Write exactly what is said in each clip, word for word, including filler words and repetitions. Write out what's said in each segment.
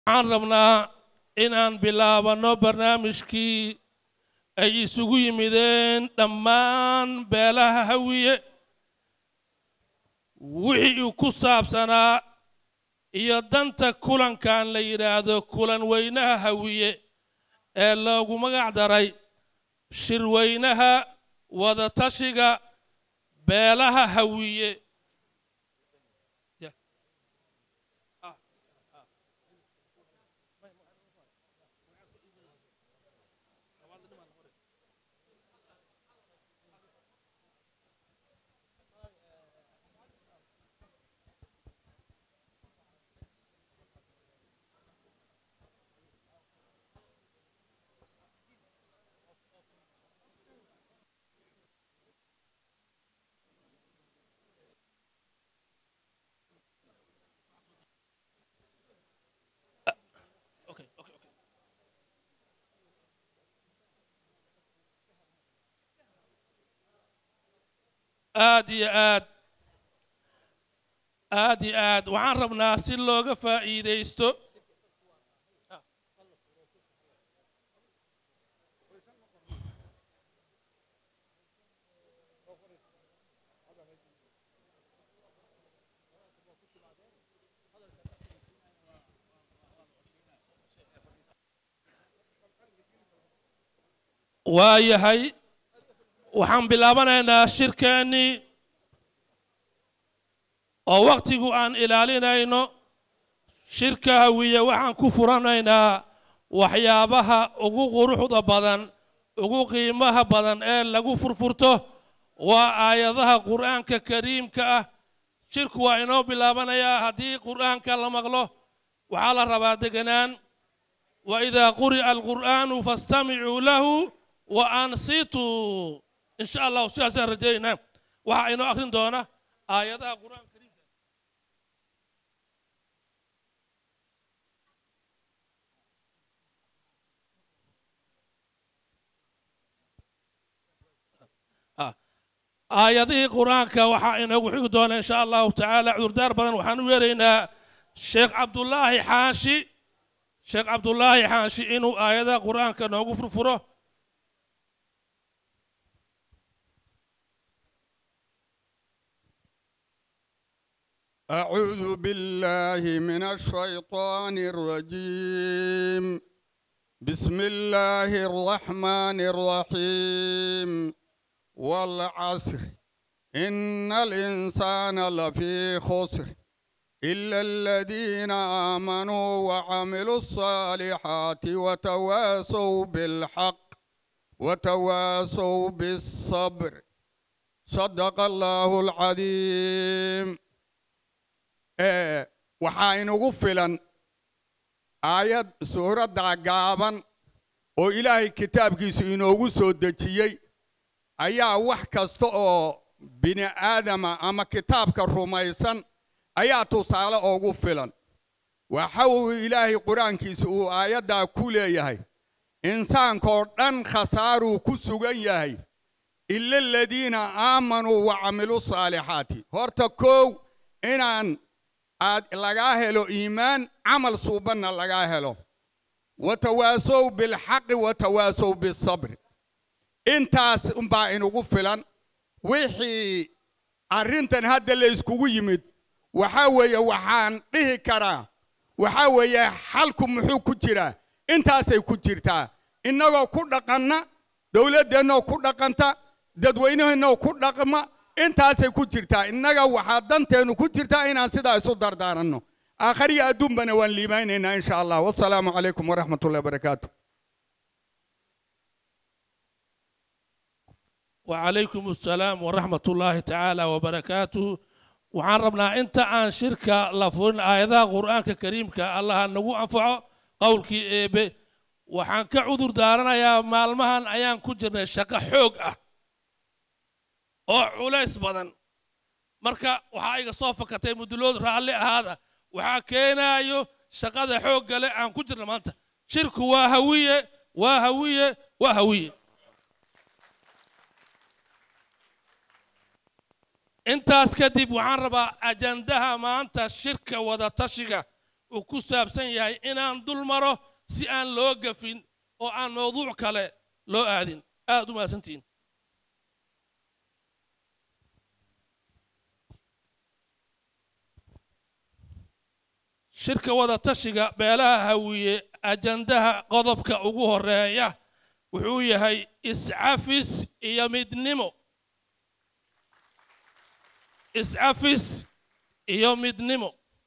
waxaan rabnaa inaan bilaabano barnaamijkii ay isugu yimideen dhammaan beelaha hawiye wixii uu ku saabsanaa iyo danta kulankan la yiraahdo kulan weynaha hawiye ee loogu magac daray shirweynaha wada tashiga beelaha hawiye aad iyo aad aad iyo aad waxaan rabnaa si looga faa'iideysto waayahay waxaan bilaabanaynaa shirkeennii oo waqtigu aan ilaalinayno shirka hawiye waxaan ku furanaynaa waxyaabaha ugu quruxda badan ugu qiimaha badan ee lagu furfurto waa aayadaha qur'aanka kariimka ah shirku waa inoo bilaabanayaa haddii qur'aanka la maqlo waxaa la rabaa deganaan wa idaa quri'a alqur'aanu fastamicuu lahu wa ansituu إن شاء الله سياسة رجينا وحين آخرين دونا آيات القرآن الكريم آه. آيات القرآن كوحين وحين دونا إن شاء الله تعالى عذر دار بدن وحنويرنا الشيخ عبد الله حاشي الشيخ عبد الله حاشي إنه آيات القرآن كانوا فرفره أعوذ بالله من الشيطان الرجيم بسم الله الرحمن الرحيم والعصر إن الإنسان لفي خسر إلا الذين آمنوا وعملوا الصالحات وتواصوا بالحق وتواصوا بالصبر صدق الله العظيم waxaa inugu filan aayad suuradda gaaban oo ilaahay kitaabkiisu inoogu soo dejiyey ayaa wax kasta oo bini aadama ama kitaabka rumaysan ayaa tusaale ugu filan waxa uu ilaahay quraankiisa uu aayadda ku leeyahay insaanko dhan khasaaruu ku sugan yahay illa alladina aamanu wa amilu saalihaati horta koow inaan aad laga helo iimaan amal suubanna laga helo watawaasow bil haqq watawaasow bis sabr intaas umbaa inugu filan wixii arintan hadda la iskugu yimid waxa weeye waxaan dhihi karaa waxa weeye xalku muxuu ku jiraa intaasay ku jirtaa inagoo ku dhaqanna dawladdeennoo ku dhaqanta dadweynaheennoo ku dhaqma intaasay ku jirtaa innaga waxaa danteenu ku jirtaa inaan sidaa isu dardaaranno aakhiriya adduunbana waan liimaynaynaa insha allah wassalaamu calaykum waraxmatullahi wabarakaatu وعليكم السلام ورحمة الله تعالى وبركاته وعن ربنا انت عن شركة لفرن آيات القرآن الكريم كالله نقول أنفعه قولك إيه وحن كعذر دارنا يا مالمهن أيام كجرنا شقة حوقة oo culays badan marka waxa ay soo fakatay mudulood raalli ahaada waxa keenayo shaqada xoog gale aan ku jirna maanta shirku waa hawiye waa hawiye waa hawiye intaas kadib waxaan rabaa ajandaha maanta shirka wada tashiga uu ku saabsan yahay inaan dul maro si aan loo gafin oo aan mawduuc kale loo aadin aad u mahadsantihiin shirka wada tashiga beelaha hawiye ajandaha qodobka ugu horeeya wuxuu yahay iscafis iyo midnimo iscafis iyo midnimo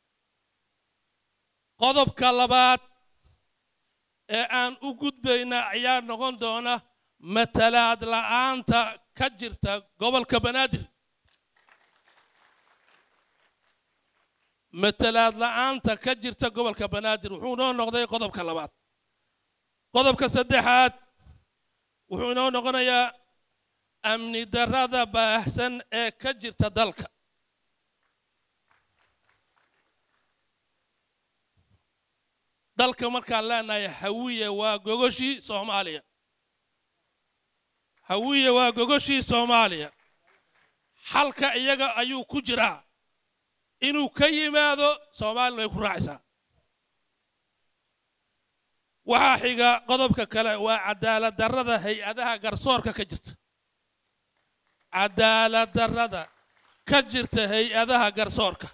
qodobka labaad ee aan u gudbayna ayaa noqon doona matalaad la'aanta ka jirta gobolka banaadir matalaad la'aanta ka jirta gobolka banaadir wuxuu noo noqday qodobka labaad qodobka saddexaad wuxuu inoo noqonayaa amni darrada baahsan ee ka jirta dalka dalka markaan leenahay hawiye waa gogoshii soomaaliya hawiye waa gogoshii soomaaliya xalka iyaga ayuu ku jiraa inuu ka yimaado soomaaliya way ku raacaysaa waxaa xiga qodobka kale waa cadaalad darrada hay-adaha garsoorka ka jirta cadaalad darrada ka jirta hay-adaha garsoorka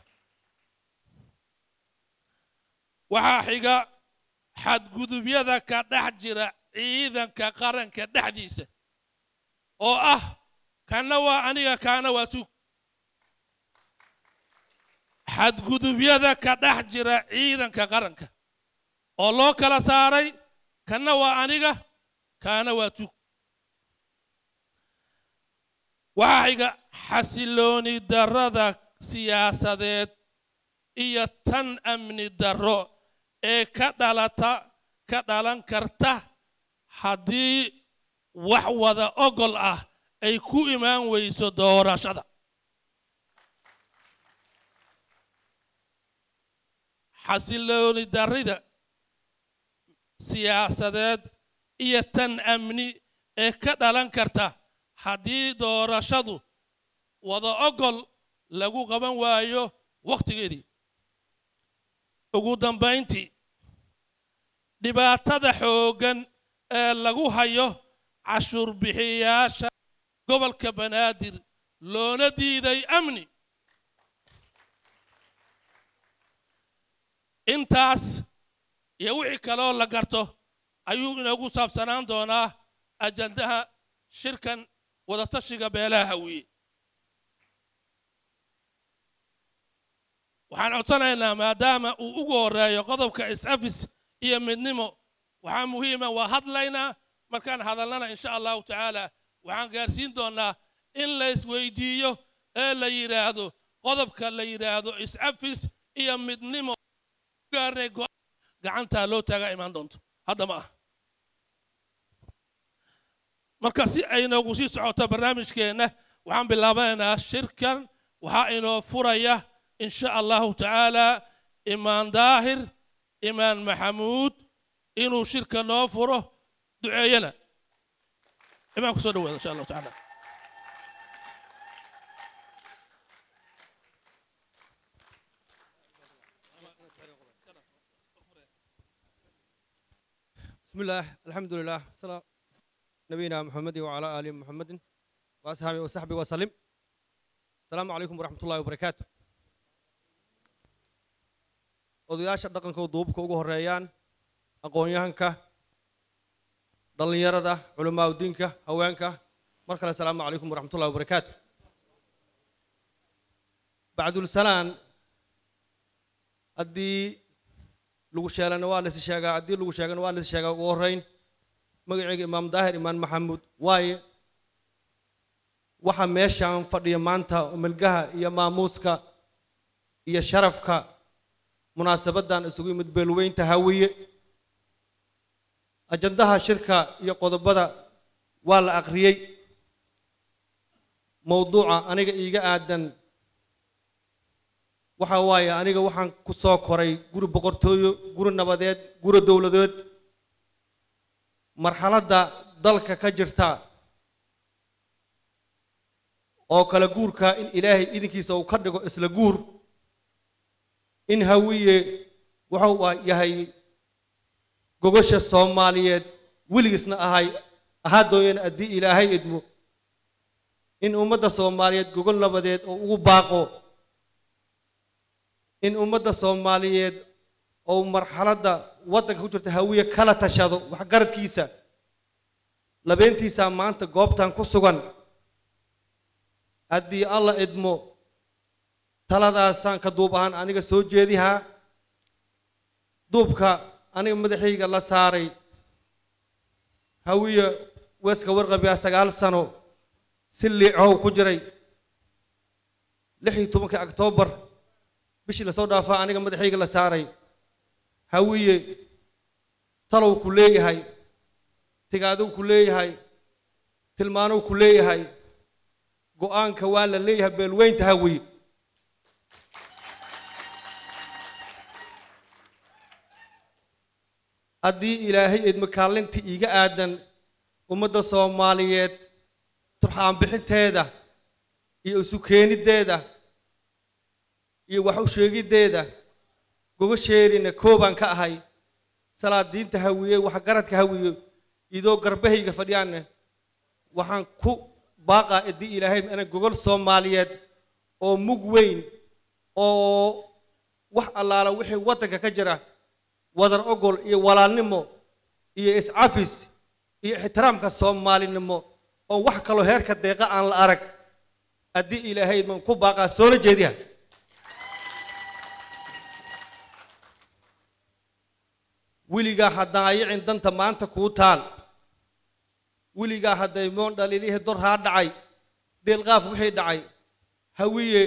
waxaa xiga xadgudubyada ka dhex jira ciidanka qaranka dhexdiisa oo ah kana waa aniga kaana waa tuug xadgudubyada ka dhex jira ciidanka qaranka oo loo kala saaray kana waa aniga kaana waa tuug waxaa xiga xasilooni darrada siyaasadeed iyo tan amni darro ee ka dhalata ka dhalan karta haddii wax wada ogol ah ay ku imaan weyso doorashada xasilooni darrida siyaasadeed iyo tan amni ee ka dhalan karta haddii doorashadu wada ogol lagu qaban waayo waqtigeedii ugu dambayntii dhibaatada xooggan ee lagu hayo cashuur bixiyaasha gobolka banaadir loona diiday amni intaas iyo wixii kaloo la garto ayuu inoogu saabsanaan doonaa ajandaha shirkan wada tashiga beelaha hawiye waxaan codsanaynaa maadaama uu ugu horeeyo qodobka iscafis iyo midnimo waxaa muhiima waa hadlaynaa markaan hadalnana insha allahu tacaala waxaan gaarsiin doonaa in la isweydiiyo ee la yidhaahdo qodobka la yidhaahdo iscafis iyo midnimo gaarnay gacantaa loo taagaa imaan doonto hadda ma ah marka si ay noogu sii socoto barnaamijkeenna waxaan bilaabanaynaa shirkan waxaa inoo furaya إن شاء الله تعالى إيمان داهر إيمان محمود إنه شركة نوفره دعينا إيمان كسر إن شاء الله تعالى بسم الله الحمد لله صلاة نبينا محمد وعلى آل محمد وأصحابه وصحبه وسلم السلام عليكم ورحمة الله وبركاته odayaasha dhaqanka duubka ugu horeeyaan aqoon-yahanka dhalinyarada culamaa diinka haweenka markale assalaamu calaykum waraxmatullahi wabarakaatu bacdul salaan haddii lagu sheelana waa la is sheegaa haddii lagu sheegana waa la is sheegaa ugu horreyn magacayga imaam daahir imaan maxamuud waaye waxa meeshaan fadhiya maanta milgaha iyo maamuuska iyo sharafka munaasabadan isugu yimid beelweynta hawiye ajandaha shirka iyo qodobada waa la aqriyay mawduuca aniga iiga aadan waxa waaye aniga waxaan ku soo koray guri boqortooyo guri nabadeed guri dawladeed marxaladda dalka ka jirta oo kala guurka in ilaahay idinkiisa uu ka dhigo isla guur in hawiye wuxuu yahay gogosha Soomaaliyeed wiligisna ahay ahadooyin adii Ilaahay idmo in ummadda Soomaaliyeed gogol nabadeed oo ugu baaqo in ummadda Soomaaliyeed oo marxaladda wadanka ku jirta hawiye kala tashado wax garadkiisa labeentiisa maanta goobtan ku sugan adii Allah idmo taladaasaan ka duub ahaan aniga soo jeediha duubka aniga madaxayga la saaray hawiye weeska warqabiya sagaal sano si liicow ku jiray lix iyo tobanka Oktoobar bishii la soo dhaafay aniga madaxayga la saaray hawiye talow ku leeyahay tigaado ku leeyahay tilmaano ku leeyahay go'aanka waa la leeyahay beelweynta hawiye adii Ilaahay idma kaalintii iga aadan ummadda Soomaaliyeed turxaan bixinteeda iyo isu keenideeda iyo wax u sheegideeda gogosheerina kooban ka ahay salaadiinta hawiye wax garadka hawiye idoo garbahayga fadhiyaan waxaan ku baaqa adii Ilaahay ana gogol Soomaaliyeed oo mug weyn oo wax allaala wixii wadanka ka jira wadar ogol iyo walaalnimo iyo iscafis iyo ixtiraamka Soomaalinimo oo wax kale heerka deeqa aan la arag adii Ilaahay man ku baaqa soo jeediya wiliga hadaayicin danta maanta ku taal wiliga haday moon dhaliilihi dor ha dhacay deelqaaf wixii dhacay hawiye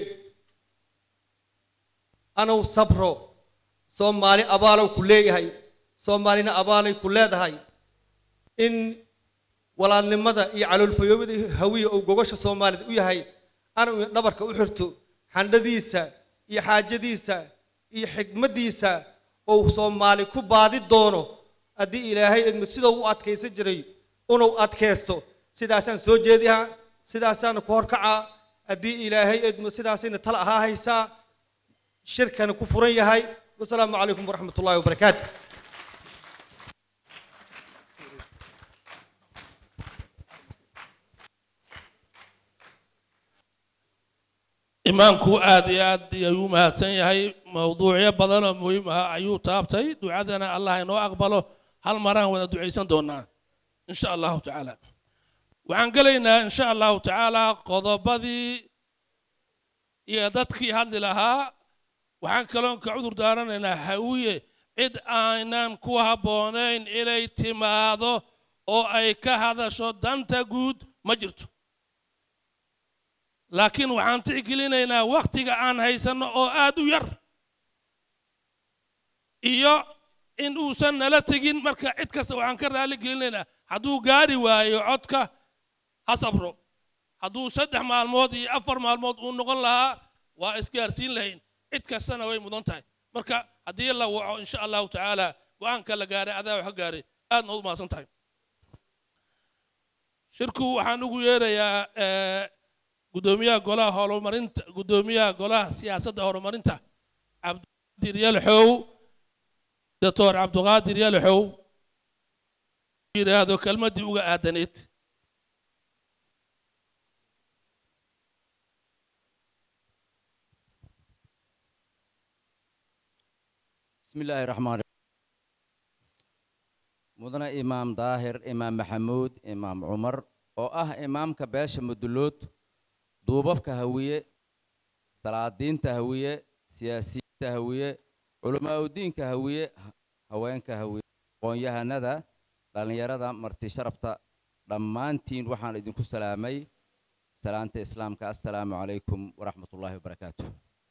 anu sabro Soomaali abaalow ku leeyahay Soomaalina abaalay ku leedahay in walaalnimada iyo caloolfayoobida hawiye oo gogosha Soomaaliyeed u yahay anu dhabarka u xirto xandadiisa iyo xaajadiisa iyo xigmadiisa oo Soomaali ku baadi doono adii Ilaahay idmo sidoo u adkaysan jiray inuu adkaysto sidaasaan soo jeediha sidaasaan ku horkaca adii Ilaahay idmo sidaasina tala aha haysa shirkan ku furan yahay والسلام عليكم ورحمة الله وبركاته إمامكو آد ياد يوم هاتسن هاي موضوعية بدل مهم أيو تابتي دعاءنا الله إنه أقبله هالمران ولا دعيسان دونا إن شاء الله تعالى وعن قلينا إن شاء الله تعالى قضبذي يدتكي هل لها waxaan kaloon ka cudur daaranaynaa hawiye cid aanan ku habboonayn inay timaado oo ay ka hadasho danta guud ma jirto laakiin waxaan tixgelinaynaa waqtiga aan haysanno oo aad u yar iyo in uusan nala tegin marka cid kasta waxaan ka raali gelinaynaa hadduu gaari waayo codka ha sabro hadduu saddex maalmood iyo afar maalmood uu noqon lahaa waa isgaarsiin lahayn cid kastana way mudan tahay marka haddii la waco insha allahu tacaala go'aanka la gaaray adaa wax gaaray aadna u mahadsan tahay shirku waxaan ugu yeerayaa gudoomiyaha golaha horumarinta gudoomiyaha golaha siyaasadda horumarinta cabdiqaadir yalxow doctor cabdiqaadir yalxow yiraahdo kelmadii uga aadaneed بسم الله الرحمن الرحيم مدن إمام ظاهر إمام محمود إمام عمر أو أه إمام كباش مدلوت دوبف كهوية صلاة الدين تهوية سياسي تهوية علماء الدين كهوية هوين كهوية قويها ندى لأن يرى مرتي شرفتا ضمانتين وحان إذنكم سلامي سلامة إسلام السلام عليكم ورحمة الله وبركاته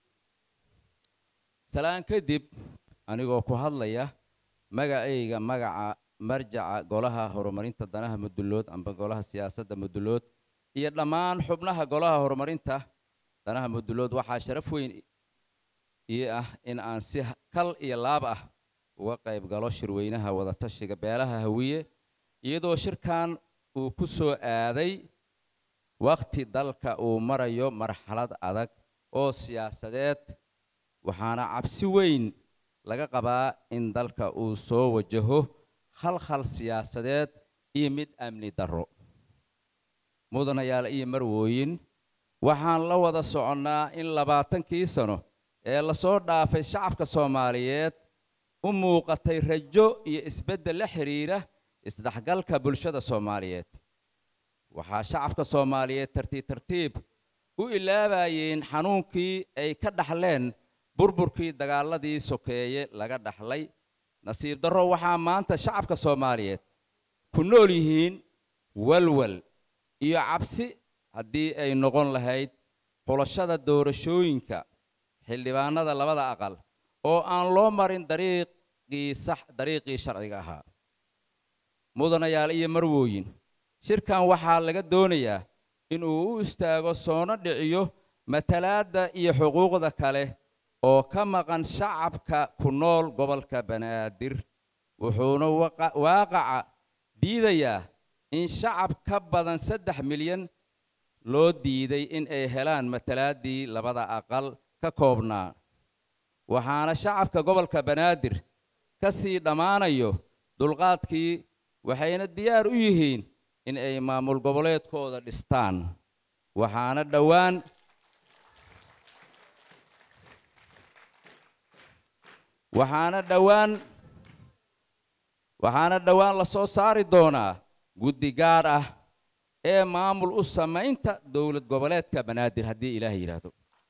سلام كدب anigoo ku hadlaya magacayga magaca marjaca golaha horumarinta danaha mudullood amba golaha siyaasadda mudullood iyo dhammaan xubnaha golaha horumarinta danaha mudullood waxaa sharaf weyn ii ah in aan si kal iyo laab ah uga qayb galo shirweynaha wada tashiga beelaha hawiye iyadoo shirkan uu ku soo aaday waqti dalka uu marayo marxalad adag oo siyaasadeed waxaana cabsi weyn laga qabaa in dalka uu soo wajaho khalkhal siyaasadeed iyo mid amni darro. mudanayaal iyo marwooyin, waxaan la wada soconnaa in labaatankii sano ee la soo dhaafay shacabka Soomaaliyeed u muuqatay rajo iyo isbeddel la xiriira isdhexgalka bulshada Soomaaliyeed. waxaa shacabka Soomaaliyeed tartiib tartiib u ilaabayeen xanuunkii ay ka dhaxleen burburkii dagaaladii sokeeye laga dhaxlay. nasiib darro waxaa maanta shacabka Soomaaliyeed ku nool yihiin walwal iyo cabsi haddii ay noqon lahayd xulashada doorashooyinka xildhibaanada labada aqal oo aan loo marin dariiqii sax dariiqii sharciga ahaa. mudanayaal iyo marwooyin, shirkan waxaa laga doonayaa inuu u istaago soona dhiciyo matalaadda iyo xuquuqda kale oo ka maqan shacabka ku nool gobolka Banaadir. wuxuuna waaqaca diidayaa in shacab ka badan saddex milyan loo diiday in ay helaan matalaaddii labada aqal ka koobnaa. waxaana shacabka gobolka Banaadir ka sii dhammaanayo dulqaadkii, waxayna diyaar u yihiin in ay maamul goboleedkooda dhistaan. waxaana dhowaan waxaana dhowaan waxaana dhowaan la soo saari doonaa guddi gaar ah ee maamul u samaynta dowlad goboleedka Banaadir haddii Ilaahay yiraahdo.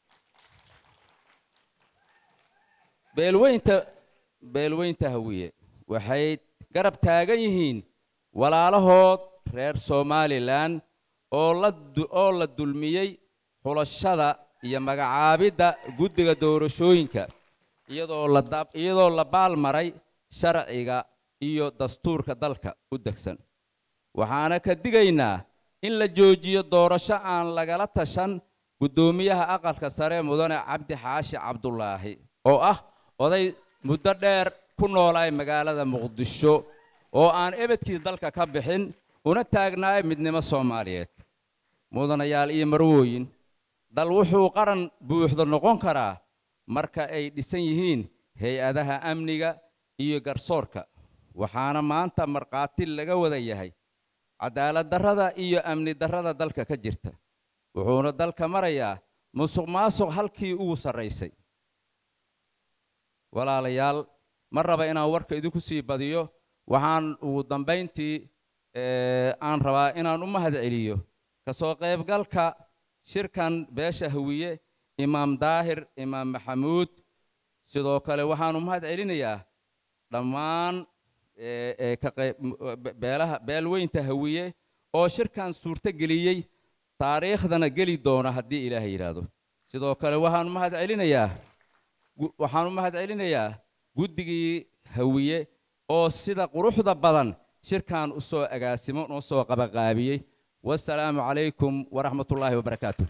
beelweynta beelweynta hawiye waxay garab taagan yihiin walaalahood reer Somaliland oo la oo la dulmiyay xulashada iyo magacaabidda guddiga doorashooyinka iyadoo la iyadoo la baalmaray sharciga iyo dastuurka dalka u degsan. waxaana ka digaynaa in la joojiyo doorasho aan lagala tashan guddoomiyaha aqalka sare mudane Cabdi Xaashi Cabdulaahi oo ah oday muddo dheer ku noolay magaalada Muqdisho oo aan ebedkii dalka ka bixin una taagnaay midnimo Soomaaliyeed. mudanayaal iyo marwooyin, dal wuxuu qaran buuxda noqon karaa marka ay dhisan yihiin hay-adaha amniga iyo garsoorka. waxaana maanta marqaati laga wada yahay cadaalad darrada iyo amni darrada dalka ka jirta. wuxuuna dalka marayaa musuq maasuq halkii ugu sarreysay. walaalayaal, ma raba inaan warka idinku sii badiyo. waxaan ugu dambayntii aan rabaa inaan u mahad celiyo ka soo qaybgalka shirkan beesha hawiye imaam daahir imaam maxamuud. sidoo kale waxaan u mahad celinayaa dhammaan ka qayb beelaha beelweynta hawiye oo shirkan suurto geliyey taariikhdana geli doona haddii Ilaahay yiraahdo. sidoo kale waxaan u mahad celinayaa waxaan u mahad celinayaa guddigii hawiye oo sida quruxda badan shirkan u soo agaasimo noo soo qabaqaabiyey. wassalaamu calaykum waraxmatullaahi wabarakaatuh.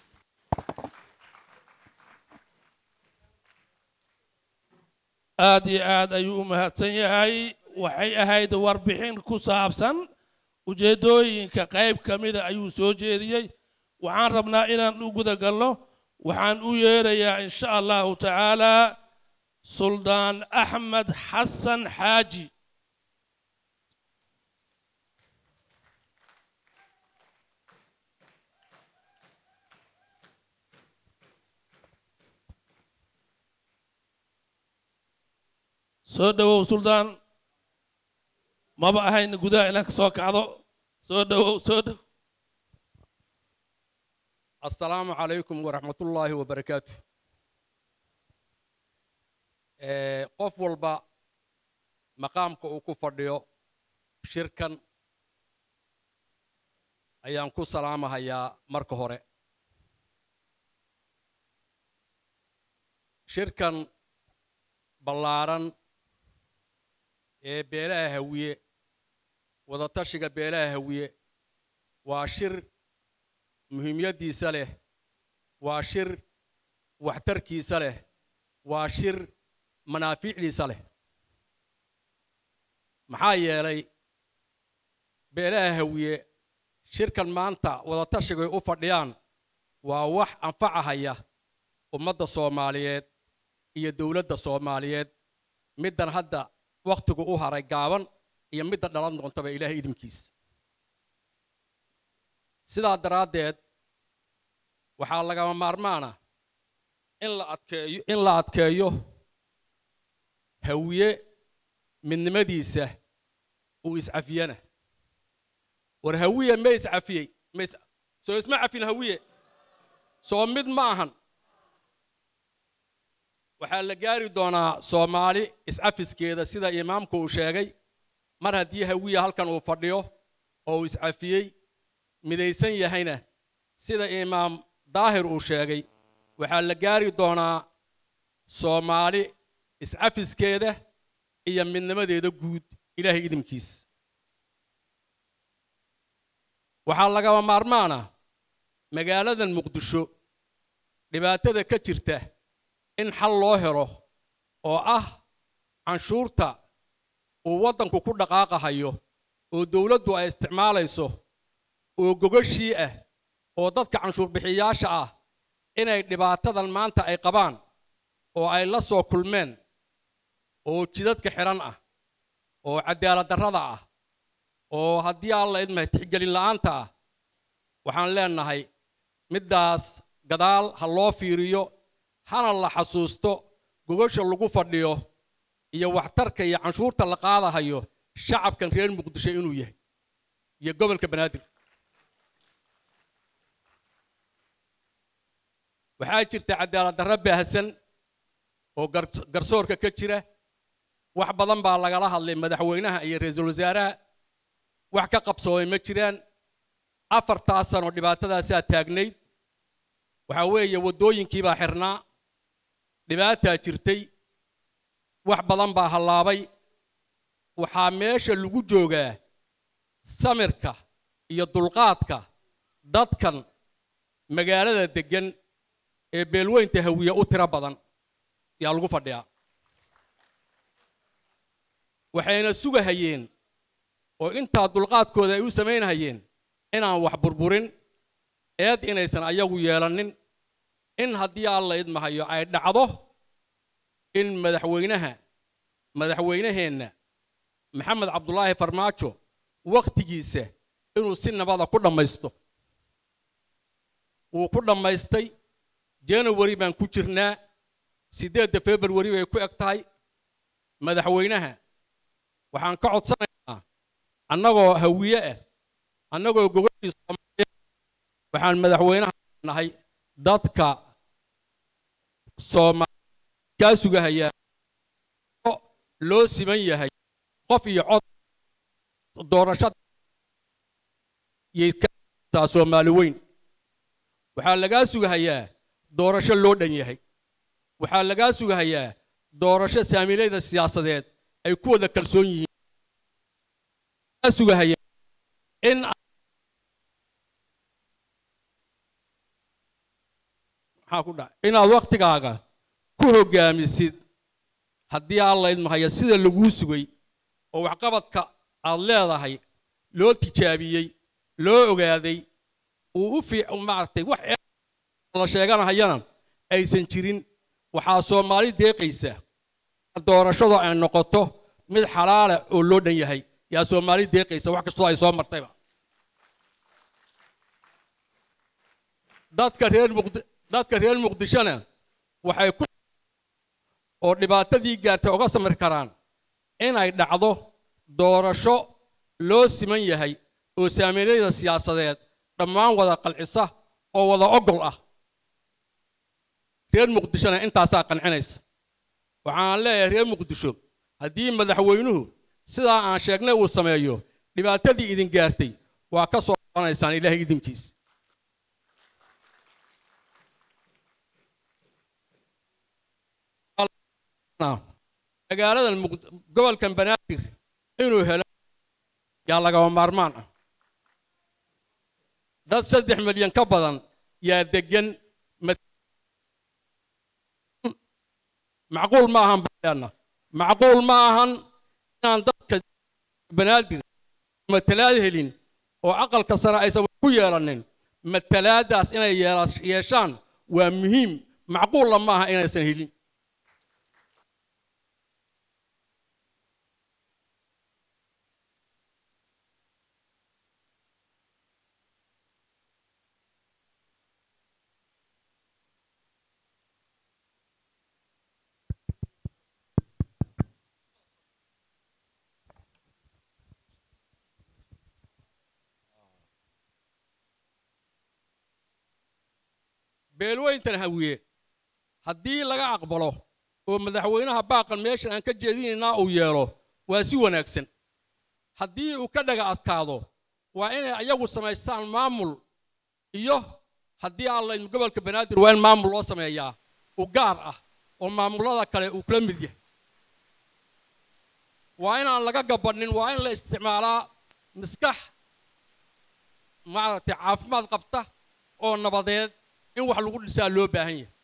aad iyo aad ayuu u mahadsan yahay. waxay ahayd warbixin ku saabsan ujeedooyinka qayb ka mida ayuu soo jeediyey. waxaan rabnaa inaan u guda galno. waxaan u yeerayaa in sha allahu tacaala suldaan axmed xasan xaaji. soo dhawow suldaan. maba ahayn gudaha inaan ka soo kacdo. soo dhawow soo dhawow. السلام عليكم ورحمة الله وبركاته. قف والبا مقامك وكفرديو شركا أيام كو سلامة هيا مركو هوري. شركا بلاران بيلا هوية وضطشق بيلا هوية وشر muhiimiyadiisa leh. waa shir waxtarkiisa leh. waa shir manaaficdiisa leh. maxaa yeelay beelaha hawiye shirkan maanta wada tashiga u fadhiyaan waa wax anfacahaya ummadda Soomaaliyeed iyo dawladda Soomaaliyeed middan hadda waqtigu u haray gaaban iyo midda dhalan doontaba ilaahay idinkiis sidaa daraaddeed waxaa lagama maarmaana in la adkeeyo in la adkeeyo hawiye midnimadiisa uu iscafiyana war hawiye ma iscafiyey ma soo isma cafin hawiye soo mid ma ahan waxaa la gaari doonaa Soomaali iscafiskeeda sida imaamku uu sheegay mar haddii hawiye halkan uu fadhiyo oo uu iscafiyey midaysan yahayna sida imaam daahir uu sheegay waxaa la gaari doonaa Soomaali iscafiskeeda iyo midnimadeeda guud ilaahay idinkiis waxaa lagama maarmaana magaaladan Muqdisho dhibaatada ka jirta in xal loo helo oo ah canshuurta uu wadanku ku dhaqaaqayo oo dawladdu ay isticmaalayso oo gogashii ah oo dadka canshuur bixiyaasha ah inay dhibaatadan maanta ay qabaan oo ay la soo kulmeen oo jidadka xiran ah oo cadaalad darrada ah oo haddii alla idmahay tixgelin la'aanta ah waxaan leenahay middaas gadaal ha loo fiiriyo hana la xasuusto gogasha lagu fadhiyo iyo waxtarka iyo canshuurta la qaadahayo shacabkan reer Muqdisho inuu yahay iyo gobolka Banaadir waxaa jirta cadaalad darro baahsan oo garsoorka ka jira wax badan baa lagala hadlay madaxweynaha iyo ra'iisul wasaaraha wax ka qabsoomay ma jiraan afartaas sano dhibaatadaas aad taagnayd waxa weeye wadooyinkii baa xirnaa dhibaata jirtay wax badan baa halaabay waxaa meesha lagu joogaa samirka iyo dulqaadka dadkan magaalada degan ee beelweynta hawiye u tira badan yaa lagu fadhiyaa waxayna sugahayeen oo inta dulqaadkooda ay u sameynayeen inaan wax burburin eed inaysan ayagu yeelanin in haddii alla idmahayo ay dhacdo in madaxweynaha madaxweynaheenna maxamed cabdullaahi farmaajo waqtigiisa inuu si nabada ku dhamaysto uu ku dhamaystay January baan ku jirnaa sideedda February way ku eg tahay madaxweynaha waxaan ka codsanaynaa annagoo hawiye ah annagoo gogolkii Soomaaliya waxaan madaxweynaha nahay dadka Soomaaliya ka sugahaya loo siman yahay qof iyo cod doorashada yeedka Soomaali weyn waxaa laga sugahayaa doorasho loo dhan yahay waxaa laga sugahayaa doorasho saamiilayda siyaasadeed ay ku wada kalsoon yihiin sugahaya in waxa ku dhac inaad waqtigaaga ku hogaamisid haddii alla idmahayo sida lagu sugay oo waxqabadka aad leedahay loo tijaabiyey loo ogaaday uu u fiican maartay wax la sheeganayana aysan jirin waxaa Soomaali deeqaysa doorashada ay noqoto mid xalaal ah oo loo dhan yahay yaa Soomaali deeqaysa wax kasta ay soo martayba dadka reer Muqdisho dadka reer Muqdishona waxay ku oo dhibaatadii gaartay uga samir karaan inay dhacdo doorasho loo siman yahay oo saamiilayda siyaasadeed dhammaan wada qalcisa oo wada ogol ah reer Muqdishona intaasaa qancinaysa waxaan leeyahay reer Muqdisho haddii madaxweynuhu sidaa aan sheegnay uu sameeyo dhibaatadii idin gaartay waa ka soo qanaysaan ilaahay idinkiis magaalada gobolka Banaadir inuu helo yaa laga maarmaan ah dad saddex milyan ka badan yaa degan macquul ma ahan baana macquul ma ahan inaan dadka Banaadir matalaad helin oo aqalka sare aysan ku yeelanin matalaadaas inay yeeshaan waa muhiim macquul ma aha inaysan helin beelweyntan hawiye haddii laga aqbalo oo madaxweynaha baaqan meesha aan ka jeedinaynaa uu yeelo waa si wanaagsan haddii uu ka dhaga adkaado waa inay ayagu samaystaan maamul iyo haddii alla gobolka banaadir waa in maamul loo sameeyaa u gaar ah oo maamulada kale uu kala mid yahay waa inaan laga gabanin waa in la isticmaalaa miskax maaragtay caafimaad qabta oo nabadeed in wax lagu dhisaa loo baahan yahay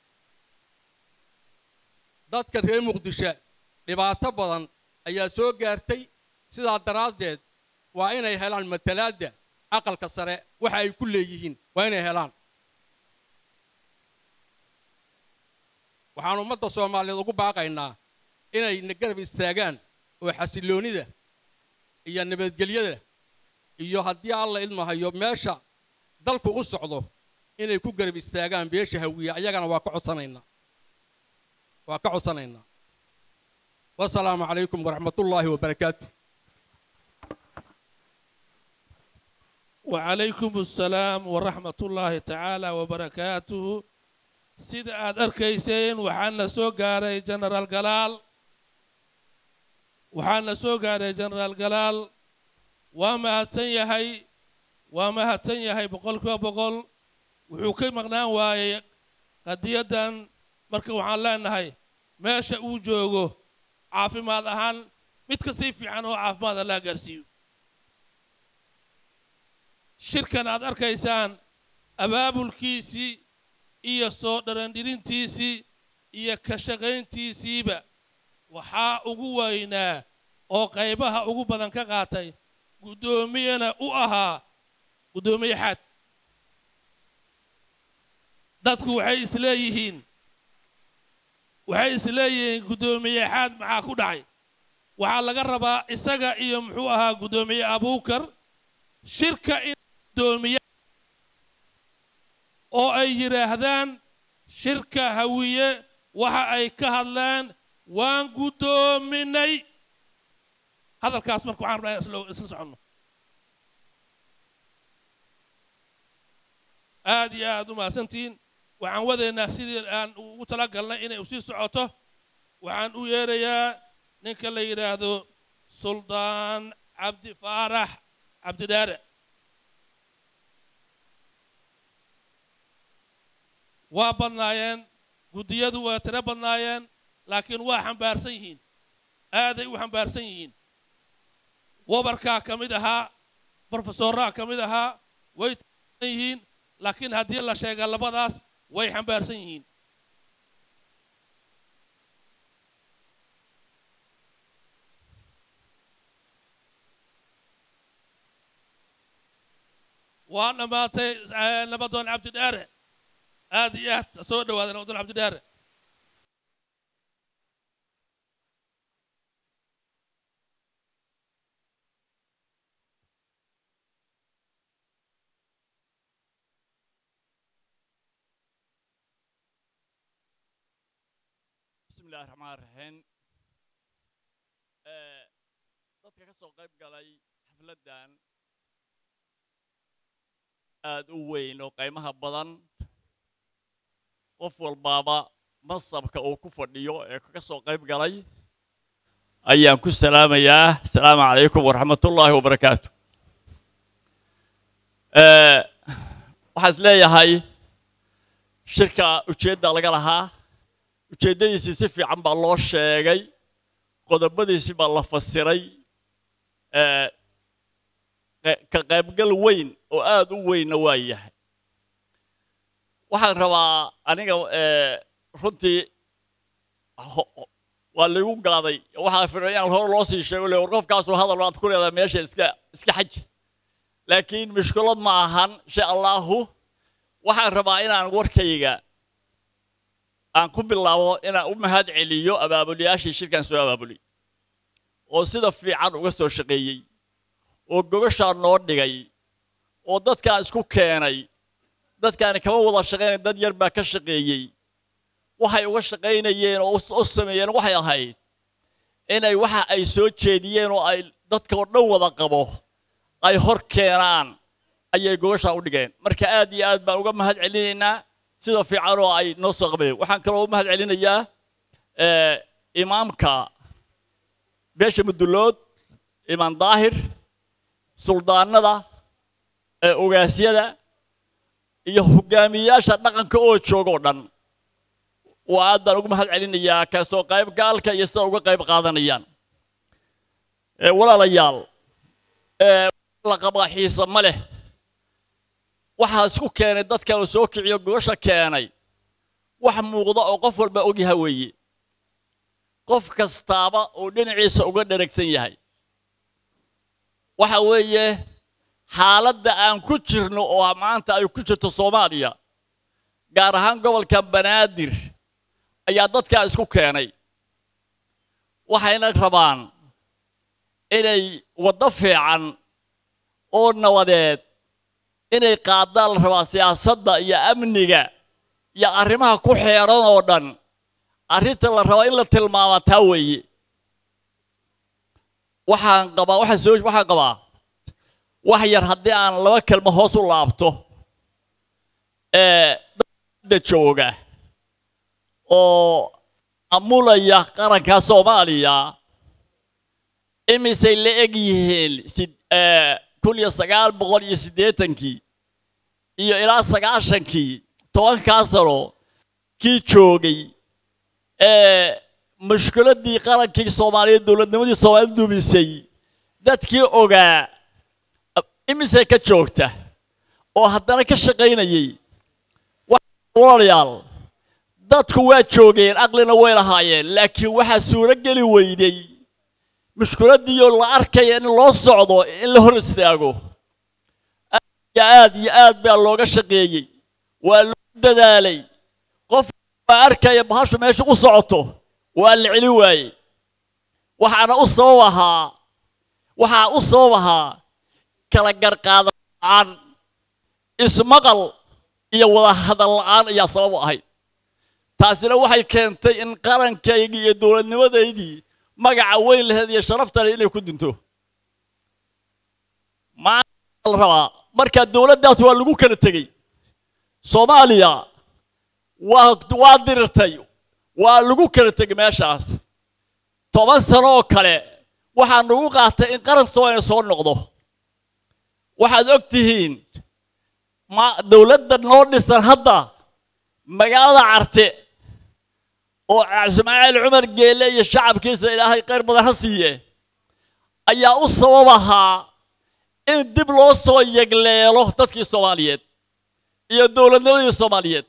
dadka reer muqdisho dhibaato badan ayaa soo gaartay sidaa daraaddeed waa inay helaan matalaadda aqalka sare waxa ay ku leeyihiin waa inay helaan waxaan ummadda Soomaaliyeed ugu baaqaynaa inay nagarab istaagaan oo xasiloonida iyo nabadgelyada iyo haddii alla ilmahayo meesha dalku u socdo inay ku garab istaagaan beesha hawiye ayagana waa ka codsanaynaa waa ka codsanaynaa wassalaamu calaykum waraxmatullaahi wabarakaatuh وعليكم السلام ورحمة الله تعالى وبركاته سيد أدر كيسين وحنا سوغاري جنرال جلال وحنا سوغاري جنرال جلال وما هتسني هاي وما هتسني هاي بقول كوا بقول وحكي مغنان واي قضية مركب وحنا هاي ماشى وجوجو عافي ما ذهان متكسيف عنه عاف ما ذا لا قرسيو shirkan aad arkaysaan abaabulkiisii iyo soo dharandirintiisii iyo ka shaqayntiisiiba waxaa ugu weynaa oo qaybaha ugu badan ka qaatay guddoomiyana u ahaa guddoomiye xad dadku waxay isleeyihiin waxay isleeyihiin guddoomiye xad maxaa ku dhacay waxaa laga rabaa isaga iyo muxuu ahaa guddoomiye abuukar shirka دومية أو أي يراهدان شركة هوية وها أي كهلان وان قدو مني هذا الكاس مركو عام رأي اسلس عنه آدي آدو ما سنتين وعن وذي الناس الآن وتلقى لنا إنه يسير سعوته وعن ويريا نك اللي يراهدو سلطان عبد فارح عبد دارع waa badnaayeen guddiyadu waa tiro badnaayeen laakiin waa xambaarsan yihiin aaday u xambaarsan yihiin wabarkaa ka mid ahaa brofesoraa ka mid ahaa way taagan yihiin laakiin haddii la sheega labadaas way xambaarsan yihiin waa dhammaatay nabadoon cabdidhaare aad iyo aad soo dhawaada nabadoon cabdidhaare بسم الله الرحمن الرحيم dadka ka soo qayb galay xafladan aad u weyn oo qiimaha badan qof walbaaba masabka uu ku fadhiyo ee ka soo qayb galay ayaan ku salaamayaa assalaamu calaykum waraxmatullaahi wabarakaatu ee waxaan isleeyahay shirka ujeedda laga lahaa ujeeddadiisii si fiican baa loo sheegay qodobadiisii baa la fasiray ee ka qaybgal weyn oo aad u weynna waa yahay waxaan rabaa aniga runtii waa lagu gaaday waxaa firayaan hor loo sii sheego leeyahay qofkaasoo hadal waad ku leedahay meesha iska iska xaj laakiin mushkilad ma ahan insha allahu waxaan rabaa inaan warkayga aan ku bilaabo inaan u mahad celiyo abaabuliyaashii shirkan soo abaabulay oo sida fiican uga soo shaqeeyay oo gobashaa noo dhigay oo dadkaan isku keenay dadkaani kama wada shaqeynay dad yar baa ka shaqeeyey waxay uga shaqeynayeen oo u sameeyeen waxay ahayd inay waxa ay soo jeediyeen oo ay dadka oo dhan wada qabo ay hor keenaan ayay gobashaa u dhigeen marka aad iyo aad baan uga mahad celinaynaa sida fiican oo ay noo soo qabeen waxaan kaloo u mahad celinayaa ee imaamka beesha Mudulood imaam daahir suldaanada ee ogaasyada iyo hogaamiyaasha dhaqanka oo jooga oo dhan waa aad baan ugu mahad celinayaa ka soo qayb gaalka iyo sida uga qayb qaadanayaan ee walaalayaal ee la qaba xiisa ma leh waxa isku keenay dadka oo soo kiciyo goosha keenay wax muuqda oo qof walba og yahay weeye qof kastaaba oo dhinaciisa uga dheregsan yahay waxa weeye xaaladda aan ku jirno oo maanta ay ku jirto Soomaaliya gaar ahaan gobolka Banaadir ayaa dadka isku keenay waxayna rabaan inay wada fiican oo nawadeed inay qaadaan rabaa siyaasadda iyo amniga iyo arrimaha ku xeeran oo dhan arrinta la rabo in la tilmaamo taa weeye waxaan qabaa waxa soo waxaan qabaa wax yar haddii aan laba kelmo hoos u laabto ee dadka jooga oo amulaya qaranka Soomaaliya imisay la eg yihiin ee kun iyo sagaal boqol iyo siddeetankii iyo ilaa sagaashankii tobankaa sano kii joogay ee mushkiladii qarankii Soomaaliyeed dawladnimadii Soomaaliyeed dumisay dadkii ogaa imisay ka joogta oo haddana ka shaqaynayay walaalayaal dadku waa joogeen aqlina way lahaayeen laakiin waxa suura gali weyday mushkiladii oo la arkay in loo socdo in la hor istaago aad iyo aad baa looga shaqeeyay waa loo dadaalay qof baa arkay bahashu meesha u socoto waa la celi waayay waxaana u sababahaa waxa u sababahaa kala garqaadaan ismaqal iyo wada hadal la'aan ayaa sabab u ahayd taasina waxay keentay in qarankayga iyo dawladnimadeedii magaca weyn lahayd iyo sharafta leh inay ku dinto ma raba marka dawladdaas waa lagu kala tagay Soomaaliya waa waa dirtay waa lagu kala tagay meeshaas toban sano oo kale waxaan nagu qaatay in qaran Soomaaliya soo noqdo waxaad ogtihiin ma dawladda noo dhisan hadda magaalada Carte oo Ismaaciil Cumar Geele iyo shacabkiisa Ilaahay qeyr badan ha siiye ayaa u sababaha in dib loo soo yegleelo dadkii Soomaaliyeed iyo dawladnimadii Soomaaliyeed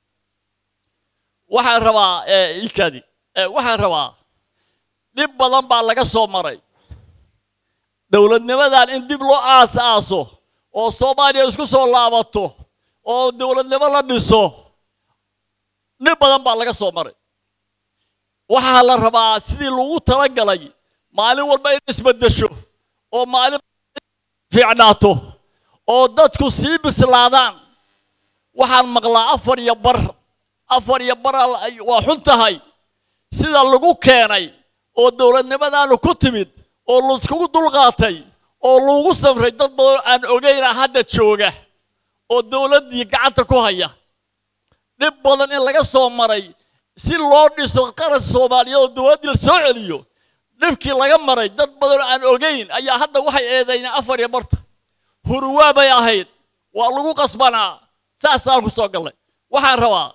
waxaan rabaa ee ikadi waxaan rabaa dib badan baa laga soo maray dawladnimadan in dib loo aasaaso oo Soomaaliya isku soo laabato oo dawladnimo la dhiso dib badan baa laga soo maray waxa la rabaa sidii lagu talagalay maalin walba in isbedesho oo maalin fiicnaato oo dadku sii bislaadaan waxaan maqlaa afar iyo bar afar iyo bar waa xun tahay sida lagu keenay oo dawladnimadan ku timid oo la isku dulqaatay oo lagu samray dad badan aan ogeyn hadda jooga oo dawladii gacanta ku haya dib badan in laga soo maray si loo dhiso qaran Soomaaliyeed oo dawladda soo celiyo dibkii laga maray dad badan aan ogeyn ayaa hadda waxay eedaynaa afar iyo barta hurwaa bay ahayd waa lagu qasbanaa saasaan ku soo galay waxaan rabaa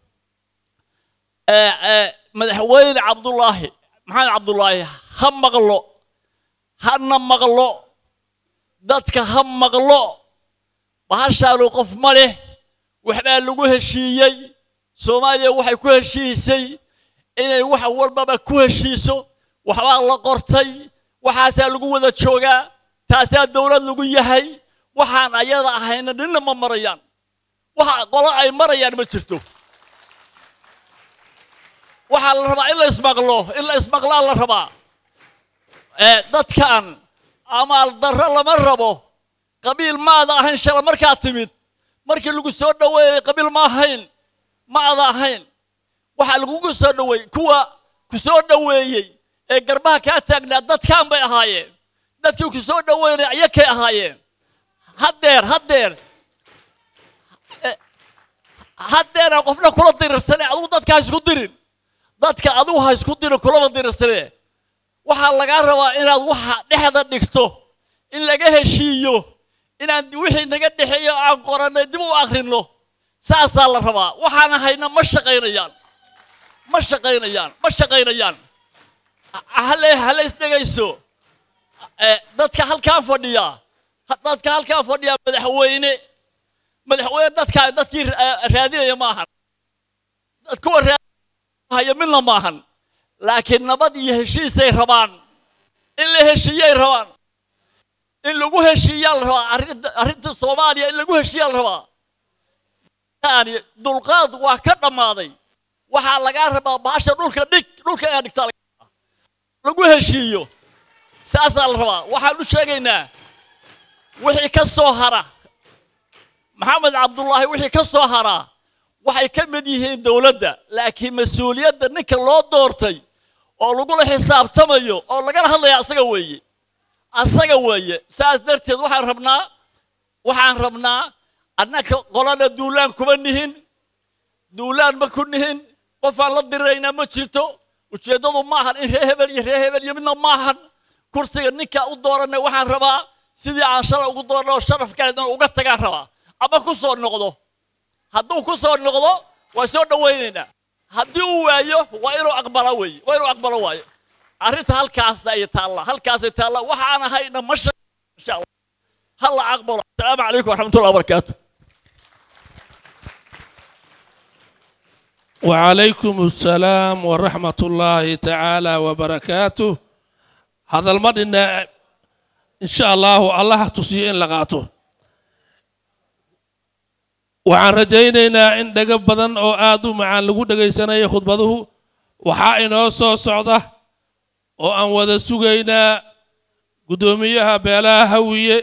ee ee madaxweyne Cabdullaahi maxamed Cabdullaahi ha maqlo hana maqlo dadka ha maqlo bahashaanu qof ma leh waxbaa lagu heshiiyay Soomaaliya waxay ku heshiisay inay wax walba ku heshiiso waxbaa la qortay waxaas lagu wada joogaa taas dawlad lagu yahay waxaan ayada ahayna dhinna ma marayaan waxa qolo ay marayaan ma jirto waxa la rabaa in la ismaqlo in la ismaqlaa la rabaa ee dadkan amaal darro lama rabo qabiil maada ahayn shala markaa timid markii lagu soo dhaweeyay qabiil ma ahayn maada ahayn waxa lagu soo dhaweeyay kuwa ku soo dhaweeyay ee garbaha ka taagnaa dadkan bay ahaayeen dadkii ku soo dhaweeyay ayakay ahaayeen hadeer hadeer haddeena qofna kula dirirsane adigu dadka ha isku dirin dadka adigu ha isku dirin kulama dirirsane waxaa lagaa rabaa inaad waxa dhexda dhigto in laga heshiiyo inaan wixii naga dhexeeyo aan qoranay dib u akhrino saasaa la rabaa waxaan hayna ma shaqaynayaan ma shaqaynayaan ma shaqaynayaan hale hale isdhegayso dadka halkaan fadhiya dadka halkaan fadhiya madaxweyne madaxweyne dadka dadkii raadinaya ma ahan dadku raadinaya midna ma ahan laakiin nabad iyo heshiisay rabaan in la heshiiyay rabaan in lagu heshiiyaa la rabaa arrinta Soomaaliya in lagu heshiiyaa la rabaa taani dulqaad waa ka dhamaaday waxa laga rabaa baasha dhulka dhig dhulka ay dhigtaa lagu heshiiyo saasa la rabaa waxaan u sheegaynaa wixii ka soo hara maxamed cabdullaahi wixii ka soo hara waxay ka mid yihiin dawladda laakiin mas'uuliyadda ninka loo doortay oo lagu la xisaabtamayo oo laga hadlayo asaga weeye asaga weeye saas darteed waxaan rabnaa waxaan rabnaa annaka qolada duulaan kuma nihin duulaan ma ku nihin qofaan la dirayna ma jirto ujeedadu ma ahan in reer hebel iyo reer hebel iyo midna ma ahan kursiga ninka u dooranay waxaan rabaa sidii aan shalay ugu doorno sharafkeeda uga tagaan rabaa ama ku soo noqdo hadduu ku soo noqdo waa soo dhawaynaynaa haddii uu waayo waa inuu aqbala weeye waa inuu aqbalo waayo arrinta halkaas ay taalla halkaas ay taalla waxaan ahayna ma insha Allah halla aqbalo assalaamu calaykum waraxmatullahi wabarakaatuh وعليكم السلام ورحمة الله تعالى وبركاته هذا المدينة إن شاء الله الله تسيئن لغاته وعن رجينا إن دقب بدن أو آدو مع اللقود دقي سنة يخد بده وحائن أوسو صعدة وأن وذا سوغينا قدوميها بلا هوية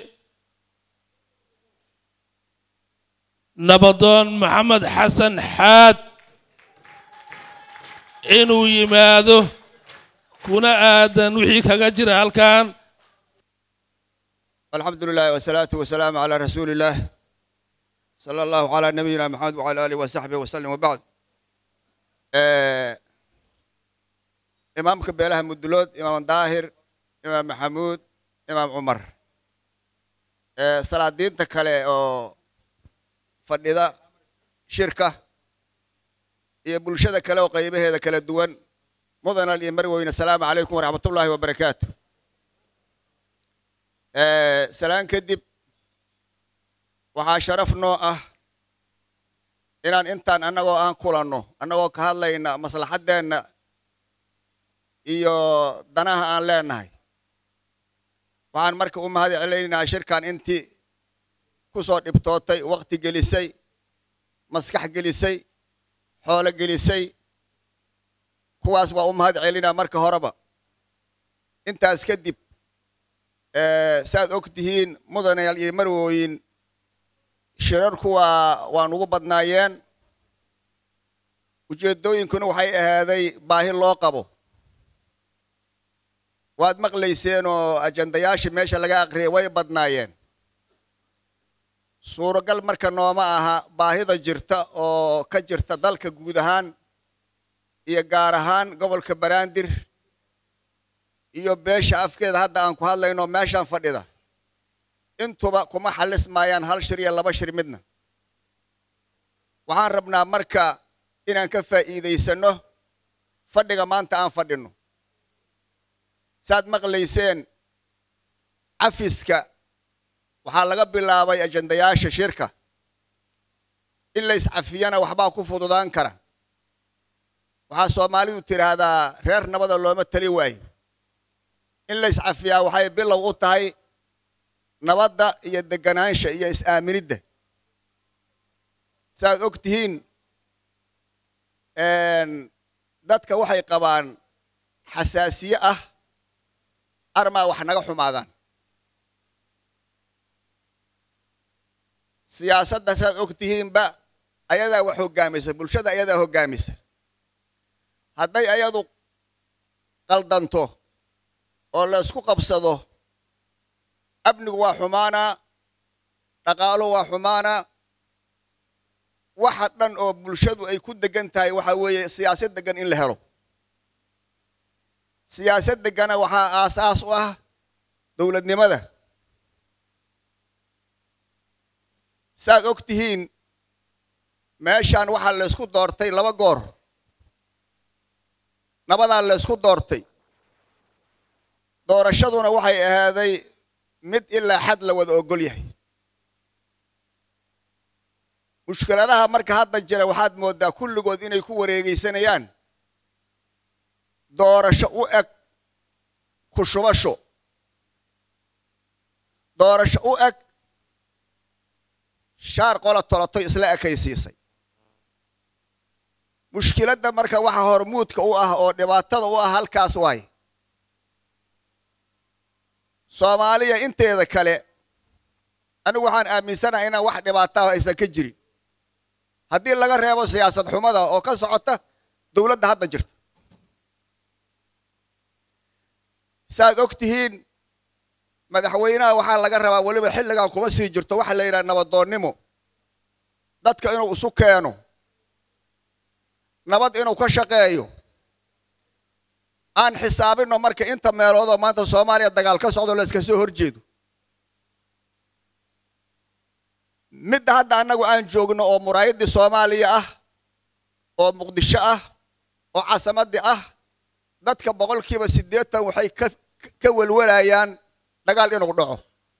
نبضان محمد حسن حاد inuu yimaado kuna aadan wixii kaga jira halkan alxamdulillaah wasalaatu wasalaamu calaa rasuulillaah sala allahu calaa nabiyina maxamed wacala aalihi wasaxbihi wasallam wabacd imaamka beelaha mudulood imaam daahir imaam maxamuud imaam cumar salaadiinta kale oo fadhida shirka iyo bulshada kale oo qaybaheeda kala duwan mudana iyo marweyne salaamu calaykum waraxmatullaahi wabarakaatu ee salaan kadib waxaa sharaf noo ah inaan intaan annagoo aan kulanno annagoo ka hadlayna maslaxaddeenna iyo danaha aan leenahay waxaan marka u mahad celinaynaa shirkan intii ku soo dhibtootay waqti gelisay maskax gelisay xoolo gelisay kuwaas waa u mahad celinaa marka horeba intaas kadib saad og tihiin mudanayaal iyo marwooyin shirarku waa waan ugu badnaayeen ujeedooyinkuna waxay ahaaday baahi loo qabo waad maqlayseen oo ajandayaashii meesha laga aqriyay way badnaayeen suuragal marka nooma aha baahida jirta oo ka jirta dalka guud ahaan iyo gaar ahaan gobolka Banaadir iyo beesha afkeeda hadda aan ku hadlayno meeshan fadhida intuba kuma xalis maayaan hal shir iyo laba shir midna waxaan rabnaa marka inaan ka faa'iideysano fadhiga maanta aan fadhino saad maqlayseen cafiska waxaa laga bilaabay ajandayaasha shirka in la iscafiyana waxbaa ku fududaan kara waxaa Soomaalidu tiraahdaa reer nabada looma tali waayo in la iscafiyaa waxay bilow u tahay nabadda iyo deganaansha iyo is-aaminidda saad og tihiin dadka waxay qabaan xasaasiye ah armaa wax naga xumaadaan siyaasadda saad og tihiinba ayadaa wax hoggaamisa bulshada ayadaa hoggaamisa hadday ayadu qaldanto oo la isku qabsado amnigu waa xumaana dhaqaaluhu waa xumaana waxa dhan oo bulshadu ay ku degan tahay waxa weeye siyaasad degan in la helo siyaasad degana waxa aasaas u ah dawladnimada saad ogtihiin meeshaan waxa la isku doortay laba goor nabadaa la isku doortay doorashaduna waxay ahaaday mid ilaa xad la wada ogol yahay mushkiladaha marka hadda jira waxaad moodaa kulligood inay ku wareegaysanayaan doorasho u eg ku shubasho doorasho u eg shaar qola tolatoy isla ekaysiisay mushkiladda marka waxa hormuudka u ah oo dhibaatada u ah halkaas waay Soomaaliya inteeda kale anigu waxaan aaminsanahay inaan wax dhibaato ah aysan ka jirin haddii laga reebo siyaasad xumada oo ka socota dawladda hadda jirta saad ogtihiin madaxweynaha waxaa laga rabaa waliba xilligan kuma sii jirto waxa la yiraahdo nabadoonnimo dadka inuu isu keeno nabad inuu ka shaqeeyo aan xisaabino marka inta meelood oo maanta Soomaaliya dagaal ka socdo la iska soo horjeedo mid hadda anagu aan joogno oo muraayadii Soomaaliya ah oo Muqdisho ah oo caasimadii ah dadka boqolkiiba siddeetan waxay ka ka walwalayaan dagaal inuu dhaco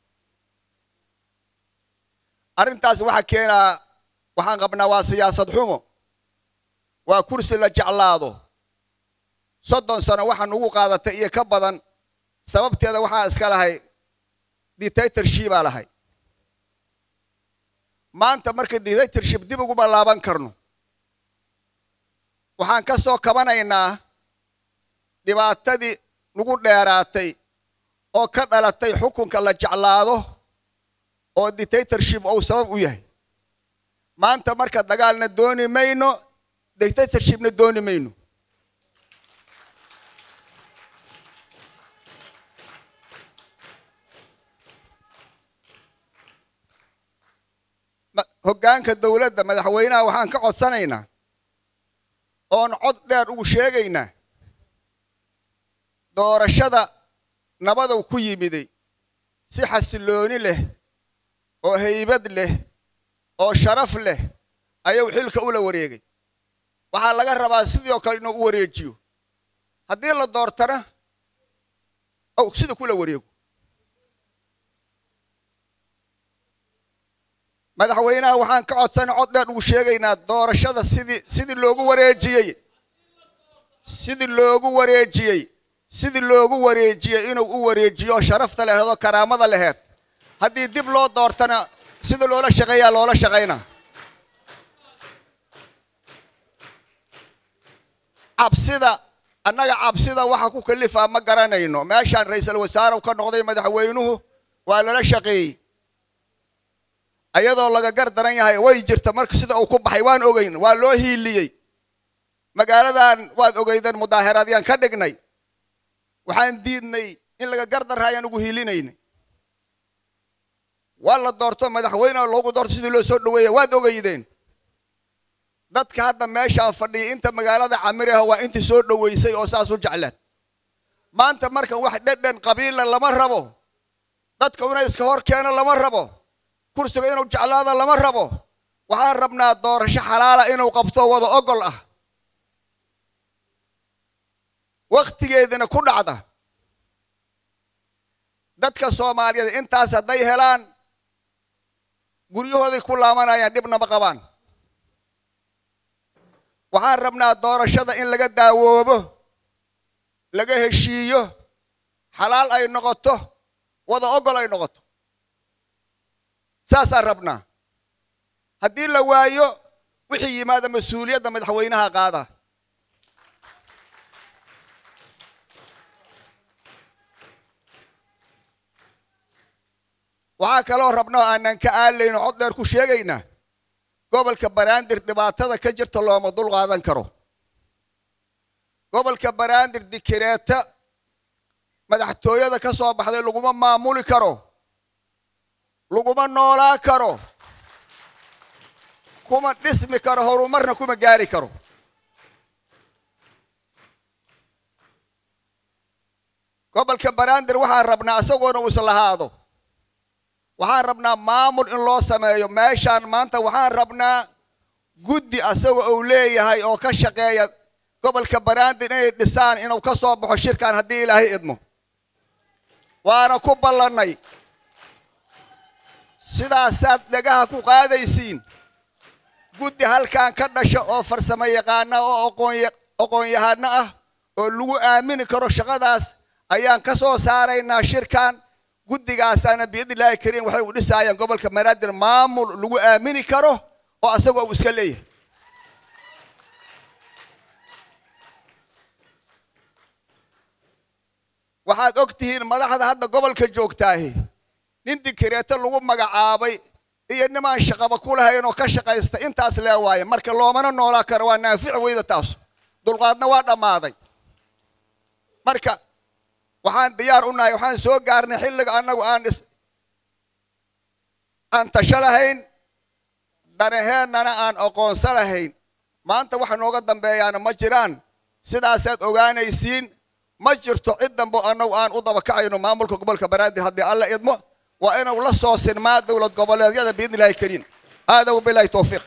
arintaas waxa keenaa waxaan qabnaa waa siyaasad xumo waa kursi la jeclaado soddon sano waxaan ugu qaadatay iyo ka badan sababteeda waxa iska lahay dictatorship baa lahay maanta marka dictatorship dib ugu balaaban karno waxaan ka soo kabanaynaa dhibaatadii nagu dheeraatay oo ka dhalatay xukunka la jeclaado oo dictatorship uu sabab u yahay maanta marka dagaalna dooni mayno dictatorshipna dooni mayno hoggaanka dawladda madaxweynaha waxaan ka codsanaynaa oon cod dheer ugu sheegaynaa doorashada nabadow ku yimiday si xasilooni leh oo haybad leh oo sharaf leh ayuu xilka ula wareegay waxaa laga rabaa sidoo kale inuu u wareejiyo haddii la doortana oo sida kula wareego madaxweynaha waxaan ka codsanay cod dheer ugu sheegaynaa doorashada sidii sidii loogu wareejiyay sidii loogu wareejiyay sidii loogu wareejiyay inuu u wareejiyo sharafta leh oo karaamada leh haddii dib loo doortana sida loola shaqeeyaa loola shaqeynaa cabsida annaga cabsida waxa ku kalifaa ma garanayno meeshaan ra'iisul wasaare ka noqday madaxweynuhu waa lala shaqeeyay ayadoo laga gar daran yahay way jirta marka sida uu ku baxay waan ogeyn waa loo hiiliyay magaaladan waad ogeydan mudaaharaadyan ka dhignay waxaan diidnay in laga gar darayaan ugu hiilinaynay wala doorto madaxweynaha loogu doorto sidii loo soo dhaweeyay waad ogeydeen dadka hadda meesha fadhiya inta magaalada camiraha waa intii soo dhaweysay oo saas u jeclaad maanta marka wax dhadhan qabiil lama rabo dadka una iska hor keena lama rabo kursiga inuu jeclaado lama rabo waxaan rabnaa doorasho xalaal ah inuu qabto wada ogol ah waqtigeedina ku dhacda dadka Soomaaliyeed intaas haday helaan guryahooda ku laamanayaan dibna ma qabaan waxaan rabnaa doorashada in laga daawoobo laga heshiiyo xalaal ay noqoto wada ogol ay noqoto saasaan rabnaa haddii la waayo wixii yimaada mas'uuliyadda madaxweynaha qaada waxaa kaloo rabnaa aanan ka aalayno cod dheer ku sheegaynaa gobolka Banaadir dhibaatada ka jirta looma dul qaadan karo gobolka Banaadir dikreeta madaxtooyada ka soo baxday laguma maamuli karo laguma noolaa karo kuma dhismi karo horumarna kuma gaari karo gobolka Banaadir waxaan rabnaa asagoona uu islahaado waxaan rabnaa maamul in loo sameeyo meeshaan maanta waxaan rabnaa guddi asagoo uu leeyahay oo ka shaqeeya gobolka Banaadir inay dhisaan inuu ka soo baxo shirkan haddii Ilaahay idmo waana ku ballanay sidaasaad dhagaha ku qaadaysiin guddi halkaan ka dhasha oo farsamo yaqaana oo aqoon yahana ah oo lagu aamini karo shaqadaas ayaan ka soo saaraynaa shirkan guddigaasana biidilaahi kariim waxay u dhisayaan gobolka Banaadir maamul lagu aamini karo oo asagoo uu iska leeyahay waxaad ogtihiin madaxda hadda gobolka joogtaahi nin dikreeto lagu magacaabay iyo nimaan shaqaba ku lahayn oo ka shaqaysta intaas leewaay marka loomana noolaa karo waa naafic weyda taas dulqaadna waa dhamaaday marka waxaan diyaar u nahay waxaan soo gaarnay xilliga anagu aan is aan tashalahayn danaheennana aan aqoonsan lahayn maanta waxa nooga dambeeyaana ma jiraan sidaasaad ogaanaysiin ma jirto cid dambe anagu aan u daba kacayno maamulka gobolka Banaadir haddii alla idmo waa inuu la soo sinmaa dawlad goboleedyada biidilaahi kariim aada u bilaahi tawfiiq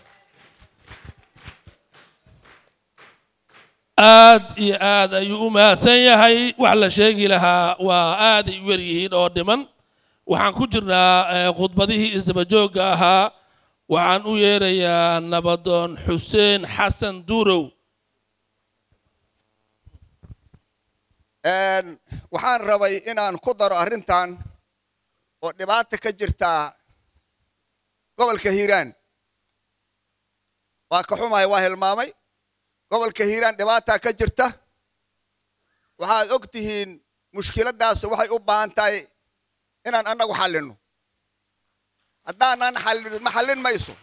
aad iyo aad ayuu u mahadsan yahay wax la sheegi lahaa waa aad ay u yar yihiin oo dhiman waxaan ku jirnaa khudbadihii isdaba joogga ahaa waxaan u yeerayaa nabadoon xuseen xasan duurow waxaan rabay inaan ku daro arrintan oo dhibaato ka jirta gobolka Hiiraan waa ka xumahay waa hilmaamay gobolka Hiiraan dhibaato ka jirta waxaad ogtihiin mushkiladaas waxay u baahan tahay inaan anagu xalino haddaanan xalin ma xalin mayso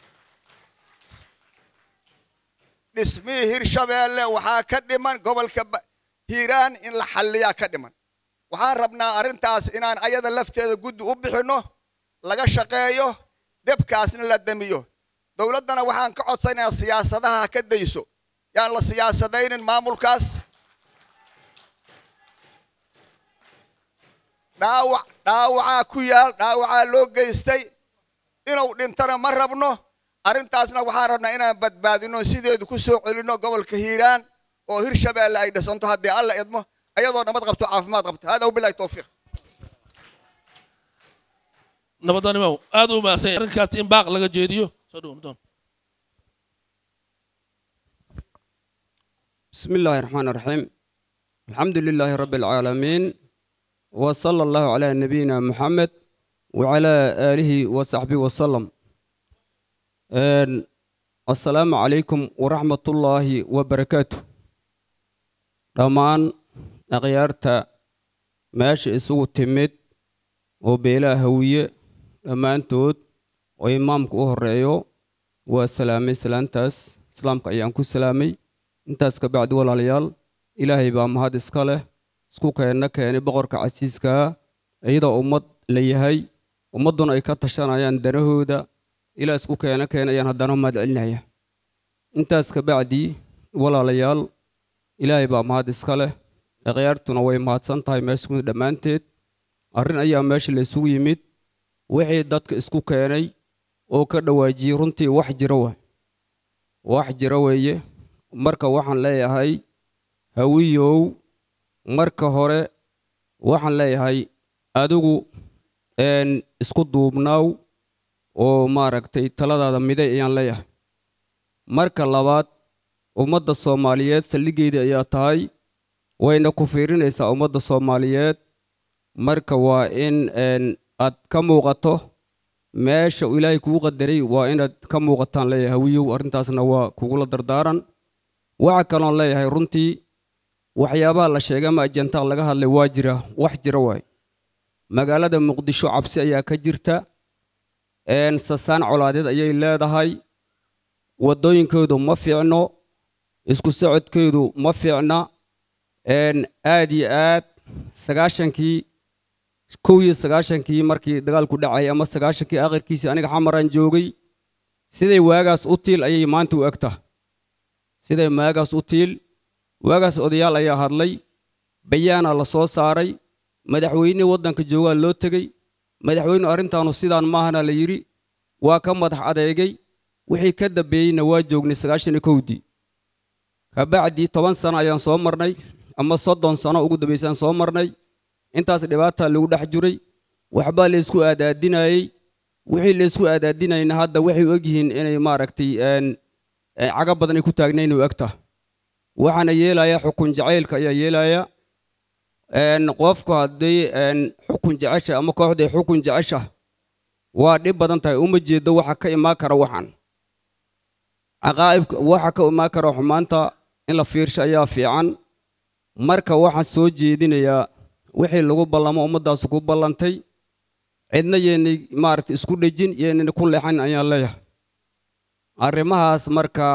dhismihii Hirshabeelle waxaa ka dhiman gobolka Hiiraan in la xalliyaa ka dhiman waxaan rabnaa arrintaas inaan ayada lafteeda guddi u bixino laga shaqeeyo debkaasna la damiyo dawladdana waxaan ka codsanayaa siyaasadaha ka dayso yaan la siyaasadaynin maamulkaas dhaawac dhaawacaa ku yaal dhaawacaa loo geystay inuu dhintana ma rabno arrintaasna waxaan rabnaa inaan badbaadino sideedu ku soo celino gobolka Hiiraan oo Hirshabeelle ay dhisanto haddii alla idmo ayadoo nabad qabto caafimaad qabto hada billahi tawfiiq nabadoonimo aad u mahadsan arrinkaas in baaq laga jeediyo soo dhawaado بسم الله الرحمن الرحيم الحمد لله رب العالمين وصلى الله على نبينا محمد وعلى آله وصحبه وسلم السلام عليكم ورحمة الله وبركاته دمان أغيارتا ماشي اسوء تمت وبيلا هوية دمان تود وإمامك أهريو وسلامي سلانتاس سلامك أيامكو سلامي intaas ka bacdi walaalayaal ilaahay baa mahad iska leh isku keenna keenay boqorka casiiska iyadoo ummad la yahay ummaduna ay ka tashanayaan danahooda ilaa isku keena keenayaan haddana mahad celinaya intaas ka bacdi walaalayaal ilaahay baa mahad iska leh aqyaartuna way mahadsan tahay meesha dhammaanteed arrin ayaa meesha la isugu yimid wixii dadka isku keenay oo ka dhawaajiyay runtii wax jira waa wax jira weeye marka waxaan leeyahay hawiyow marka hore waxaan leeyahay adigu een isku duubnaaw oo maaragtay taladaada miday ayaan leeyahay marka labaad ummadda Soomaaliyeed saligeeda ayaa tahay wayna ku fiirinaysaa ummadda Soomaaliyeed marka waa in een aad ka muuqato meesha Ilaahay kugu qadaray waa inaad ka muuqataan leeyahay hawiyow arrintaasna waa kugula dardaaran waxa kale oo leeyahay runtii waxyaabaha la sheegay ma ajanta laga hadlay waa jira wax jira way magaalada Muqdisho cabsi ayaa ka jirta een sasaan colaadeed ayay leedahay wadooyinkoodu ma fiicno isku socodkoodu ma fiicna een aad iyo aad sagaashankii kow iyo sagaashankii markii dagaalku dhacay ama sagaashankii aakhirkiisa aniga xamaran joogay siday waagaas u tiil ayay maanta u egtaa siday waagaas u tiil waagaas odayaal ayaa hadlay bayaana la soo saaray madaxweynihii waddanka joogaa loo tegey madaxweynu arrintaanu sidaan maahana la yidhi waa ka madax adeegay wixii ka dambeeyeyna waa joognay sagaashan iyo kowdii kabacdii toban sano ayaan soo marnay ama soddon sano ugu dambaysaan soo marnay intaas dhibaataa lagu dhex jiray waxbaa la isku aadaadinayey wixii la isku aadaadinayna hadda waxay u egyihiin inay maaragtay caga badan ay ku taagnayn u egta waxaana yeelaya xukun jacaylka ayaa yeelaya qofku haddii xukun jecesha ama kooxda xukun jecesha waa dhib badan tahay uma jeedo waxa ka imaan kara waxaan caqaa'ibka waxa ka imaan kara xumaanta in la fiirsho ayaa fiican marka waxaan soo jeedinayaa wixii lagu ballamo ummaddaas ku ballantay cidna yeynay maaragtay isku dhejin yeynayna ku leexan ayaan leeyahay arrimahaas marka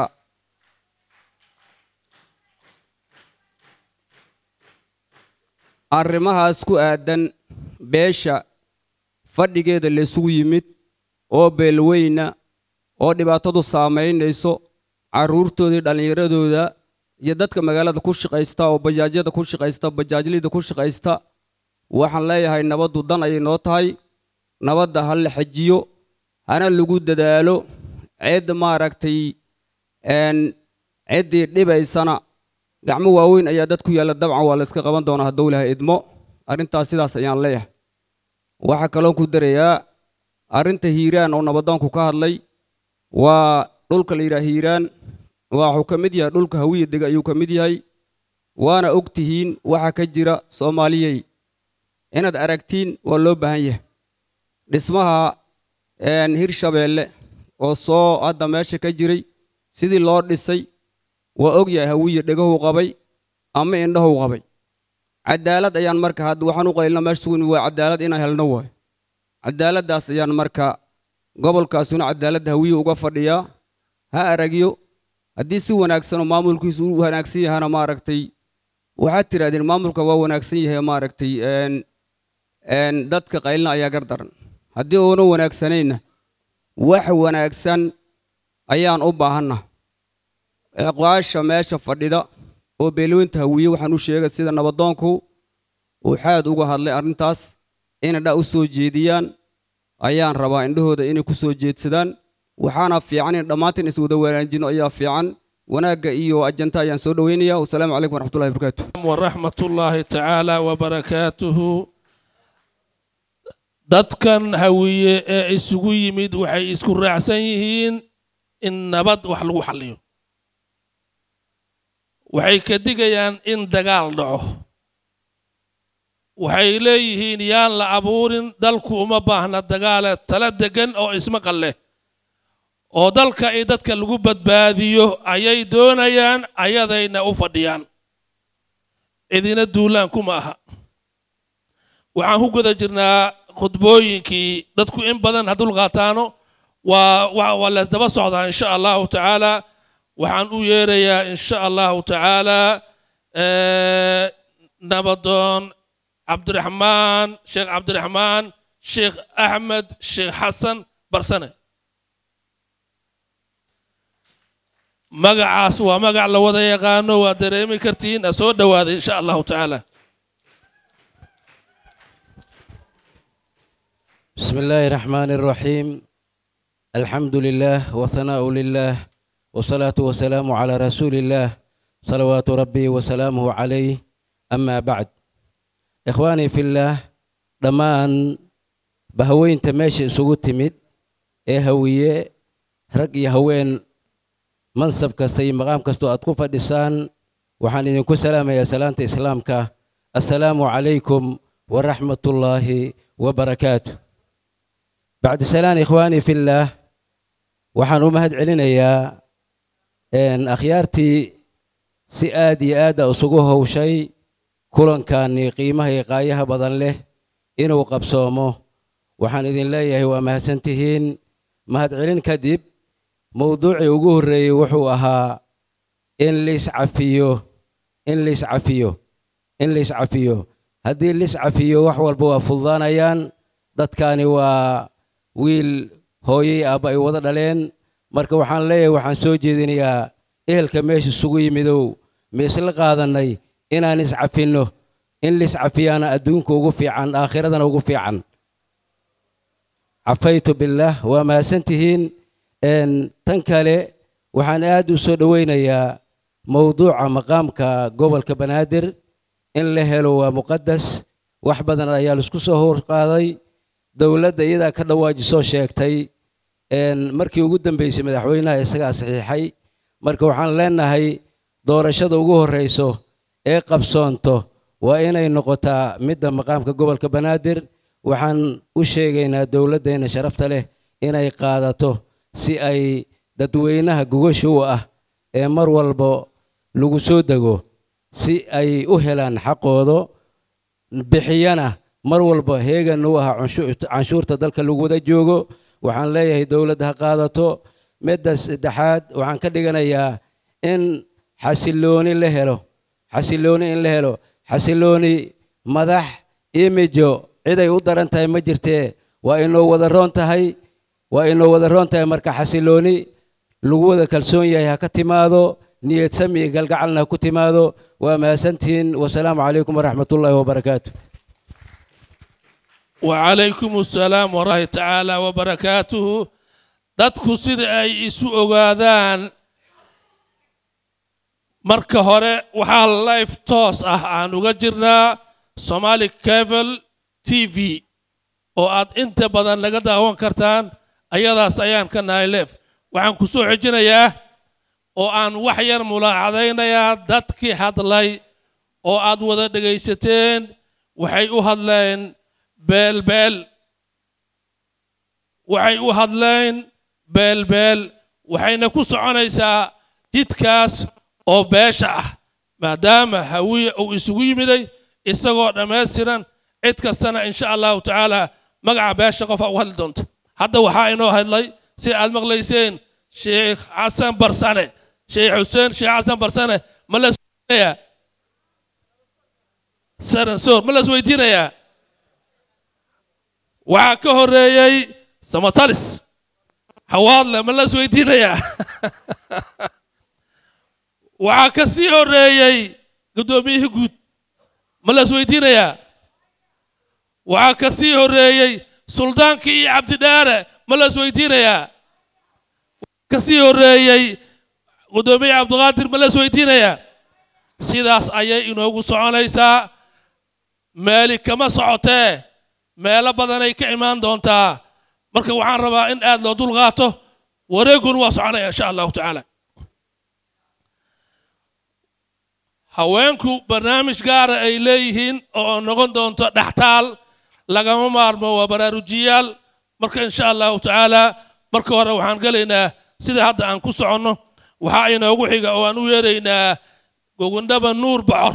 arrimahaas ku aadan beesha fadhigeeda la isugu yimid oo beelweyna oo dhibaatadu saamaynayso carruurtoodii dhallinyaradooda iyo dadka magaalada ku shaqaysta oo bajaajyada ku shaqaysta bajaajlida ku shaqaysta waxaan leeyahay nabaddu dan ayay noo tahay nabadda ha la xajiyo hana lagu dadaalo cid maaragtay ciddii dhibaysana gacmo waaweyn ayaa dad ku yaalla dabcan waa la iska qaban doonaa hadduu ilahay idmo arrintaas sidaas ayaan leeyahay waxaa kaloon ku darayaa arrinta hiiraan oo nabadoonku ka hadlay waa dhulka la yidhaha hiiraan waxuu ka mid yahay dhulka hawiya dega ayuu ka mid yahay waana og tihiin waxa ka jira soomaaliyey inaad aragtiin waa loo baahan yahay dhismaha hirshabeelle oo soo hadda meesha ka jiray sidii loo dhisay waa og yahay hawiya dhegahuu qabay ama indhahuu qabay cadaalad ayaan marka hadda waxaan u qaylna meesha sugun waa cadaalad inaan helno waayo cadaaladdaas ayaan marka gobolkaasuna cadaaladda hawiya uga fadhiyaa ha aragyo haddii si wanaagsan oo maamulkiisu u wanaagsan yahana maaragtay waxaad tirahdeen maamulka waa wanaagsan yahay maaragtay dadka qaylna ayaa gardaran haddii uuna wanaagsanayna wax wanaagsan ayaan u baahanna ciqaasha meesha fadhida oo beelweynta hawiye waxaan u sheegay sida nabadoonku uu xaad uga hadlay arrintaas inay dha u soo jeediyaan ayaan rabaa indhahooda inay ku soo jeedsadaan waxaana fiican in dhammaantiin is wada wanaajino ayaa fiican wanaagga iyo ajanta ayaan soo dhaweynaya wasalaamu calaykum waraxmatullahi wabarakaatu waraxmatullaahi tacaala wabarakaatuhu dadkan hawiye ee isugu yimid waxay isku raacsan yihiin in nabad wax lagu xalliyo waxay ka digayaan in dagaal dhaco waxay leeyihiin yaan la abuurin dalku uma baahna dagaale tala degan oo ismaqal leh oo dalka iyo dadka lagu badbaadiyo ayay doonayaan ayadayna u fadhiyaan cidina duulaan kuma aha waxaan ku guda jirnaa khudbooyinkii dadku in badan ha dulqaataano waa waa leesdaba socdaa insha allahu tacaala waxaan u yeerayaa insha allahu tacaala nabadoon cabdiraxmaan sheekh cabdiraxmaan sheekh axmed sheekh xasan barsane magacaas waa magac la wada yaqaano waa dareemi kartiin a soo dhowaaday insha allahu tacaala بسم الله الرحمن الرحيم الحمد لله وثناء لله والصلاة والسلام على رسول الله صلوات ربي وسلامه عليه أما بعد إخواني في الله دمان بهوين تماشي سوق تمد إيه هوية رقي هوين منصب كستي مقام كستو أتقف الدسان وحاني نكو سلام يا سلامة إسلامك السلام عليكم ورحمة الله وبركاته بعد سلام إخواني في الله وحان أمهد علينا يا إن أخيارتي سيادي آدا أصقوها وشي كلن كان قيمة يقايها بدن له إنه قبصومه وحان إذن الله هو مهسنتهين مهد علين كدب موضوعي وقوه الري وحوها إن ليس عفيو إن ليس عفيو إن ليس عفيو هذه ليس عفيو وحوى البوا فضانيان دad كاني و wiil hooyay aabba ay wada dhaleen marka waxaan leeyahay waxaan soo jeedinayaa ehelka meesha isugu yimidow ma isla qaadanay inaan iscafinno in liscafiyaana adduunka ugu fiican aakhiradana ugu fiican cafaytu billaah waa mahadsantihiin tan kale waxaan aad u soo dhowaynayaa mowduuca maqaamka gobolka banaadir in la helo waa muqadas wax badan ayaa laisku soo horqaaday dowladda iyadaa ka dhawaajisoo sheegtay markii ugu dambeysay madaxweynaha isagaa saxiixay marka waxaan leenahay doorashada ugu horreyso ee qabsoonto waa inay noqotaa midda maqaamka gobolka banaadir waxaan u sheegaynaa dowladdeena sharafta leh inay qaadato si ay dadweynaha gogosha u ah ee mar walba lagu soo dego si ay u helaan xaqooda bixiyana mar walba heegan u ah canshuurta dalka lagu wada joogo waxaan leeyahay dowladda ha qaadato midda saddexaad waxaan ka dhiganayaa in xasilooni la helo xasilooni in la helo xasilooni madax imijo ciday u daran tahay ma jirtee waa inoo wada roon tahay waa inoo wada roon tahay marka xasilooni lagu wada kalsoon yahay ha ka timaado niyad sami iyo galgacalna ha ku timaado waa mahadsantihiin wasalaamu calaykum waraxmatullaahi wabarakaatu وعليكم السلام ورحمة الله تعالى وبركاته dadku sida ay isu ogaadaan marka hore waxaa live toos ah aan uga jirnaa Somali Cable T V oo aad inta badan naga daawan kartaan ayadaas ayaan ka nahay live waxaan ku soo xijinayaa oo aan wax yar mulaacadaynayaa dadkii hadlay oo aad wada dhagaysateen waxay u hadleen beel beel waxay u hadleen beel beel waxayna ku soconaysaa jidkaas oo beesha ah maadaama hawiye uu isugu yimiday isagoo dhammaystiran cid kastana insha allahu tacaala magaca beesha qofa u hadli doonta hadda waxaa inoo hadlay si aad maqlayseen sheekh xasan barsane sheekh xuseen sheekh xasan barsane ma la isweydiinayaa saransoor ma la isweydiinayaa waxaa ka horreeyey samatalis hawaadle ma la isweydiinayaa waxaa ka sii horreeyey guddoomiyihii guud ma la isweydiinayaa waxaa ka sii horreeyey suldaankii iyo cabdidhaare ma la isweydiinayaa ka sii horreeyey guddoomiye cabdiqaadir ma la isweydiinayaa sidaas ayay inoogu soconaysaa meeli kama socotee meelo badanay ka imaan doontaa marka waxaan rabaa in aad loo dul qaato wareegun waa soconaya insha allahu tacaala haweenku barnaamij gaara ay leeyihiin oo noqon doonto dhaxtaal lagama maarmo waa baraarujiyaal marka insha allahu tacaala marka hore waxaan gelaynaa sida hadda aan ku soconno waxaa inoogu xiga oo aan u yeeraynaa gogondhaba nuur bocor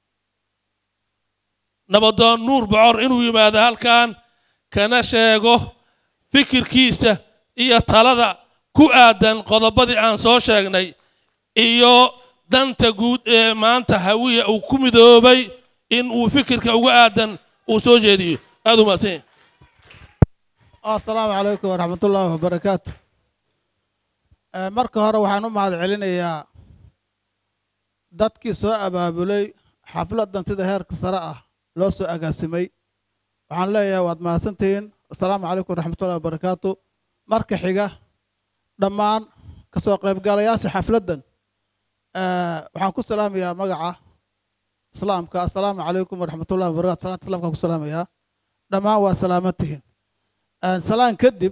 nabadoon nuur bocor inuu yimaado halkan kana sheego fikirkiisa iyo talada ku aadan qodobadii aan soo sheegnay iyo danta guud ee maanta hawiye uu ku midoobay in uu fikirka uga aadan uu soo jeediyo aad u mahadsan assalaamu calaykum waraxmatullaahi wabarakaatu marka hore waxaan u mahad celinayaa dadkii soo abaabulay xafladdan sida heerka sare ah loo soo agaasimay waxaan leeyahay waad mahadsantihiin assalaamu calaykum waraxmatullahi wabarakaatu marka xiga dhammaan kasoo qaybgalayaasha xafladdan waxaan ku salaamayaa magaca islaamka assalaamu calaykum waraxmatullahi wabarakaatu salaanta islaamka ku salaamayaa dhammaan waa salaamantihiin salaan kadib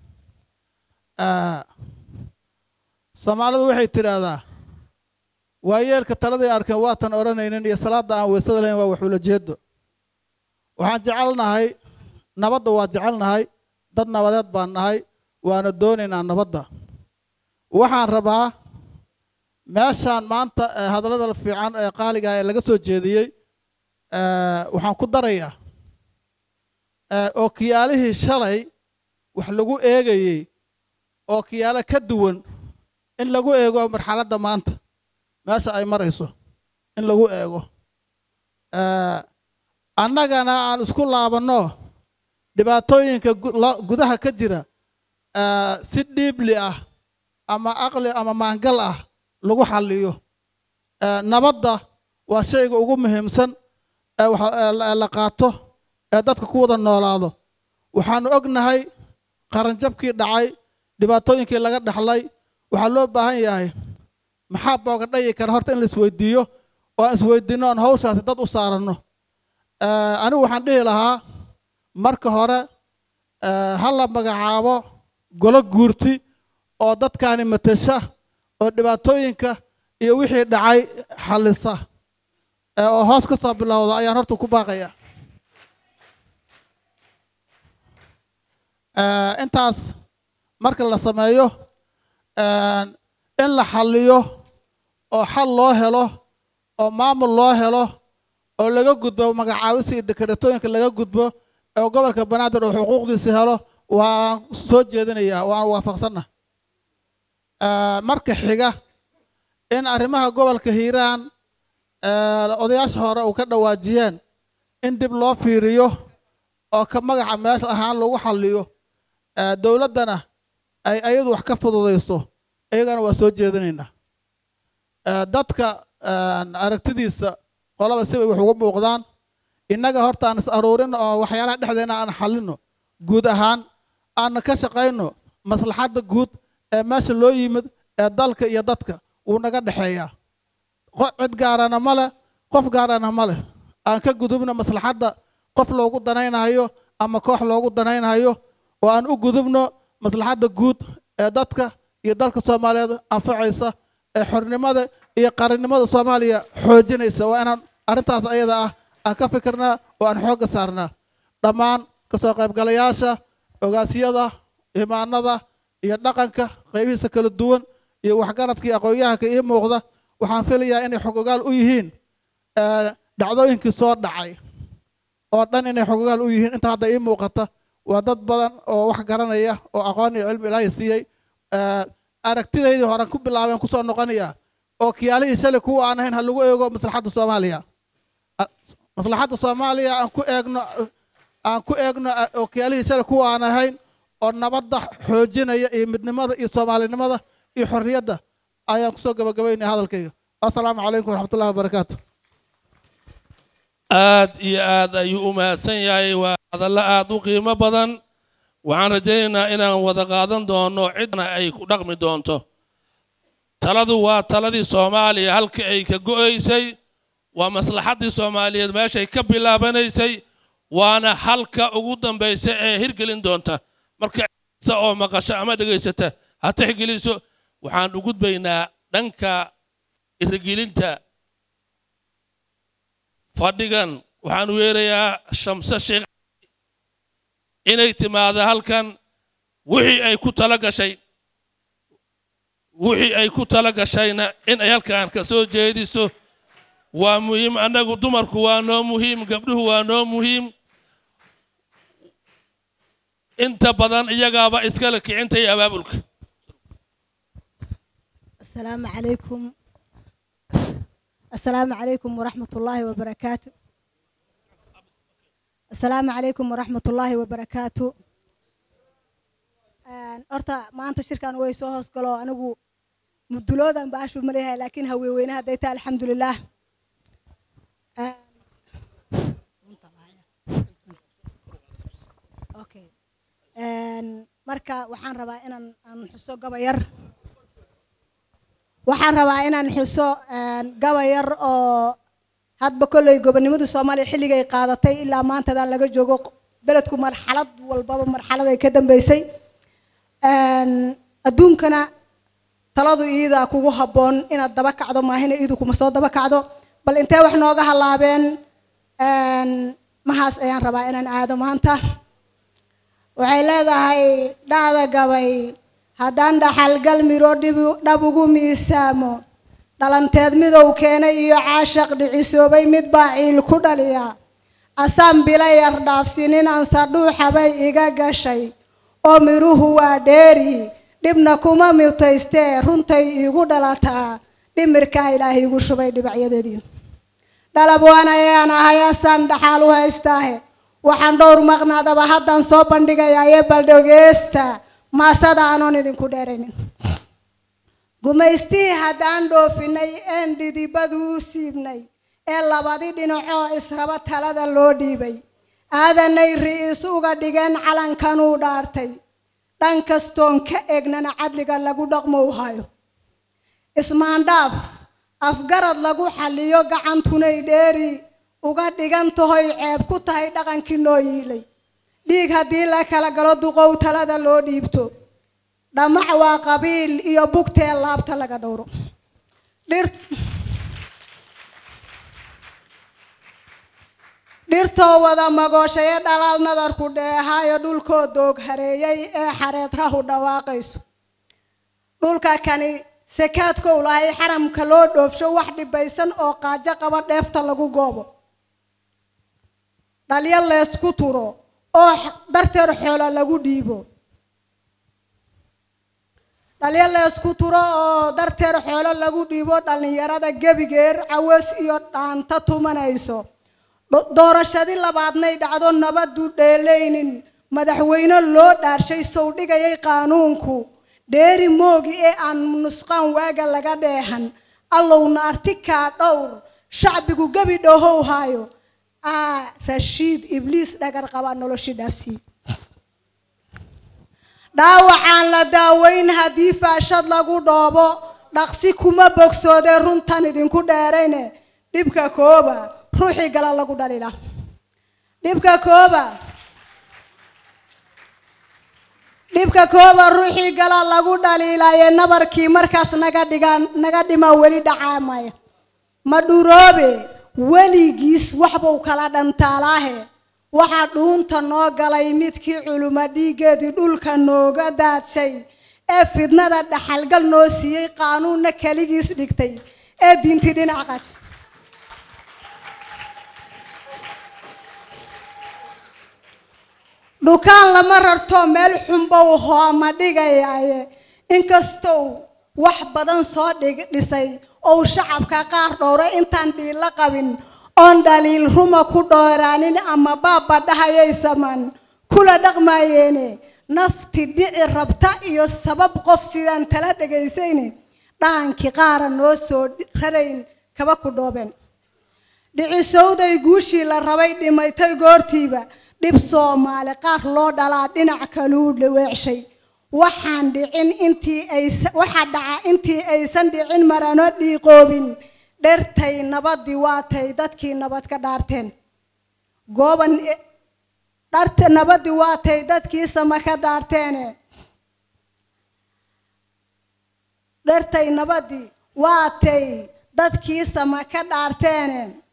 soomaalidu waxay tidhaahdaa waayeelka taladay arkeen waatan odhanaynin iyo salaadda aan weysada lahayn waa waxula jeedo waxaan jecelnahay nabadda waa jecelnahay dad nabadeed baan nahay waana doonaynaa nabadda waxaan rabaa meeshaan maanta hadallada fiican ee qaaliga ee laga soo jeediyey waxaan ku darayaa oo kiyaalihii shalay wax lagu eegayey oo kiyaalo ka duwan in lagu eego marxaladda maanta meesha ay marayso in lagu eego annagana aan isku laabanno dhibaatooyinka gudaha ka jira si dhiibli ah ama aqli ama maangal ah lagu xalliyo nabadda waa shayga ugu muhiimsan ee la qaato ee dadka ku wada noolaado waxaanu ognahay qaranjabkii dhacay dhibaatooyinkii laga dhaxlay waxaa loo baahan yahay maxaa booga dhayi kara horta in la isweydiiyo oo aan isweydiinno aan hawshaasi dad u saaranno anigu waxaan dhihi lahaa marka hore ha la magacaabo golo guurti oo dadkaani matasha oo dhibaatooyinka iyo wixii dhacay xallisa oo hoos ka soo bilowda ayaan horta ku baaqaya intaas marka la sameeyo in la xalliyo oo xal loo helo oo maamul loo helo oo laga gudbo magacaabisa iyo dekeratooyinka laga gudbo oo gobolka banaadir oo xuquuqdiisa helo waan soo jeedinayaa waan waafaqsanna marka xiga in arrimaha gobolka hiiraan odayaasha hore uu ka dhawaajiyeen in dib loo fiiriyo oo ka magaca meesha ahaan lagu xalliyo dowladdana ay ayadu wax ka fududayso iyagana waa soo jeedinaynaa dadka aragtidiisa qolaba si bay wax uga muuqdaan innaga horta aan is aruurin oo waxyaalaha dhexdeena aan xallino guud ahaan aan ka shaqayno maslaxadda guud ee meesha loo yimid ee dalka iyo dadka wuu naga dhexeeyaa cid gaarana ma leh qof gaarana ma leh aan ka gudubno maslaxadda qof loogu danaynayo ama koox loogu danaynayo oo aan u gudubno maslaxadda guud ee dadka iyo dalka Soomaaliyeed anfacaysa ee xornimada iyo qarannimada Soomaaliya xoojinaysa waa inaan arrintaas ayada ah aan ka fikirnaa oo aan xoogga saarnaa dhammaan ka soo qaybgalayaasha ogaasiyada imaanada iyo dhaqanka qaybihiisa kala duwan iyo waxgaradka iyo aqoon-yahanka ii muuqda waxaan filayaa inay xogogaal u yihiin dhacdooyinkii soo dhacay oo dhan inay xogogaal u yihiin inta hadda ii muuqata waa dad badan oo wax garanaya oo aqoon iyo cilmi ilaahay siiyey aragtidaydii horan ku bilaabeen kusoo noqonaya oo kiyaalihii shalay kuwa aan ahayn ha lagu eego maslaxadda Soomaaliya maslaxadda Soomaaliya aan ku eegno aan ku eegno oo kiyaalihii shalay kuwa aan ahayn oo nabadda xoojinaya iyo midnimada iyo Soomaalinimada iyo xorriyadda ayaan kusoo gabagabaynay hadalkayga assalaamu calaykum waraxmatullaahi wabarakaatu aad iyo aad ayuu u mahadsan yahay waa hadallo aad u qiimo badan waxaan rajaynaynaa inaan wada qaadan doono cidna ay ku dhaqmi doonto taladu waa taladii Soomaaliya halka ay ka go'aysay waa maslaxadii Soomaaliyeed meeshay ka bilaabanaysay waana halka ugu dambaysa ee hirgelin doonta marka oo maqasho ama dhageysata ha tixgeliso waxaan u gudbaynaa dhanka irgelinta fadhigan waxaan weerayaa Shamsa Sheekh inay timaado halkan wixii ay ku tala gashay wixii ay ku tala gashayna in ay halkan ka soo jeediso waa muhiim anagu dumarku waa noo muhiim gabdhuhu waa noo muhiim inta badan iyagaaba iskala kicintay abaabulka السلام عليكم السلام عليكم ورحمة الله وبركاته السلام عليكم ورحمة الله وبركاته أرتا ما أنت شركة أنا ويسوه سكلو أنا جو مدلودا بعشر مريها لكن هوي وينها ديتا الحمد لله أوكي مركا وحان ربا إن نحسو قبير waxaan rabaa inaan xiso gabayar oo hadba kulay gobonimada Soomaaliya xilligay qaadatay ilaa maantadan laga joogo beledku marxalad walbaba marxalad ay ka dambeysay adduunkana taladu iyada kugu haboon inaad daba kacdo maahina iidu kuma soo daba kacdo bal intee wax nooga halaabeen mahaas ayaan rabaa inaan aado maanta waxay leedahay dhaada gabay haddaan dhaxalgal miro dhab ugu miisaamo dhalanteed midow keenay iyo caashaq dhicisoobay mid baa ciil ku dhaliya asaan bila yar dhaafsinin ansa dhuuxabay iga gashay oo miruhu waa dheeri dhibna kuma mutaystee runtay iigu dhalataa dhimirkaa ilaahay igu shubay dhibacyadeedii dhalab waan ayaan ahay asaan dhaxaal u haystaahe waxaan dhowr maqnaadaba haddaan soo bandhigayaa ee baldhogeesta maasada aanoon idinku dheeraynin gumaystii haddaan dhoofinay een dhidibadu u siibnay ee labadii dhinacoo israba talada loo dhiibay aadanay ri'is uga dhigeen calankanuu dhaartay dhan kastoon ka egnana cadliga lagu dhaqmo u hayo ismaandhaaf afgarad lagu xalliyo gacantunay dheeri uga dhigan tahoy ceeb ku tahay dhaqankii noo yiilay dhiig haddii la kala galo duqow talada loo dhiibto dhamac waa qabiil iyo bugtee laabta laga dhowro dhirtoo wada magooshaye dhalaal nadarku dheehaayo dhulkoo doog hareeyay ee xareed rahu dhawaaqayso dhulka kani sakaadkow lahay xaramka loo dhoofsho wax dhibaysan oo qaajo qaba dheefta lagu goobo dhalyo leysku turo oo darteed xoolo lagu dhiibo dhalyo leysku turo oo darteed xoolo lagu dhiibo dhallinyarada gebigeer caweys iyo dhaanta tumanayso doorashadii labaadnay dhacdo nabadu dheelaynin madaxweyne loo dhaarshay sow dhigayay qaanuunku dheeri moogi ee aan nusqaan waaga laga dheehan allowna artikaa dhowr shacbigu gebi dhahow haayo aa rashiid ibliis dhagar qaba noloshii dhaafsii dhaawacaan la daaweyn haddii faashad lagu dhoobo dhaqsi kuma bogsoodee runtan idinku dheerayne dhibka kooba ruuxii gala lagu dhalila dhibka kooba dhibka kooba ruuxii gala lagu dhaliilaaye nabarkii markaas naga dhigaan naga dhima weli dhacaamaya ma dhuroobe weligiis waxbuu kala dhantaalaahe waxaa dhuunta noo galay midkii culuma dhiigeedii dhulka nooga daadshay ee fidnada dhaxalgal noo siiyey qaanuunna keligiis dhigtay ee diintii dhinac qaj dukaan lama rarto meel xunbow hooma dhigayaaye inkastoo wax badan soo dhisay oo shacabka qaar dhowray intaan dhiila qabin oon dhaliil ruma ku dhooraanin ama baaba dhahayay samaan kula dhaqmayeene nafti dhici rabta iyo sabab qof sidaan tala dhegaysayne dhaankii qaara noo soo rarayn kaba ku dhoobeen dhicisowday guushii la rabay dhimaytay goortiiba dhib Soomaali qaar loo dhalaa dhinac kaluu dhaweecshay waxaan dhicin intii ay waxa dhaca intii aysan dhicin marano dhiiqoobin dhertay nabadii waatay dadkii nabad ka dhaarteen gooban dharta nabadii waatay dadkii sama ka dhaarteen dhertay nabadii waatay dadkii sama ka dhaarteen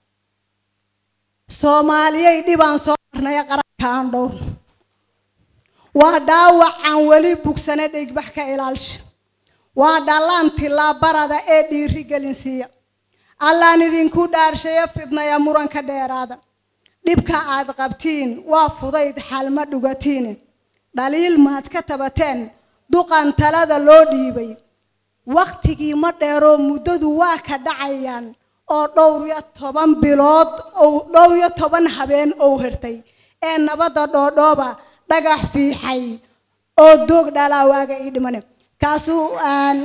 Soomaaliyay dhibaan soo marnay qarankaan dhowr waa dhaawac aan weli bugsane dhigbax ka ilaalsha waa dhalaan tilaabarada ee dhiiri gelinsiya allaan idinku dhaarshay fidnaya muranka dheeraada dhibka aad qabtiin waa fudayd xalma dhugatiin dhaliil maad ka tabateen duqan talada loo dhiibay waqtigii ma dheero muddadu waa ka dhacayaan oo dhowr iyo toban bilood oo dhowr iyo toban habeen oo hirtay ee nabada dhoodhooba dhagax fiixay oo doog dhalaa waaga ii dhimane kaasu aan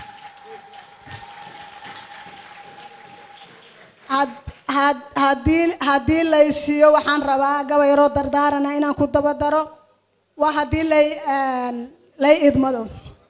had had hadii hadii la isiyo waxaan rabaa gabayro dardaarana inaan ku daba daro waa hadii lay lay idmado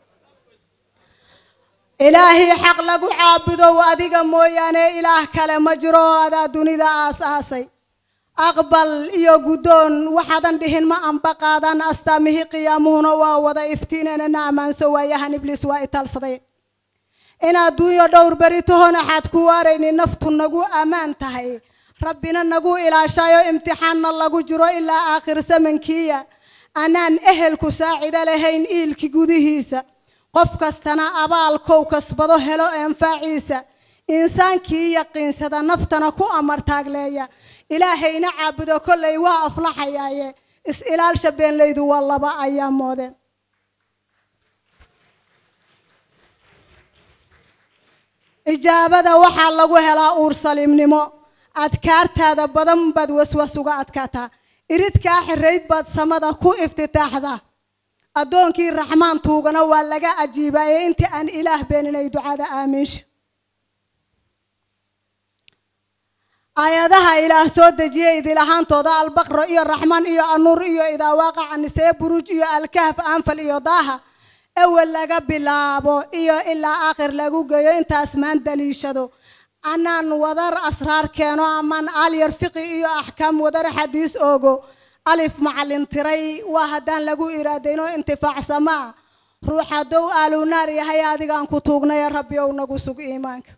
إلهي حق لغو عابدو واديغا موياني إله كالي مجرو هذا دونيدا آساسي أقبل إيو قدون وحدان دهن ما أنبقادان أستامه قيامون ووضا إفتينين نعمان سوايا هنبلس وإتال صدي إنا دويو دور بريتوهن حد كوارين نفتو نغو أمان تهي ربنا نغو إلى شايو امتحان نلغو جرو إلا آخر سمنكية أنان أهل كساعد لهين إيل كي قدهيسا قف كستنا أبال كو كسبضو هلو انفاعيسا إنسان كي يقين سدا نفتنا كو أمر تاقليا إلهي نعبدو كل يوا أفلحيا إس إلال شبين ليدو والله با أيام مودين إجابة وحا لغو هلا أورسلم نمو أدكارت هذا بدن بد وسوسوغا أدكاتا إريد كاحريد بد سمدا كو افتتاح ذا addoonkii raxmaan tuugana waa laga ajiibaayay intii aan ilaah beeninay ducada aaminsha aayadaha ilaah soo dejiyay idil ahaantooda albaqra iyo raxmaan iyo anuur iyo idaa waaqaca nisee buruj iyo alkahf anfal iyo daaha awal laga bilaabo iyo ilaa aakhir lagu geeyo intaas maan daliishado anaan wadar asraar keeno amaan alyar fiqi iyo axkaam wadar xadiis oogo alif macallin tiray waa haddaan lagu iraadayno intifaacsama ruuxa dow aalu naar yahay adigaan ku tuugnay rabbi ow nagu sug iimaanka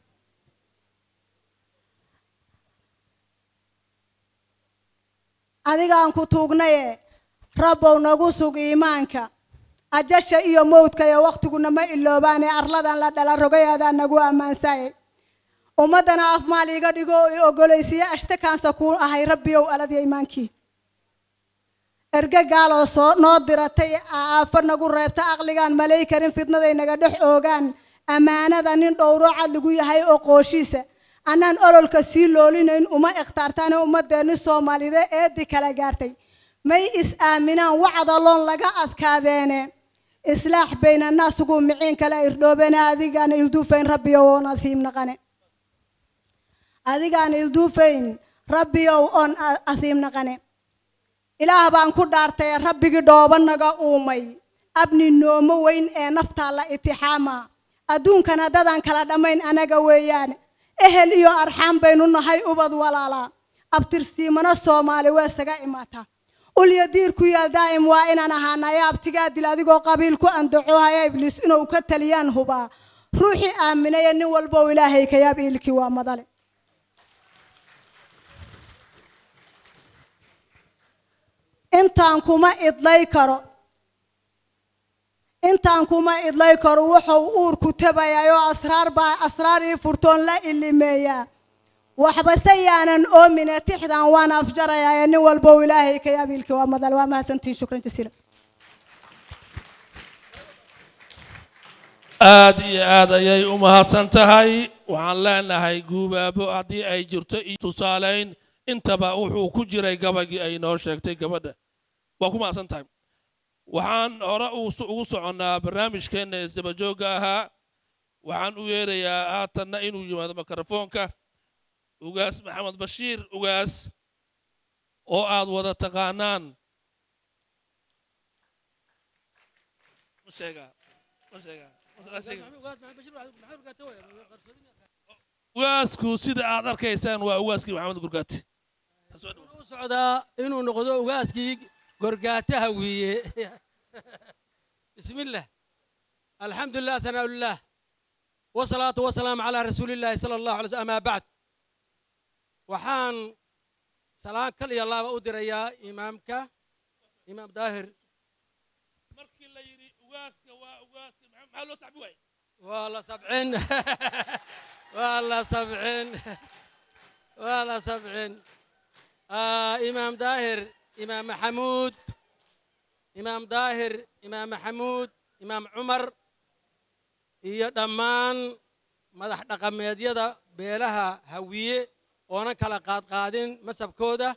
adigaan ku tuugnay rabbow nagu sug iimaanka ajasha iyo mowdka iyo waqtiguna ma iloobaane arladan la dhala rogayaada nagu amaansay ummadana afmaal iga dhigo oo ogolaysiya ashtakaansa ku ahay rabbiyow alad iimaankii erga gaalo soo noo diratay aafar nagu reebta aqligan malay karin fitnaday naga dhex oogaan amaanada nin dhowro cad lagu yahay oo qooshiisa anaan ololka sii loolinayn uma ikhtaartaan ummadeena Soomaaliyeed ee di kala gaartay may is aaminaan wacda loon laga adkaadeene islaax bayna naas ugu miciin kala irdhoobana adigaan ilduufayn rabbiyow oo nasiib naqane adigaan ilduufayn rabbiyow oo nasiib naqane ilaah baan ku dhaartay rabbigi dhoobanaga uumay abni noomo weyn ee nafta la itixaama adduunkana dadan kala dhamayn anaga weeyaan ehel iyo arxam baynu nahay ubad walaala abtirsiimana Soomaali waa saga imaata ulya diirku yaa daa'im waa inaan ahaanay abtigaa dil adigoo qabiil ku andacoohaya ibliis inuu ka taliyaan huba ruuxi aaminay nin walba ilaahay ka yaab ilki waa madale intaan kuma idlay karo intaan kuma idlay karo wuxuu uur ku tabayayo asraar ba asraari furtoon la ilimeeya waxba sayaanan oomina tixdan waan afjaraya nin walba ilaahay ka yaabilki waa madal waa mahadsantii shukran jasiila aad iyo aad ayay u mahadsan tahay waxaan leenahay guubaabo haddii ay jirto iyo tusaaleyn intaba wuxuu ku jiray gabagii ay noo sheegtay gabadha waa ku mahadsan tahay waxaan hore ugu soconnaa barnaamijkeenna isdaba joogga ahaa waxaan u yeerayaa haatanna inuu yimaado mikrofoonka ugaas maxamed bashiir ugaas oo aad wada taqaanaan ugaasku sida aad arkaysaan waa ugaaskii maxamed gurgaati u socdaa inuu noqdo ugaaskii gorgaataha wiye بسم الله الحمد لله ثناء الله والصلاة والسلام على رسول الله صلى الله عليه وسلم أما بعد وحان سلام كل الله أدري يا إمامك إمام داهر مركي اللي يري أواسك وأواسك محلو سعبوي والله سبعين والله سبعين والله سبعين آه إمام داهر إمام محمود إمام داهر إمام محمود إمام عمر iyo dhammaan madax dhaqameedyada beelaha hawiye oona kala qaad qaadin masabkooda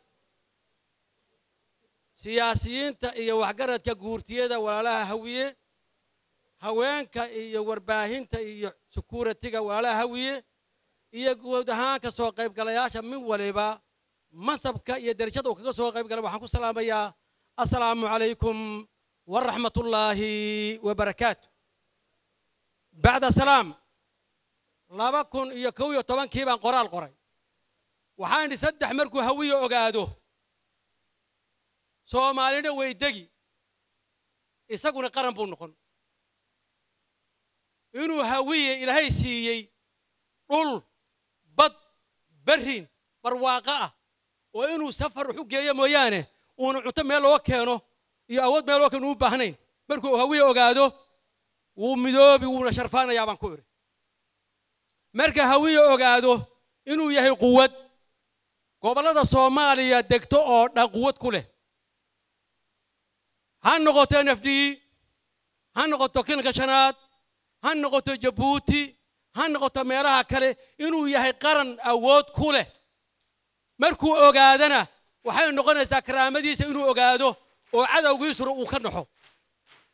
siyaasiyiinta iyo waxgaradka guurtiyada walaalaha hawiye haweenka iyo warbaahinta iyo security-ga walaalaha hawiye iyo guud ahaan ka soo qayb galayaasha min waliba masabka iyo darajada uu kaga soo qayb galay waxaan ku salaamayaa assalaamu calaykum waraxmatullaahi wabarakaatu بعد السلام لابا كون iyo kow iyo toban kii baan qoraal qoray waxaan saddex markuu hawiye ogaado Soomaalina way degi isaguna qaran buu noqon inuu hawiye ilaahay siiyay dhul bad barin barwaaqa ah oo inuu safar u geeyo mooyaane uu cunto meel loo keeno iyo awood meel loo keeno u baahnayn markuu hawiye ogaado ومدوبي ونشرفانا يا بانكوري مركا هوية أوغادو إنو يهي قوة قبلة الصومالية دكتو أو دا قوة كله هان نغوتو نفدي هان نغوتو كين غشانات هان نغوتو جبوتي هان نغوتو ميراها كله إنو يهي قرن أوود كله مركو أوغادنا وحين نغونا ساكرامديس إنو أوغادو وعدا وغيسرو وكنحو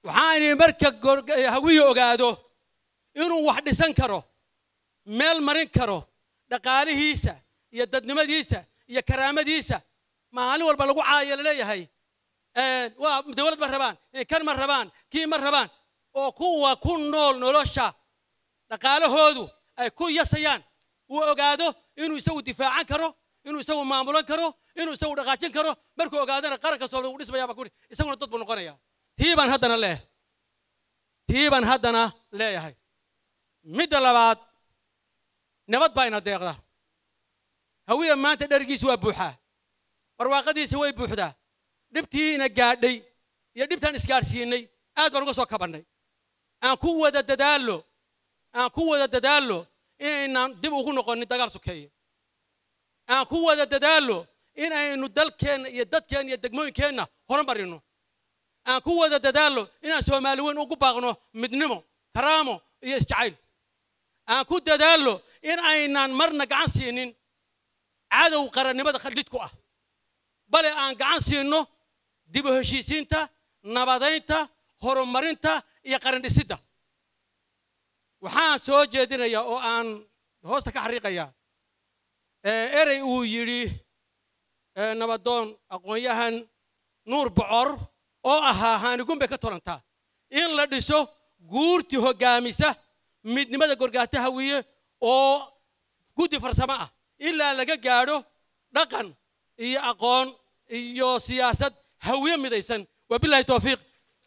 waxaan marka hawiye ogaado inuu wax dhisan karo meel marin karo dhaqaalihiisa iyo dadnimadiisa iyo karaamadiisa maalin walba lagu caayo leeyahay ee waa dawlad ma rabaan kan ma rabaan kii ma rabaan oo kuwa ku nool nolosha dhaqaalahoodu ay ku yasayaan uu ogaado inuu isagu difaacan karo inuu isagu maamulan karo inuu isagu dhaqaajin karo markuu ogaadana qaranka Soomaaliya uu dhismayaa baa ku isaguna dad buu noqonayaa tiiban haddana leeh tiiban haddana leeyahay midda labaad nabad baa ina deeqda hawiye maanta dhargiisu waa buuxaa barwaaqadiisa way buuxdaa dhibtiina gaadhay iyo dhibtaan isgaarsiinay aad baan uga soo kabannay aan ku wada dadaalo aan ku wada dadaalo inaan dib ugu noqonin dagaal sokeeye aan ku wada dadaalo in aynu dalkeenna iyo dadkeenna iyo degmooyinkeenna horumarino aan ku wada dadaalo inaan Soomaali weyn ugu baaqno midnimo karaamo iyo isjacayl aan ku dadaalo in aynaan marna gacan siinin cadow qarannimada khaldidku ah bale aan gacan siino dib u heshiisiinta nabadaynta horumarinta iyo qaran dhisidda waxaan soo jeedinayaa oo aan hoosta ka xariiqayaa erey uu yidhi nabadoon aqoon-yahan nuur bocor oo ahaa haanigun bay ka tolantaa in la dhiso guurti hoggaamisa midnimada gorgaata hawiye oo guddi farsamo ah ilaa laga gaadho dhaqan iyo aqoon iyo siyaasad hawiye midaysan wabillahi tawfiiq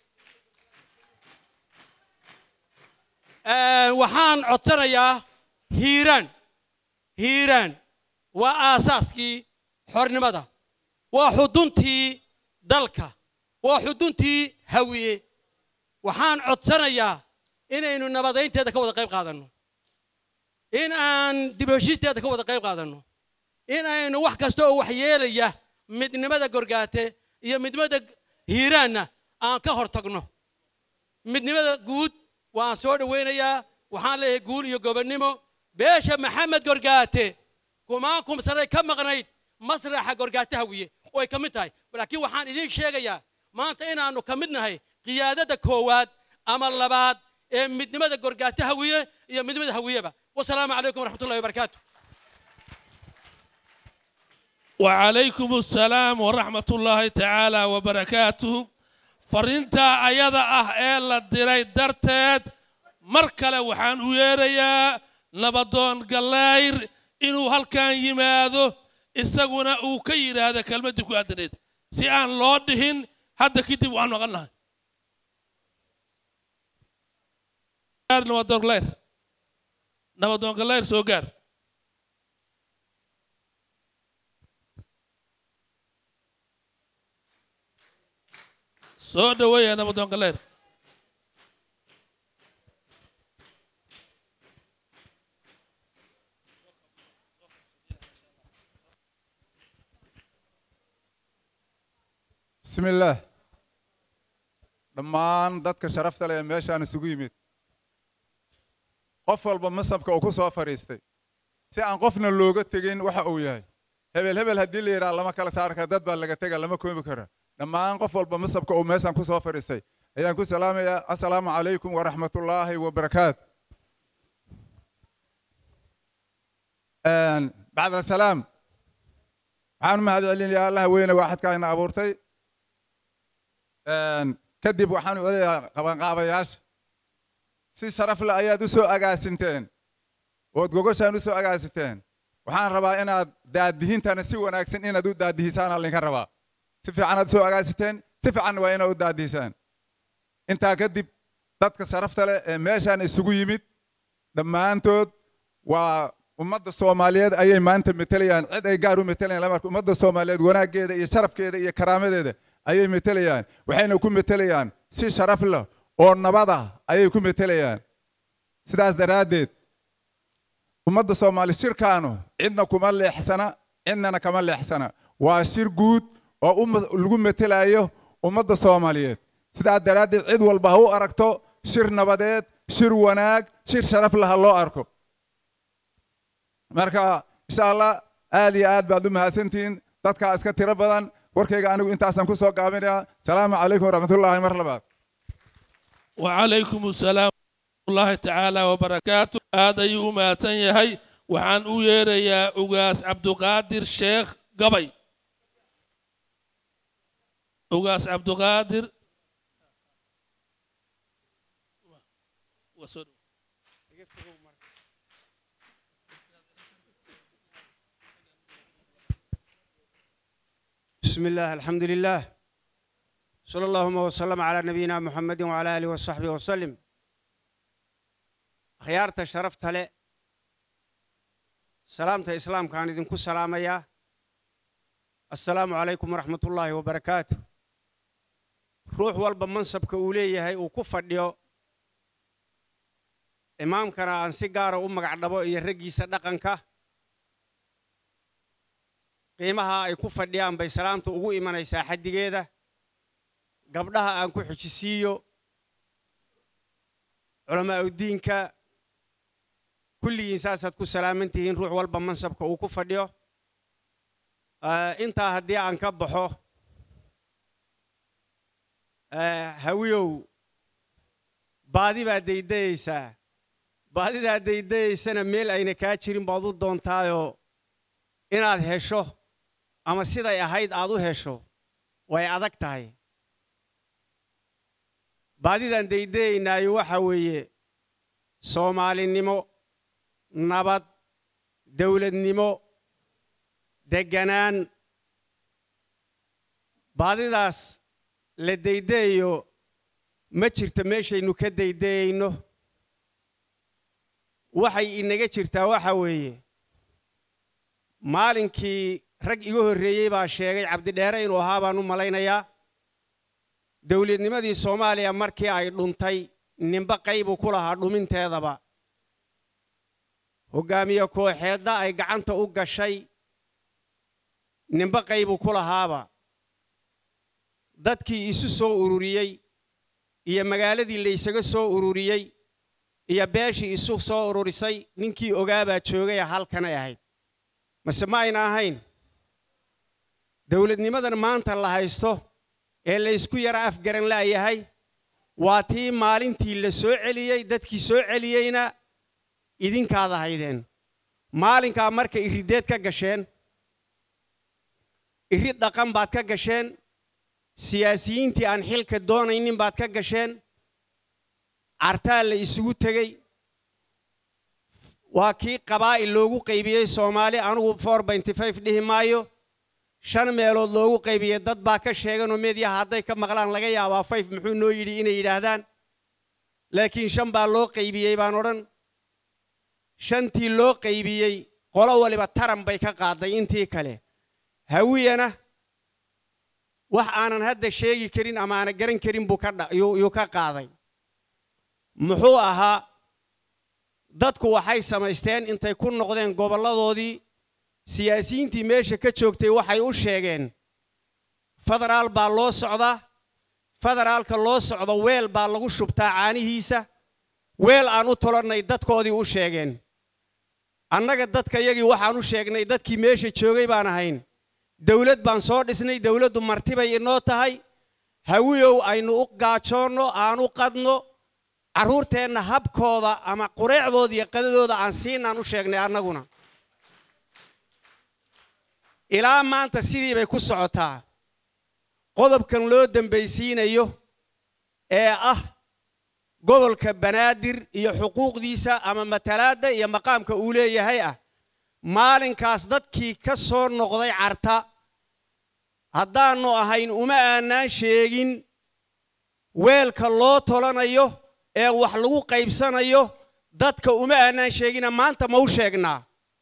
waxaan codsanayaa hiiraan hiiraan waa aasaaskii xornimada waa xuduntii dalka waa xuduntii hawiye waxaan codsanayaa inaynu nabadaynteeda ka wada qayb qaadanno in aan dib u heshiisteeda ka wada qayb qaadanno in aynu wax kasta oo wax yeelaya midnimada gorgaate iyo midnimada hiiraanna aan ka hortagno midnimada guud waan soo dhaweynayaa waxaan leeyahay guul iyo gobonnimo beesha maxamed gorgaate kumaan kumsanay ka maqnayd masraxa gorgaate hawiye oo ay ka mid tahay laakiin waxaan idiin sheegayaa maanta inaannu ka mid nahay qiyaadada koowaad ama labaad ee midnimada gorgaate hawiye iyo midnimada hawiyeba wasalaamu calaykum waraxmatullahi wabarakaatu وعليكم السلام ورحمة الله تعالى وبركاته فرنتا أيضا أهل الدري درتاد مركلة وحان ويريا نبضون قلاير إنو هل كان يماذو إساقونا أوكير هذا كلمة ديكو أدنيد سيان لودهن هذا كتب وعنو غلنا نبضون قلاير نبضون قلاير سوغار soo dhaweeya nabadoon galeer بسم الله dhammaan dadka sharafta leh meeshaan isugu yimid qof walba masabka uu ku soo fariistay si aan qofna looga tagin waxa uu yahay hebel hebel hadii la yiraahdo lama kala saar kara dad baa laga tagaa lama koobi karo dhammaan qof walba masabka uu meeshaan ku soo fariistay ayaan ku salaamayaa assalaamu calaykum wa rahmatullaahi wa barakaatu een bacda salaam waxaan mahad celinayaa Allah weyne waaxadka ina abuurtay een kadib waxaan u leeyahay qaban qaabayaasha si sharaf la ayaad u soo agaasinteen oo gogoshaan u soo agaasinteen waxaan rabaa inaad daadihintana si wanaagsan inaad u daadihisaan halin ka rabaa si fiican aad soo agaasiteen si fiican waa inaad u daadihisaan inta kadib dadka sharafta leh ee meeshaan isugu yimid dhammaantood waa ummadda Soomaaliyeed ayay maanta metelayaan cid ay gaar u metelayaan lama arko ummadda Soomaaliyeed wanaageeda iyo sharafkeeda iyo karaamadeeda ayay metelayaan waxayna ku metelayaan si sharaf leh oo nabad ah ayay ku metelayaan sidaas daraadeed ummadda Soomaali shirkaanu cidna kuma leexsana cidna kama leexsana waa shir guud oo lagu metelayo ummadda Soomaaliyeed sidaas daraadeed cid walba u aragto shir nabadeed shir wanaag shir sharaf leh loo arko marka insha Allah aad iyo aad baad u mahadsantiin dadka iska tiro badan warkayga anigu intaasan ku soo gaabinayaa salaamu calaykum waraxmatullaahi mar labaad وعليكم السلام ورحمة الله تعالى وبركاته. هذا يوم أتنيهي وعن أوير يا أوغاس عبد القادر الشيخ قبي. أوغاس عبد القادر بسم الله الحمد لله صلى الله وسلم على نبينا محمد وعلى آله وصحبه وسلم. خيارته شرفت له سلامته إسلام كان إذنكو سلام يا السلام عليكم ورحمة الله وبركاته. روح والب منصب كأوليه هاي وكفر ديو إمام كان عن سيجارة أمك عدبو يرجي صدقنك قيمها يكفر ديان بسلامته وهو إيمان يساعد جيده قبلها أنكو حشيسيو علماء الدين كا كل إنسان تكون سلامتين روح والب منصب كأوكفر ديو آه أنت هدي عن كبحه آه هويو بعدي بعد يديسا بعدي بعد يديسا نميل أين كاتشرين بعضو دون تايو إن هذا هشوا أما سيدا يهيد عضو هشوا ويعدك تاي بعدي بعد يدي نايو حويه سومالي نمو نبض دولة نمو دجنان بعد داس لديديو ما شرت ماشي إنه كديدي إنه وحي إنك شرت وحوي مالكي رجعه الريبة شيء عبد الدارين وهابا نملينا يا دولة نمدي الصومالية مركي عيد لنتي نبقى يبو كلها دومين تهذبا هجامي كو حدا أي جعنت أوجا شيء نبقى يبو كلها هابا dadkii isu soo ururiyay iyo magaaladii la isaga soo ururiyay iyo beeshii isu soo ururisay ninkii ogaaba joogay halkan ay ahayd mase ma ayna ahayn dawladnimadan maanta la haysto ee la isku yara afgaran la yahay waa tii maalintii la soo celiyay dadkii soo celiyayna idinkaada haydeen maalinka marka irideed ka gasheen irid dhaqan baad ka gasheen siyaasiyiintii aan xilka doonaynin baad ka gasheen cartaa la isugu tegay waa kii qabaa'il loogu qaybiyey Soomaali anigu four point five dhihi maayo shan meelood loogu qaybiyey dad baa ka sheegan oo meediyaha hadday ka maqlaan laga yaabaa five muxuu noo yidhi inay yidhaahdaan laakiin shan baa loo qaybiyey baan odhan shantii loo qaybiyey qolo waliba taran bay ka qaaday intii kale hawiyana wax aanan hadda sheegi karin ama aan garan karin buu ka yu ka qaaday muxuu ahaa dadku waxay samaysteen intay ku noqdeen goboladoodii siyaasiyiintii meesha ka joogtay waxay u sheegeen federaal baa loo socdaa federaalka loo socdo weel baa lagu shubtaa caanihiisa weel aan u tolannay dadkoodii u sheegeen annaga dadka iyagii waxaan u sheegnay dadkii meesha joogay baan ahayn dawlad baan soo dhisnay dawladdu martibay inoo tahay hawiyow aynu u gaajoonno aan u qadno carruurteenna habkooda ama qureecdooda iyo qadadooda aan siinaan u sheegnay annaguna ilaa maanta sidii bay ku socotaa qodobkan loo dambaysiinayo ee ah gobolka banaadir iyo xuquuqdiisa ama matalaadda iyo maqaamka uu leeyahay ah maalinkaas dadkii ka soo noqday carta haddaannu ahayn uma aanaan sheegin weelka loo tolanayo ee wax lagu qaybsanayo dadka uma aanaan sheegina maanta ma u sheegnaa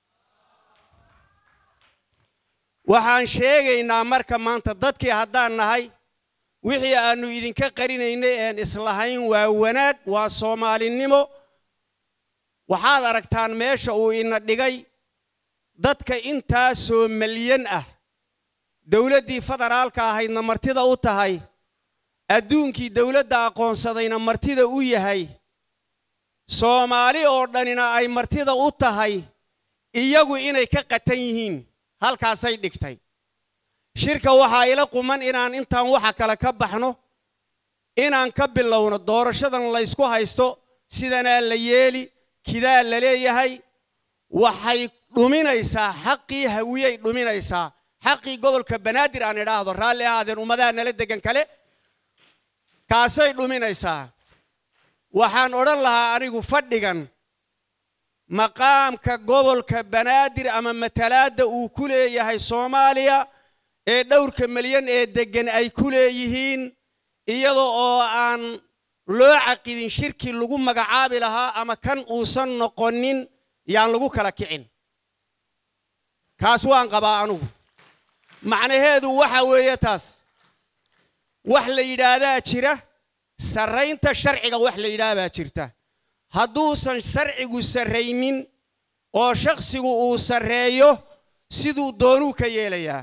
waxaan sheegaynaa marka maanta dadkii haddaan nahay wixii aannu idinka qarinaynay een islahayn waa wanaag waa soomaalinimo waxaad aragtaan meesha uu ina dhigay dadka intaasoo malyan ah dawladdii federaalka ahaydna martida u tahay adduunkii dawladda aqoonsadayna martida u yahay Soomaali oo dhanina ay martida u tahay iyagu inay ka qatan yihiin halkaasay dhigtay shirka waxaa ila quman inaan intaan waxa kale ka baxno inaan ka bilowno doorashadan la isku haysto sidanaa la yeeli kidaa la leeyahay waxay dhuminaysaa xaqii hawiyey dhuminaysaa xaqii gobolka banaadir aan idhaahdo raalli ahaadeen ummadaha nala degan kale kaasay dhuminaysaa waxaan odhan lahaa anigu fadhigan maqaamka gobolka banaadir ama matalaadda uu ku leeyahay soomaaliya ee dhowrka milyan ee degan ay ku leeyihiin iyadoo oo aan loo caqidin shirki lagu magacaabi lahaa ama kan uusan noqonin yaan lagu kala kicin kaas waan qabaa anugu macnaheedu waxa weeye taas wax la yidhaahdaa jira sarraynta sharciga wax la yidhaahdaa jirta hadduusan sharcigu sarraynin oo shakhsigu uu sarreeyo siduu doonuu ka yeelayaa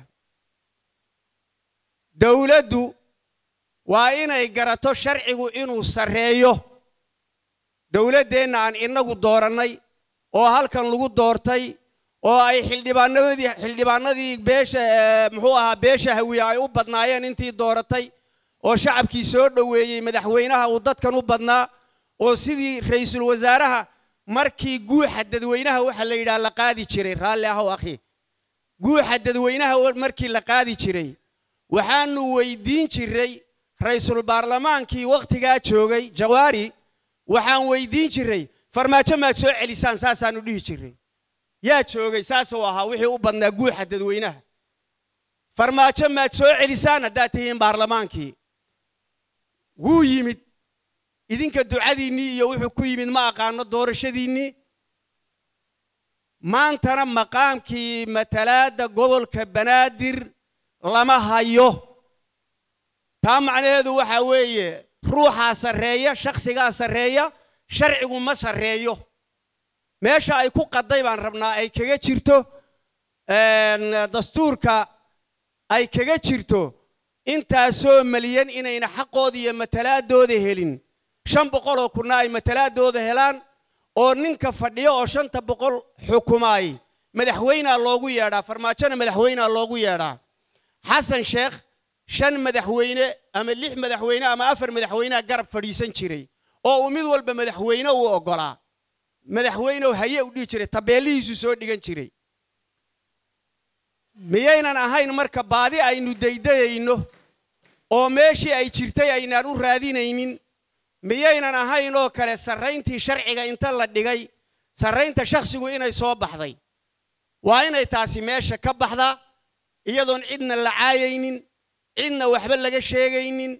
dawladdu waa inay garato sharcigu inuu sarreeyo dawladdeenna aan inagu doorannay oo halkan lagu doortay oo ay xildhibaanadii xildhibaanadii beesha muxuu ahaa beesha hawiye ay u badnaayeen intii dooratay oo shacabkii soo dhoweeyey madaxweynaha uu dadkan u badnaa oo sidii ra'iisul wasaaraha markii guuxa dadweynaha waxa la yidhaha la qaadi jiray raalli ahow akhi guuxa dadweynaha markii la qaadi jiray waxaanu weydiin jiray ra'iisul baarlamaankii waqtigaa joogay jawaari waxaan weydiin jiray farmaajo maad soo celisaan saasaanu dhihi jiray yaa joogay saasoo ahaa wixii u badnaa guuxa dadweynaha farmaajo maad soo celisaan haddaad tihiin baarlamaankii wuu yimid idinka ducadiinnii iyo wuxuu ku yimid ma aqaano doorashadiinnii maantana maqaamkii matalaadda gobolka banaadir lama hayo taa macnaheedu waxa weeye ruuxaa sarreeya shakhsigaa sarreeya sharcigu ma sarreeyo meesha ay ku qaday baan rabnaa ay kaga jirto dastuurka ay kaga jirto intaasoo malyan inayna xaqooda iyo matalaadooda helin shan boqol oo kuna ay matalaadooda helaan oo ninka fadhiyo oo shanta boqol xukumaay madaxweynaa loogu yeedhaa farmaajona madaxweynaa loogu yeedhaa xasan sheekh shan madaxweyne ama lix madaxweyne ama afar madaxweynea garab fadhiisan jiray oo uu mid walba madaxweyne uu oggolaa madaxweyneoo haye u dhihi jiray tabeelihiisu soo dhigan jiray miyaynan ahayn marka baadi aynu daydayayno oo meeshii ay jirtay aynaan u raadinaynin miyaynan ahayn oo kale sarrayntii sharciga inta la dhigay sarraynta shakhsigu inay soo baxday waa inay taasi meesha ka baxdaa iyadoon cidna la caayaynin cidna waxba laga sheegaynin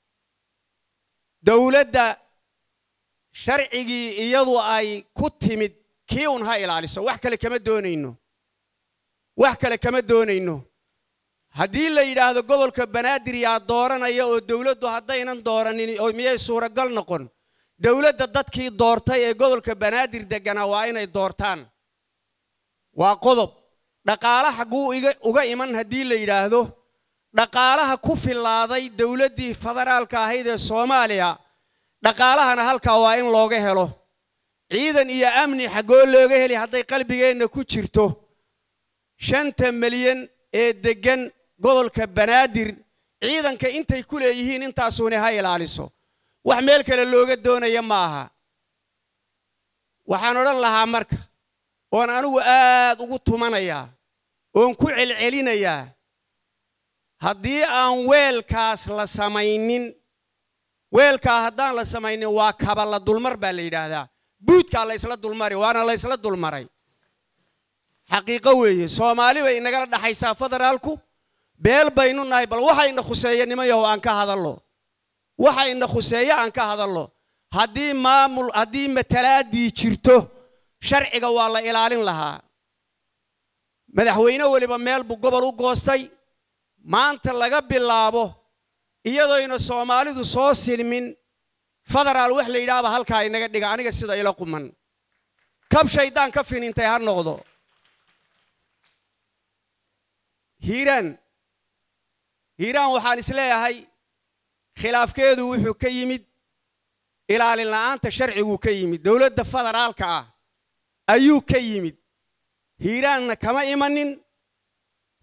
dawladda sharcigii iyadu ay ku timid kii un ha ilaaliso wax kale kama doonayno wax kale kama doonayno haddii la yidhaahdo gobolka banaadir yaa dooranaya oo dawladdu haddaynan dooranin oo miyay suuragal noqon dawladda dadkii doortay ee gobolka banaadir degganaa waa inay doortaan waa qodob dhaqaale xagguu uga iman haddii la yidhaahdo dhaqaalaha ku filaaday dawladdii federaalka ahayd ee soomaaliya dhaqaalahana halkaa waa in looga helo ciidan iyo amni xaggoo looga heli hadday qalbigeenna ku jirto shanta milyan ee deggan gobolka banaadir ciidanka intay ku leeyihiin intaasuuna ha ilaaliso wax meel kale looga doonaya ma aha waxaan odhan lahaa marka oon anigu aad ugu tumanayaa oon ku celcelinayaa haddii aan weelkaas la samaynin weelkaa haddaan la samaynin waa kaba la dulmar baa la yidhaahdaa buudkaa la isla dulmari waana la isla dulmaray xaqiiqo weeye soomaali bay inagala dhaxaysaa federaalku beel baynu nahay bal waxayna khuseeya nimayahow aan ka hadallo waxayna khuseeya aan ka hadallo haddii maamul haddii matalaaddii jirto sharciga waa la ilaalin lahaa madaxweyne weliba meel buu gobol u goostay maanta laga bilaabo iyadoyna soomaalidu soo silmin federaal wax la yidhaahba halkaa inaga dhiga aniga sida ila quman kab shaydaan ka finintay ha noqdo hiiraan hiiraan waxaan isleeyahay khilaafkeedu wuxuu ka yimid ilaalin la'aanta sharcigu ka yimid dawladda federaalka ah ayuu ka yimid hiiraanna kama imanin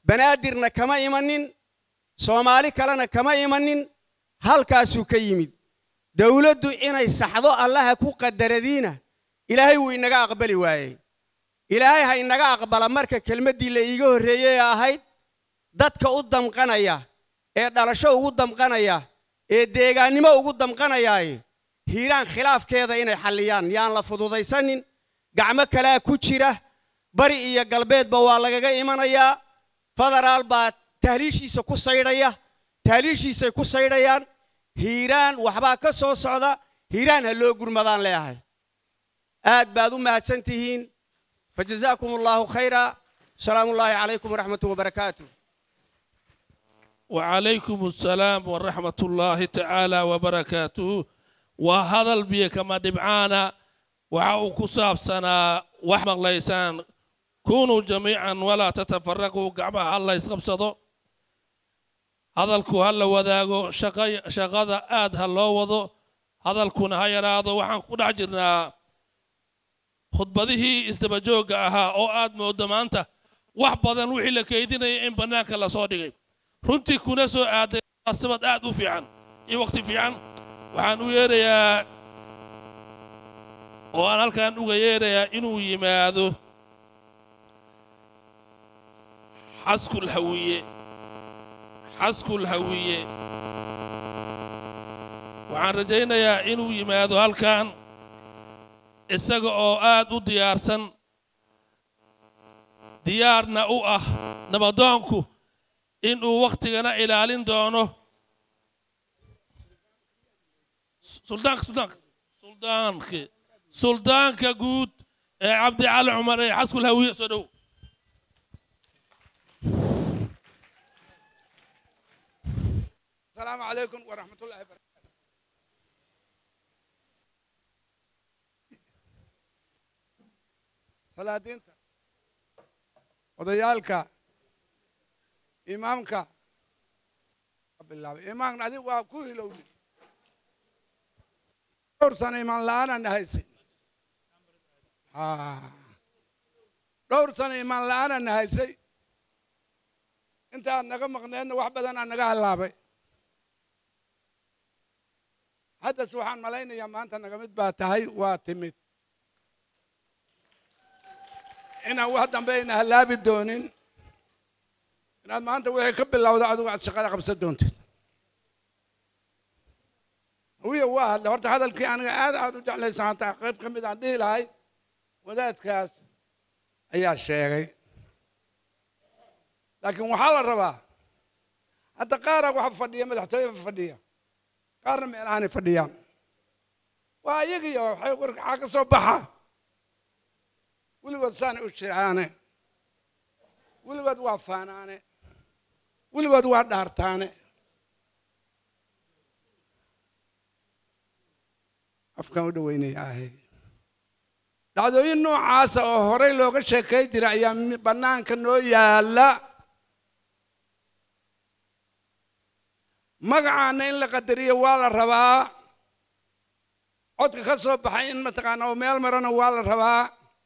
banaadirna kama imanin soomaali kalena kama imanin halkaasuu ka yimid dawladdu inay saxdo allaha ku qadaradiina ilaahay wuu inaga aqbali waayey ilaahay ha inaga aqbala marka kelmaddii la iiga horreeyey ahayd dadka u damqanaya ee dhalasho ugu damqanaya ee deegaannimo ugu damqanayaay hiiraan khilaafkeeda inay xalliyaan yaan la fududaysanin gacmo kalea ku jira bari iyo galbeedba waa lagaga imanayaa federaal baa tahliishiisa ku saydhaya tahliishiisay ku saydhayaan hiiraan waxbaa ka soo socda hiiraan ha loo gurmadaan leeyahay aad baad u mahadsan tihiin fajazaakum allahu khayra salaamu ullaahi calaykum waraxmatuhu wabarakaatuh وعليكم السلام ورحمة الله تعالى وبركاته وهذا البيه كما دبعانا وعوكو سابسنا وحمق ليسان كونوا جميعا ولا تتفرقوا قعبها الله يسقبصدو هذا الكو هلا وذاقو شقي شقادا آد هلا وضو هذا الكو نهاية راضو وحان كون عجرنا خطبته استبجوغاها او آد مودمانتا وحبادان وحي لكيدين ان بناك الله صادقي runtii kuna soo aaday asbad aad u fiican iyo waqti fiican waxaan u yeerayaa oo aan halkaan uga yeerayaa inuu yimaado xaskul hawiye xaskul hawiye waxaan rajaynayaa inuu yimaado halkaan isaga oo aad u diyaarsan diyaarna u ah nabadoonku inuu waqtigana ilaalin doono suldaanka suldaanka suldaanka suldaanka guud ee cabdi cali cumar ee xaskul hawiye soo dhow السلام عليكم ورحمة الله وبركاته salaadiinta odayaalka imaamka bilaabay imaamka adigu waa ku hilowday dhowr sano imaan la'aanaan haysay dhowr sano imaan la'aanaan haysay intaad naga maqneedna wax badan aan naga halaabay haddas waxaan malaynayaa maanta naga mid baa tahay waa timid inaan wax dambe ayna halaabi doonin inaad maanta wixii ka bilowda adigu aad shaqada qabsan doontid wiya waa hadle horta hadalkii aniga aad aad u jeclaysan hataa qayb ka mid aan dhihi lahay wadaadkaas ayaa sheegay laakiin waxaa la rabaa hadda qaara waxa fadhiya madaxtooye fadhiya qaarna meelahaanay fadhiyaan waa iyagiyo waxay warkaa ka soo baxa weligood saanay u jiraane weligood waa faanaane weligood waa dhaartaane afkaan u dhaweynaya ahay dhacdooyin noocaasa oo horey looga sheekay jira ayaa bannaanka noo yaalla magacaana in la qadariyo waa la rabaa codka ka soo baxay in mataqaana oo meel marana waa la rabaa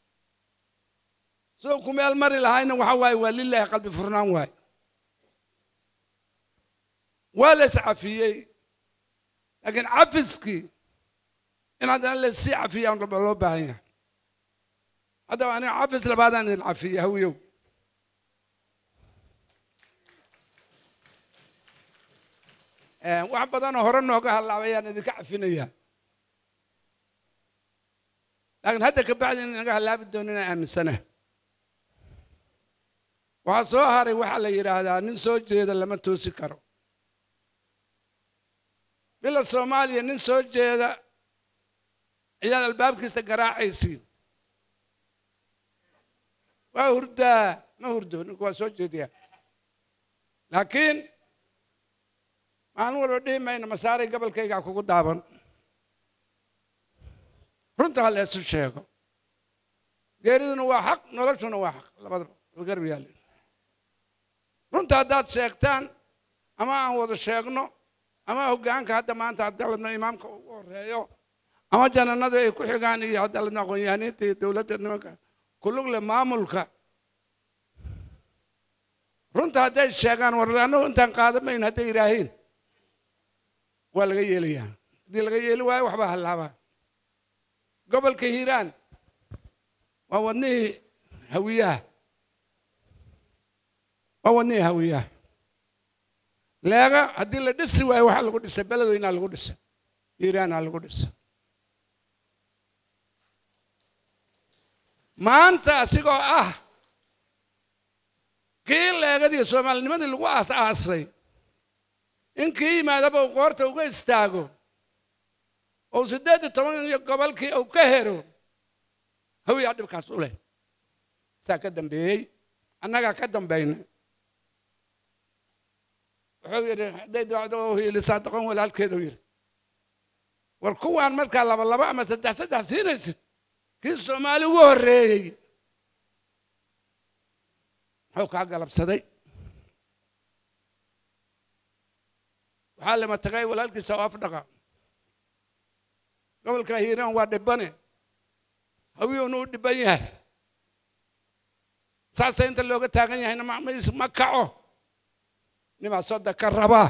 soo ku meel mari lahayna waxa waaye waa lilaahi qalbi furnaan waaye waa la iscafiyey laakiin cafiskii in haddana la sii cafiya loo baahan yahay haddaba aniga cafis labaadaan idin cafiya hawiyow wax badanoo hore nooga halaabayaan idinka cafinayaa laakiin hadda ka bacdi in naga halaabi doonin aan aaminsana waxaa soo haray waxaa la yidhaahdaa nin soo jeeda lama toosi karo bila soomaaliya nin soo jeeda ayaad albaabkiisa garaacaysiin waa hurdaa ma hurdo ninku waa soo jeediyaa laakiin maalin walba dhihi mayno masaaray gobolkaygaa kugu daaban runta ha la isu sheego geeriduna waa xaq noloshuna waa xaq labadaba garab yaali runta haddaad sheegtaan ama aan wada sheegno ama hoggaanka hadda maanta haddaladna imaamka ugu horeeyo ama jananada ay ku xigaan iyo haddaladna aqoon-yahaniinta iyo dowladda nimanka kulugle maamulka runta hadday sheegaan war annagu intaan qaadamayn hadday yidhaahiin waa laga yeelayaa دي الغيال واي وحبها اللعبة قبل كهيران ووني هوياه ووني هوياه لاغا هدي لا دس واي waxa lagu dhisay beledweyna lagu dhisay Iiraan lagu dhisay maanta asigoo ah kii leegadii Soomaalinimadii lagu aas-aasay in kii yimaadaba uu qoorta uga istaago oo siddeed iyo toban iyo gobolkii uu ka hero hawiya dhibkaas u leh saa ka dambeeyay annaga ka dambeynay wuxuu yidhi hadday dacdo hiilisaa doqon walaalkeedu yidhi war kuwaan markaa laba laba ama saddex saddex siinaysid kii Soomaali ugu horreeyey muxuu kaa galabsaday waxaa lama tagay walaalkiisa oo afdhaqa gobolka hiiraan waa dhibane hawiyuuna u dhiban yahay saasa inta looga taagan yahayna macmays ma kaco nimaa sodda ka rabaa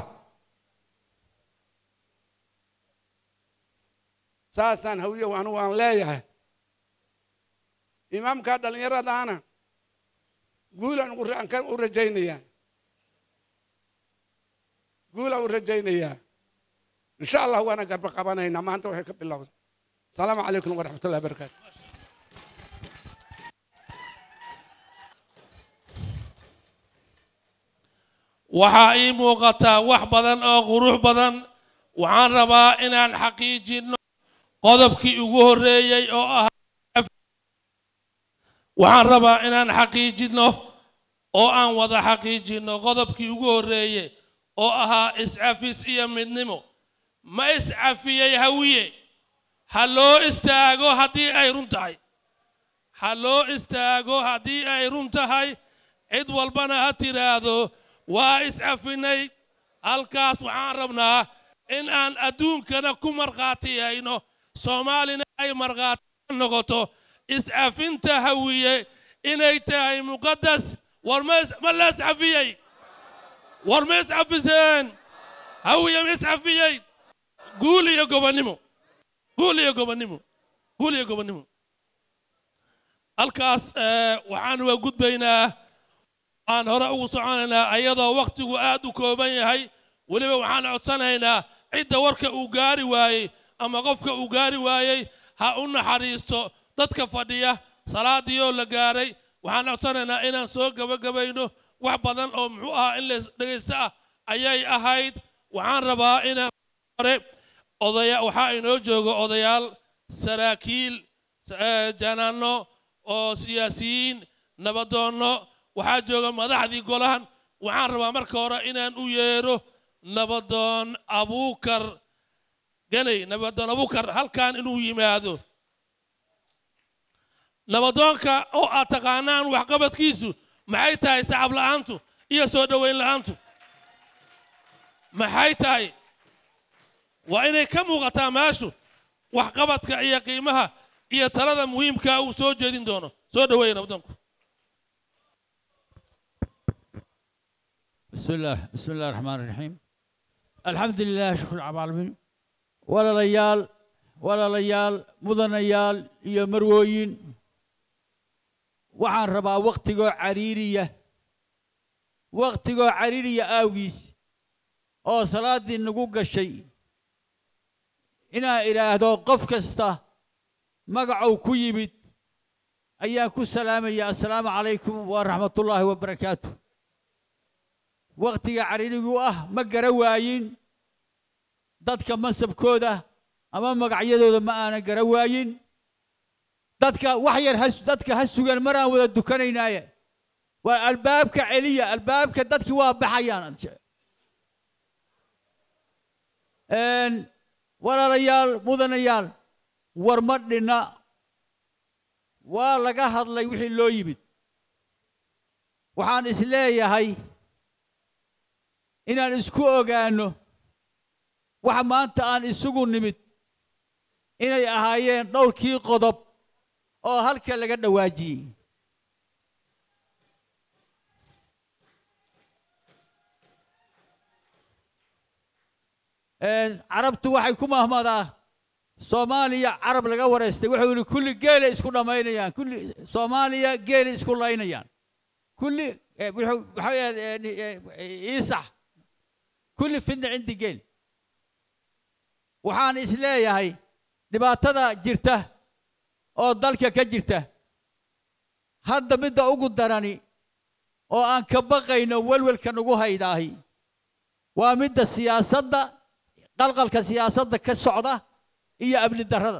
saasaan hawiyow anugu aan leeyahay imaamkaa dhallinyaradaana guulaan u rajaynayaa guulaan u rajaynayaa insha allah waana garba qabanaynaa maanta waxay ka bilowday asalaamu calaykum waraxmatullahi wabarakaatu waxaa ii muuqataa wax badan oo qurux badan waxaan rabaa inaan xaqiijinno qodobkii ugu horreeyey oo ahaa waxaan rabaa inaan xaqiijinno oo aan wada xaqiijinno qodobkii ugu horreeyey oo ahaa iscafis iyo midnimo ma iscafiyey hawiye ha loo istaago haddii ay run tahay ha loo istaago haddii ay run tahay cid walbana ha tiraahdo waa iscafinay halkaas waxaan rabnaa in aan adduunkana ku markhaatiyayno soomaalina ay markhaati noqoto iscafinta hawiye inay tahay muqadas war ma la iscafiyey war ma iscafiseen hawiye ma iscafiyey guul iyo gobonnimo guul iyo gobonnimo guul iyo gobonnimo halkaas waxaan uga gudbaynaa aan hore ugu soconaynaa ayadoo waqtigu aad u kooban yahay weliba waxaan codsanaynaa cidda warka uu gaari waayey ama qofka uu gaari waayey ha u naxariisto dadka fadhiya salaadii oo la gaaray waxaan codsanaynaa inaan soo gabagabayno wax badan oo muxuu ahaa in la dhegaysto ah ayay ahayd waxaan rabaa inaan hore odaya waxaa inoo joogo odayaal saraakiil janaano oo siyaasiyiin nabadoonno waxaa jooga madaxdii golahan waxaan rabaa marka hore inaan u yeero nabadoon abuukar ganay nabadoon abuukar halkan inuu yimaado nabadoonka oo aad taqaanaan waxqabadkiisu maxay tahay sacab la'aantu iyo soo dhoweyn la'aantu maxay tahay waa inay ka muuqataa meeshu waxqabadka iyo qiimaha iyo talada muhiimka uu soo jeedin doono soo dhoweeya nabadoonku بسم الله بسم الله الرحمن الرحيم الحمد لله شكر العالمين ولا ليال ولا ليال مدنيال يا مرويين وعن ربا وقتكو عريرية وقتكو عريرية آويس أو صلاة دي نقوق الشيء إنا إلى هذا قف كستا مقعو كيبت أياكو السلام يا السلام عليكم ورحمة الله وبركاته waqtiga cariirigu ah ma gara waayin dadka mansabkooda ama magacyadooda ma aanan gara waayin dadka wax yar dadka ha sugan maraan wada dukanaynaaye waa albaabka celiya albaabka dadki waa baxayaan walaalayaal mudanayaal war ma dhina waa laga hadlay wixii loo yimid waxaan is leeyahay inaan isku ogaano waxa maanta aan isugu nimid inay ahaayeen dhowrkii qodob oo halka laga dhawaajiyey carabtu waxay ku mahmadaa soomaaliya carab laga wareystay wuxuu yidhi kulli geela isku dhammaynayaan kulli soomaaliya geela isku laynayaan kulli wuxuu iisax kulli fidna cindi geel waxaan is leeyahay dhibaatada jirta oo dalka ka jirta hadda midda ugu darani oo aan ka baqayno welwelka nagu haydaahi waa midda siyaasadda qalqalka siyaasadda ka socda iyo amni darrada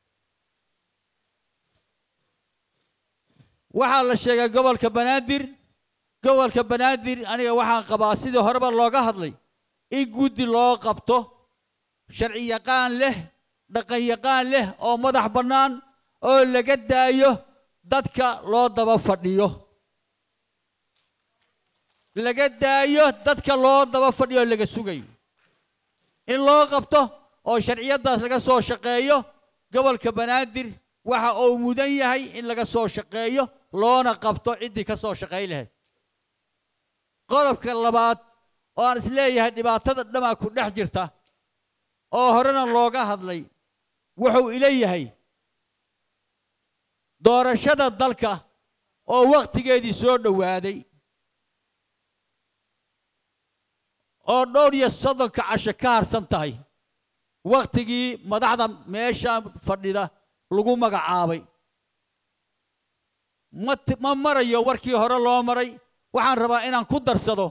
waxaa la sheegay gobolka banaadir gobolka banaadir aniga waxaan qabaa sidii horeba looga hadlay in guddi loo qabto sharci yaqaan leh dhaqan yaqaan leh oo madax bannaan oo laga daayo dadka loo daba fadhiyo laga daayo dadka loo daba fadhiyo laga sugayo in loo qabto oo sharciyadaas laga soo shaqeeyo gobolka banaadir waxa uu mudan yahay in laga soo shaqeeyo loona qabto ciddii ka soo shaqayn lahayd qodobka labaad oo aan is leeyahay dhibaatada dhamaa ku dhex jirta oo horena looga hadlay wuxuu ila yahay doorashada dalka oo wakhtigeedii soo dhowaaday oo dhowr iyo soddonka casho ka harsan tahay wakhtigii madaxda meesha fadhida lagu magacaabay ma ma marayo warkii hore loo maray waxaan rabaa inaan ku darsado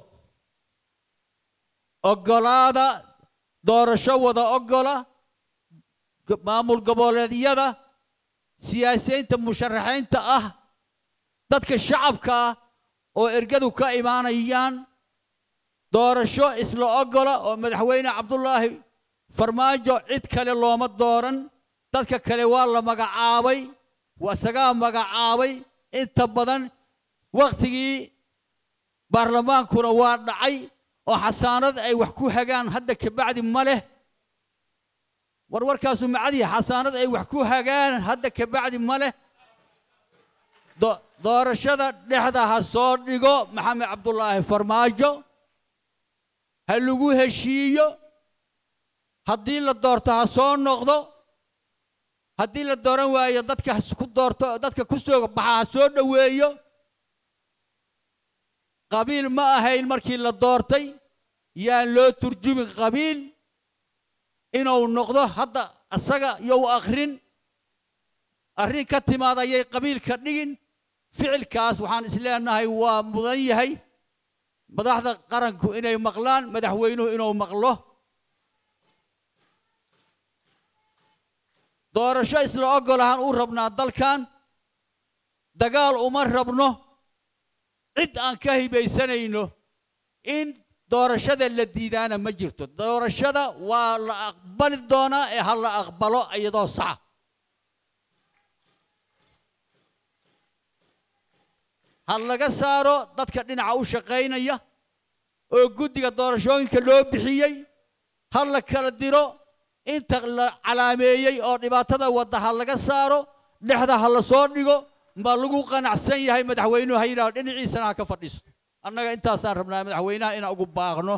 oggolaada doorasho wada oggola maamul goboleedyada siyaasiyiinta musharaxiinta ah dadka shacabka ah oo ergadu ka imaanayaan doorasho isla oggola oo madaxweyne cabdullaahi farmaajo cid kale looma dooran dadka kale waa la magacaabay waa isagaa magacaabay inta badan wakhtigii baarlamaankuna waa dhacay oo xasaanad ay wax ku hagaan hadda kabacdi ma leh warwarkaasu macadiya xasaanad ay wax ku hagaan hadda kabacdi ma leh doorashada dhexda ha soo dhigo maxamed cabdullaahi farmaajo ha lagu heshiiyo haddii la doorto ha soo noqdo haddii la dooran waayo dadka ku doorto dadka ku soo baxa ha soo dhoweeyo qabiil ma ahayn markii la doortay yaan loo turjumin qabiil inuu noqdo hadda asaga yow akhrin arrin ka timaad ayay qabiilka dhigin ficilkaas waxaan is leenahay waa mudan yahay madaxda qaranku inay maqlaan madaxweynuhu inuu maqlo doorasho isla oggolahaan u rabnaa dalkan dagaal uma rabno cid aan ka hibaysanayno in doorashada la diidaana ma jirto doorashada waa la aqbali doonaa ee ha la aqbalo iyadoo saxa ha laga saaro dadka dhinaca u shaqaynaya oo guddiga doorashooyinka loo bixiyey ha la kala diro inta la calaameeyey oo dhibaatada wadda ha laga saaro dhexda ha la soo dhigo ma lagu qanacsan yahay madaxweynuhu ha yidhahdo dhinaciisana ha ka fadhiisto annaga intaasaan rabnaa madaxweynaha inaan ugu baaqno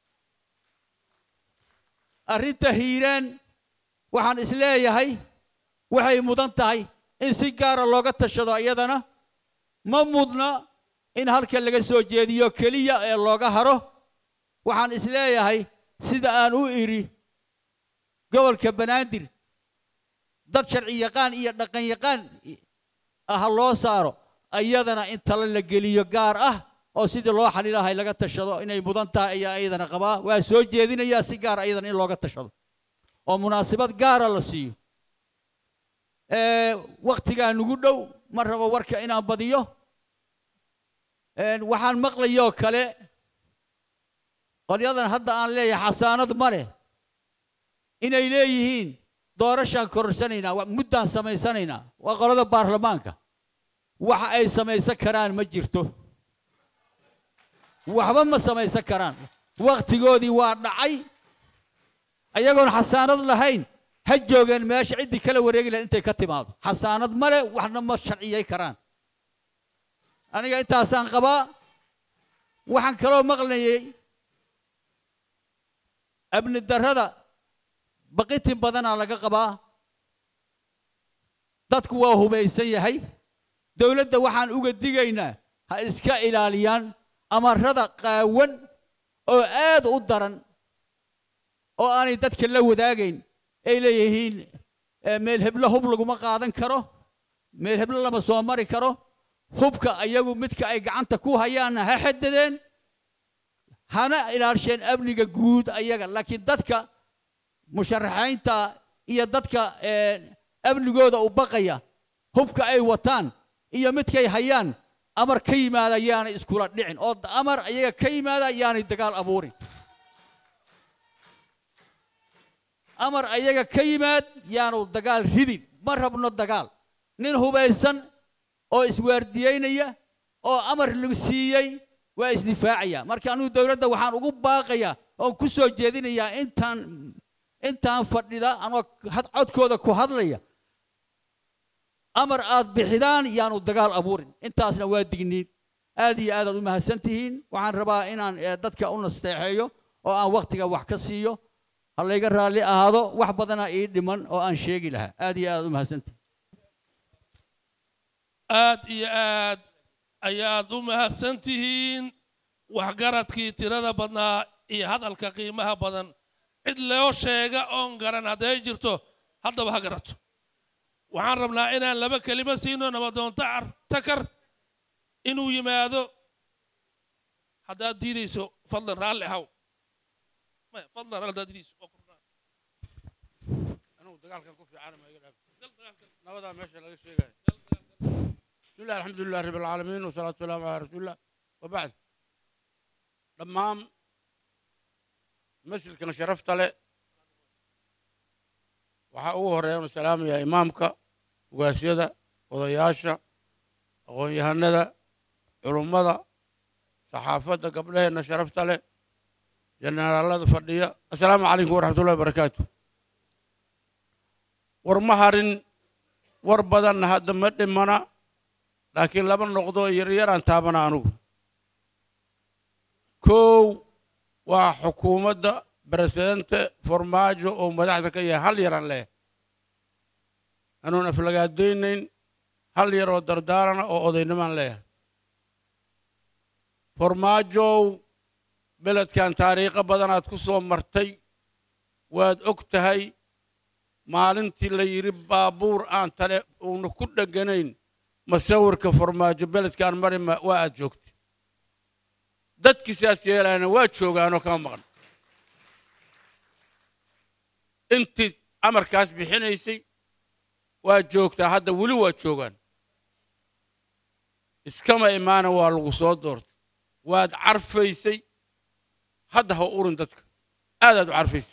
arrinta hiiraan waxaan is leeyahay waxay mudan tahay in si gaara looga tashado iyadana ma mudna in halka laga soo jeediyo keliya ee looga haro waxaan is leeyahay sida aan u idhi gobolka banaadir dad sharci yaqaan iyo dhaqan yaqaan ah loo saaro iyadana in talo la geliyo gaar ah oo sidii loo xalilahay laga tashado inay mudan tahay ayaa iyadana qabaa waa soo jeedinayaa si gaar iyadana in looga tashado oo munaasabad gaara la siiyo wakhtigaa nugu dhow ma rabo warka inaan badiyo waxaan maqlayoo kale qolyadan hadda aan leeyahay xasaanad ma leh inay leeyihiin doorashaan kororsanaynaa muddaan samaysanaynaa waa qolada baarlamaanka waxa ay samaysan karaan ma jirto waxba ma samaysan karaan wakhtigoodii waa dhacay ayagoon xasaanad lahayn ha joogeen meesha ciddii kala wareegi lahayd intay ka timaado xasaanad ma leh waxna ma sharciyay karaan aniga intaasaan qabaa waxaan kaloo maqlayay amni darrada baqitin badanaa laga qabaa dadku waa hubaysan yahay dowladda waxaan uga digaynaa ha iska ilaaliyaan amarada qaawan oo aad u daran oo aanay dadka la wadaagayn ay leeyihiin meel heblo hub laguma qaadan karo meel heblo lama soo mari karo hubka ayagu midka ay gacanta ku hayaanna ha xadadeen hana ilaasheen amniga guud ayaga laakiin dadka musharaxiinta iyo dadka amnigooda u baqaya hubka ay wataan iyo midkay hayaan amar ka yimaada yaanay iskula dhicin oo amar ayaga ka yimaada yaanay dagaal abuurin amar ayaga ka yimaad yaanu dagaal ridin ma rabno dagaal nin hubaysan oo iswaardiyeynaya oo amar lagu siiyey waa isdifaacaya marka anigu dowladda waxaan ugu baaqayaa oo ku soo jeedinayaa intaan intaan fadhida anoo codkooda ku hadlaya amar aad bixidaan yaanu dagaal abuurin intaasna waa digniin aad iyo aad aad u mahadsan tihiin waxaan rabaa inaan dadka u nasteexeeyo oo aan waqtiga wax ka siiyo ha layga raalli ahaado wax badanaa ii dhiman oo aan sheegi lahaa aad iyo aad u mahadsan tihiin aad iyo aad ayaad u mahadsan tihiin waxgaradkii tirada badnaa iyo hadalka qiimaha badan cid loo sheega oon garan hadday jirto haddaba ha garato waxaan rabnaa inaan laba kelimo siino nabadoonta takar inuu yimaado haddaad diidayso fadlan raalli ahaw fadlan haddaad diidayso anugu dagaalkan ku fiican ma iga dhaaf nabadaa meesha laga sheegayo بسم الله الحمد لله رب العالمين والصلاة والسلام على رسول الله وبعد دمام مسجد كان شرفت له وحقوه ريان السلام يا إمامك وقاسيدة وضياشة أغون يهندة علمدة صحافة قبله إن شرفت له جنرال الله فردية السلام عليكم ورحمة الله وبركاته ورمهارين وربدن هذا مد منا لكن لما نقضوا يريان تابنا عنه كو وحكومة برسنت فرماجو أو مدعتك يا هل يران له أنا نفلق الدين هل يرو دردارنا أو أدين من له فرماجو بلد كان تاريخ بدنات كسو مرتي واد أكتهي maalintii la yiri baabuur aan tale uu ku dhaganayn masawirka farmaajo beledkan mari ma waa aad joogtay dadkii siyaas yeelayna waa joogaanoo kama maqan intii amarkaas bixinaysay waa joogtaa hadda weli waa joogaan iskama imaana waa lagu soo doortay waad carfaysay hadda ha urin dadka aad aad u carfaysay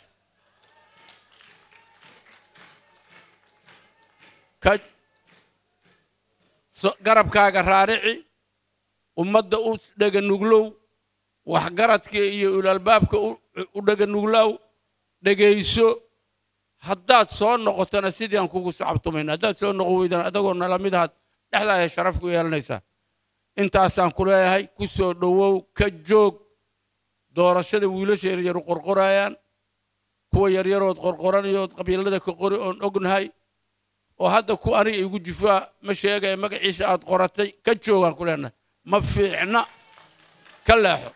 garabkaaga raarici ummadda u dhaga nuglow waxgaradka iyo ulaalbaabka u dhaga nuglow dhagayso haddaad soo noqotona sidii aan kugu sacabtumayna haddaad soo noqon weydana adagoo nala mid ahaad dhexdaaya sharaf ku yeelanaysaa intaasaan ku leeyahay ku soo dhowow ka joog doorashada wiilasha yaryar u qorqorayaan kuwa yaryarood qorqoranayood qabiilada ka qori oon ognahay oo hadda ku aniga igu jifaa ma sheegaya magaciisa aad qoratay ka joogaan ku leenahay ma fiicna ka leexo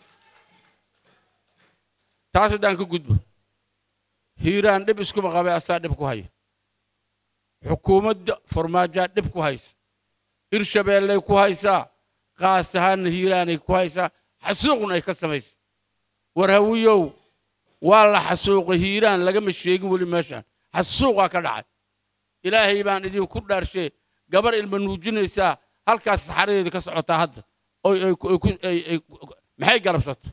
taas haddaan ka gudbo hiiraan dhib iskuma qabay asaa dhib ku haya xukuumadda farmaajaa dhib ku haysa hirshabeelley ku haysaa qaas ahaanna hiiraanay ku haysaa xasuuqna ay ka samaysa war hawiyow waa la xasuuqay hiiraan lagama sheegin weli meeshaan xasuuqaa ka dhacay ilaahay baan idinku dhaarshay gabar ilma nuujinaysaa halkaas saxaradeeda ka socotaa hadda oy ay maxay galabsato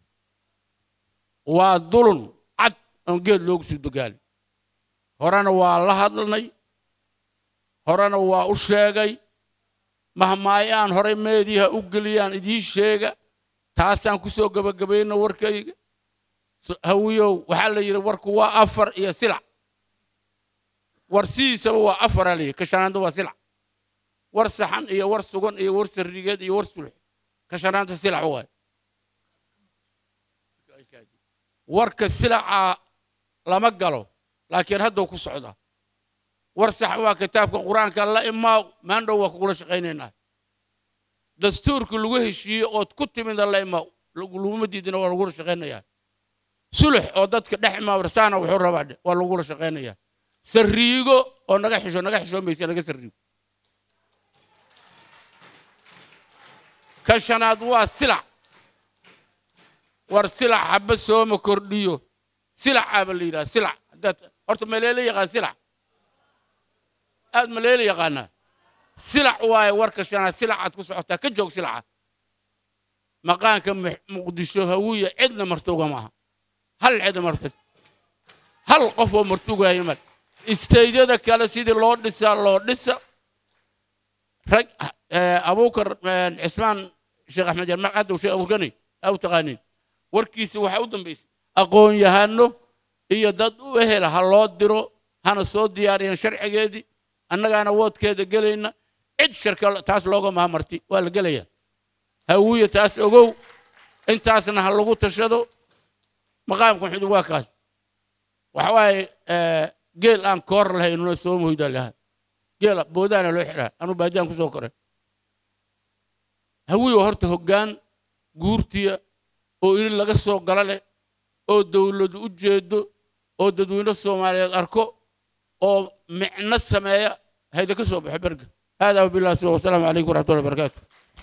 waa dulun cad oon geed loogu soo dogaalin horena waa la hadlnay horena waa u sheegay mahmaayaan horey meediyaha u geliyaan idiin sheega taasaan ku soo gabagabayna warkayga hawiyow waxaa la yidhi warku waa afar iyo silac war sidiisaba waa afara la yidhi kashanaanta waa silac war saxan iyo war sugan iyo war sarrigeed iyo war sulx kashanaanta silac waay warka silaca lama galo laakiin hadda ku socda war sax waa kitaabka quraanka la imaa maandhow waa kugula shaqaynaynaa dastuurka lagu heshiiyey ood ku timid la imaa laguma diidina waa lagula shaqaynayaa sulux oo dadka dhex imaa warsaana wuxuu rabaa waa lagula shaqaynayaa sariigo oo naga xisho naga xishoomaysa naga sariigo ka shanaad waa silac war silac haba sooma kordhiyo silac aba la yidhaha silac haddaad horta maleele yaqaan silac aad maleele yaqaanaa silac waaye warka shanaad silacaad ku socotaa ka joog silaca maqaanka muqdisho hawiya cidna martuuga maaha hal cid martay hal qof oo martuugaya mal istaydyada kale sidii loo dhisaa loo dhisa rag abuukar cismaan sheekh axmed jarmac hadda sheekh abuurkani aw taqaanin warkiisa waxa u dambeysay aqoon yahano iyo dad u ehela ha loo diro hana soo diyaariyaan sharcigeedii annagaana woodkeeda gelayna cid shirka taas looga maamarti waa la gelaya hawiye taas ogow intaasna ha lagu tashado maqaamku wuxuu waa kaas waxa waaye geel aan koor lahayn oo soo mooyda lahaa geel boodana loo xiraa anu baadiyaan ku soo koray hawiye horta hoggaan guurtiya oo in laga soo gala leh oo dawladdu u jeedo oo dadweyne Soomaaliyeed arko oo micno sameeya hayda ka soo baxay barga hada wabillahi wassalaamu alaykum warahmatullahi wabarakatuh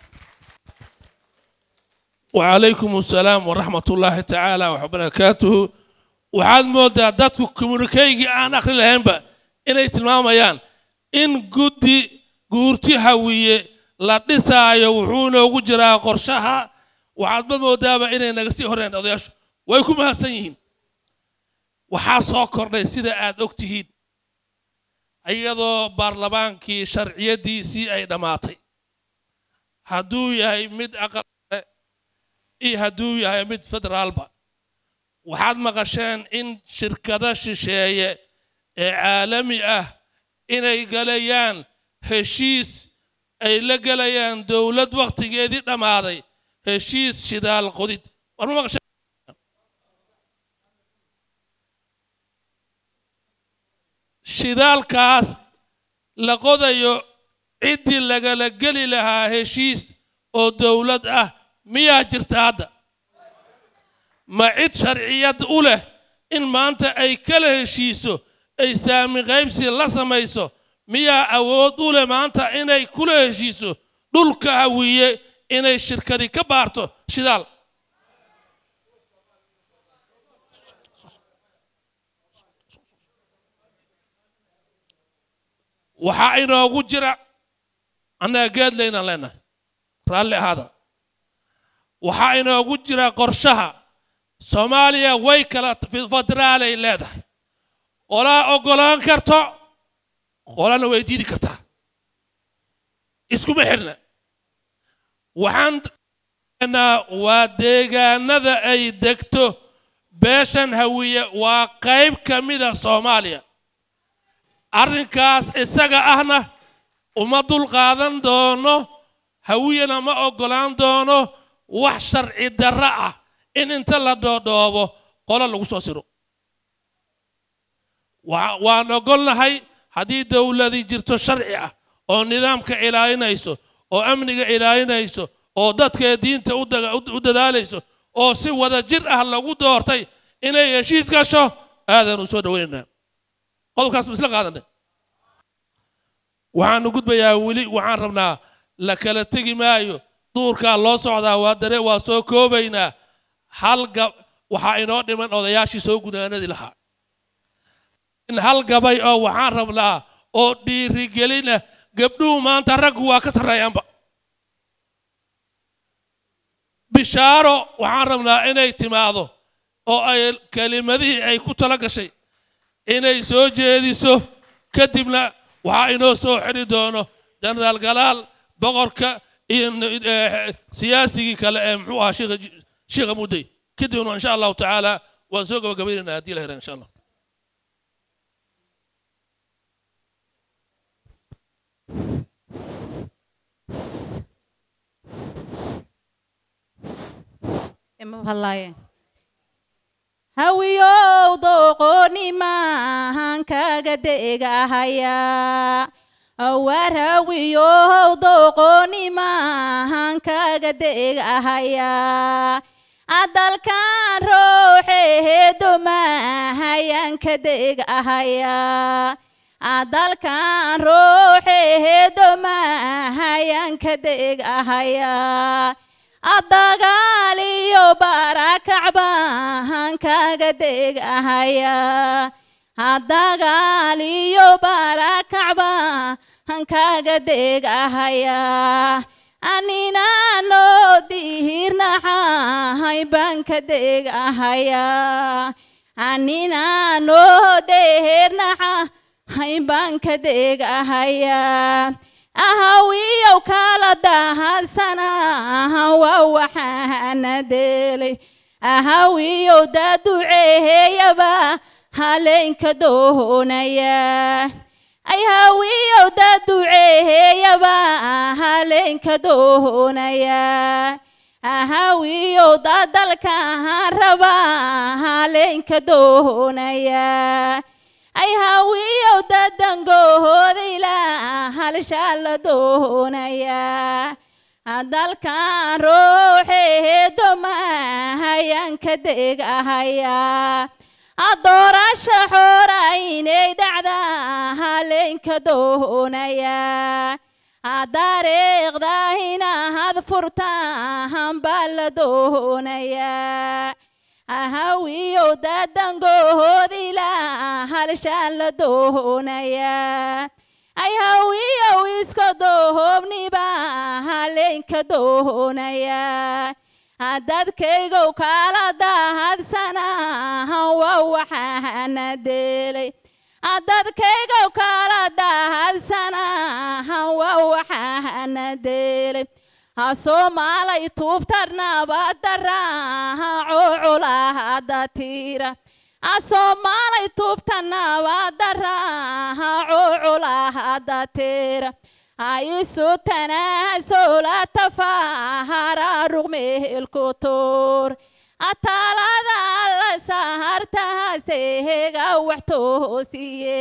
وعليكم السلام ورحمة الله تعالى وبركاته وعاد مودا داتكو كومونيكيغي aan akhri lahaynba inay tilmaamayaan in guddi guurti hawiye la dhisaayo wuxuuna ugu jiraa qorshaha waxaad ma moodaaba inay naga sii horeen odayaashu way ku mahadsan yihiin waxaa soo kordhay sida aad og tihiin iyadoo baarlamaankii sharciyadiisii ay dhammaatay hadduu yahay mid aqal iyo hadduu yahay mid federaalba waxaad maqasheen in shirkada shisheeye ee caalami ah inay galayaan heshiis ay la galayaan dowlad waqtigeedii dhammaaday heshiis shidaal qodid war ma maqasheen shidaalkaas la qodayo ciddii lagala geli lahaa heshiis oo dowlad ah miyaa jirta hadda ma cid sharciyad u leh in maanta ay kala heshiiso ay saami qaybsi la samayso miyaa awood u leh maanta inay kula heshiiso dhulka hawiye inay shirkadi ka baarto shidaal waxaa inoogu jira annaga geedlaynaan leenahay raalli ahaada waxaa inoogu jira qorshaha soomaaliya way kala federaalay leedahay qolaa oggolaan karto qolana way diidi kartaa iskuma xirna waxaan waa deegaanada ay degto beeshan hawiye waa qayb ka mida soomaaliya arrinkaas isaga ahna uma dul qaadan doono hawiyana ma oggolaan doono wax sharci darro ah in inta la doodhoobo qolo lagu soo siro waan oggolnahay haddii dowladi jirto sharci ah oo nidaamka ilaalinayso oo amniga ilaalinayso oo dadka diinta u dadaalayso oo si wada jir ah lagu doortay inay heshiis gasho aadan u soo dhaweynaa qodobkaas misla qaadanay waxaan gudbayaa weli waxaan rabnaa la kala tegi maayo duurkaa loo socdaa waa dare waa soo koobaynaa hal gab waxaa inoo dhiman odayaashii soo gudaanadi lahaa in hal gabay oo waxaan rabnaa oo dhiirigelina gabdhuhu maanta raggu waa ka sarreeyaanba bishaaro waxaan rabnaa inay timaado oo ay kelimadihii ay ku tala gashay inay soo jeediso kadibna waxaa inoo soo xidhi doono jenaraal galaal boqorka iyo siyaasigii kale ee muxuu ahaa sheekha sheekha mudday kadibna insha allahu tacaala waan soo gabagabaynaynaa haddii la hera insha allah ima hadlaayeen hawiyow doqoni maahan kaga degahaya war hawiyow doqoni maahan kaga degahaya adalkan ruuxeedu maahayan ka degahaya adalkan ruuxeedu maahayan ka degahaya adagaal iyo barakac baan kaga degahaya adagaal iyo barakac baan kaga degahaya anina noo diirnaxahay baan ka degahaya anina noo deernaxahay baan ka degahaya ahawiyow kala dahadsana waa waxaana delay ahawiyow daduceeyaba haleenka doonaya ay hawiyow daduceeyaba haleenka doonaya ahawiyow dadalka raba haleenka doonaya ay hawiyow dadangooda ilaa halshaa la doonaya dalkan ruuxeedu maahayan ka degahaya doorasho xora inay dhacda haleenka doonaya dariiqda inaad furtaan baa la doonaya ahawiyow dadangooda ilaa halshaa la doonaya ay hawiyow iska dohobniba haleenka doonaya dadkaygow kala dahadsana waa waxaana delay dadkaygow kala dahadsana waa waxaana delay soomaalay tuubtarnabadara cuculahada tira soomaalay tuubtanabadara cuculahada tira isu tanaasola tafahara rugmeelku tuur atalada alla sahartahaseega wax toosiye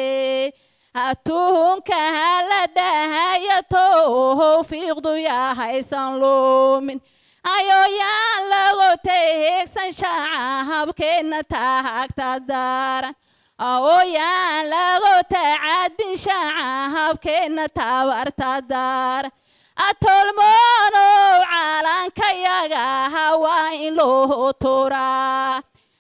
atuunka la dhahaya towfiiqdu yahaysan lumin ayo yaan lagu teegsan shacabkeenna taagta daran oo yaan lagu tacadin shacabkeenna tabarta daran atolmoonow calankayaga waa in loo turaa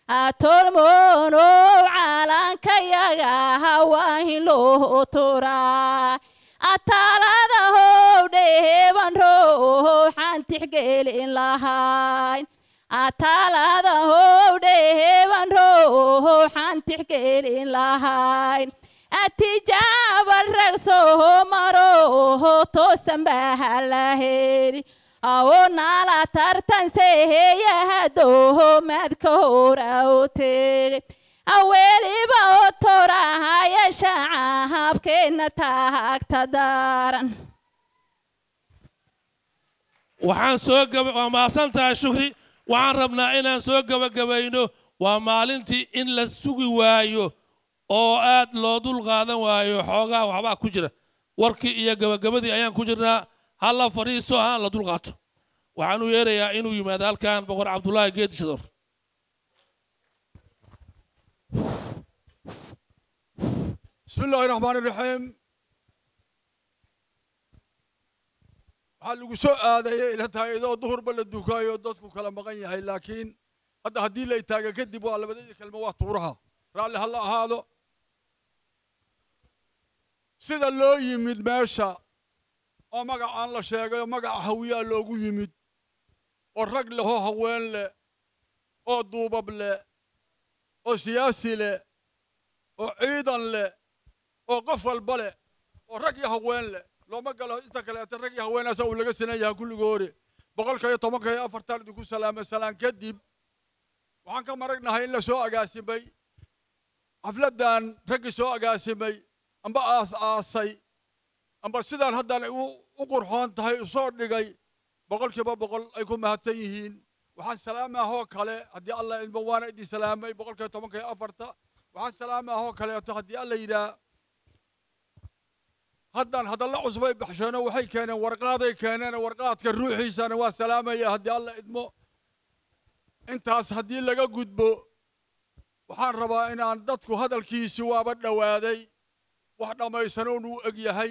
atolmoonow calankayaga waa in loo turaa atalada how dheeban ruuxaan tixgelin lahayn atalada how dheeban ruuxaan tixgelin lahayn atijaaba rag soo maro toosan baa la heli oo nala tartan seeyaha doomaadka hora u tegay aweliba oo torahaya shacabkeenna taagta daran waxaan soo gaba waa mahadsantahay shukri waxaan rabnaa inaan soo gabagabayno waa maalintii in la sugi waayo oo aad loo dul qaadan waayo xoogaa waxbaa ku jira warkii iyo gabagabadii ayaan ku jirnaa halla fadhiiso aan la dul qaato waxaan u yeerayaa inuu yimaado halkan boqor cabdullaahi geedi shadoor بسم الله الرحمن الرحيم waxaa lagu soo aadayay ila tahay idoo duhurba la dukaayo dadku kala maqan yahay laakiin hadda haddii la itaaga kadib waa labadii kelmo waa tuuraha raalli ha la ahaado sida loo yimid meesha oo magacaan la sheegayo magaca hawiyaa loogu yimid oo rag lehoo haween leh oo duubab leh oo siyaasi leh oo ciidan leh oo qof walba leh oo rag iyo haween leh looma galo inta kaleeta rag iyo haweenaasa uu laga sinan yahay kulligoore boqolka iyo tobanka iyo afartan idinku salaamay salaan kadib waxaan ka maragnahay in la soo agaasimay xafladdan raggii soo agaasimay amba aas aasay amba sidaan haddana u qurxoon tahay u soo dhigay boqolkiiba boqol ay ku mahadsan yihiin waxaan salaamaahoo kale haddii alla idmo waana idin salaamay boqolkiiba tobanka iyo afarta waxaan salaamaahoo kaleeto haddii alla yidhaa haddaan hadalla cusbay baxsheeno waxay keeneen warqaaday keeneen warqaadka ruuxiisana waa salaamaya haddii alla idmo intaas haddii laga gudbo waxaan rabaa inaan dadku hadalkiisi waaba dhowaaday wax dhammaysanoon uu eg yahay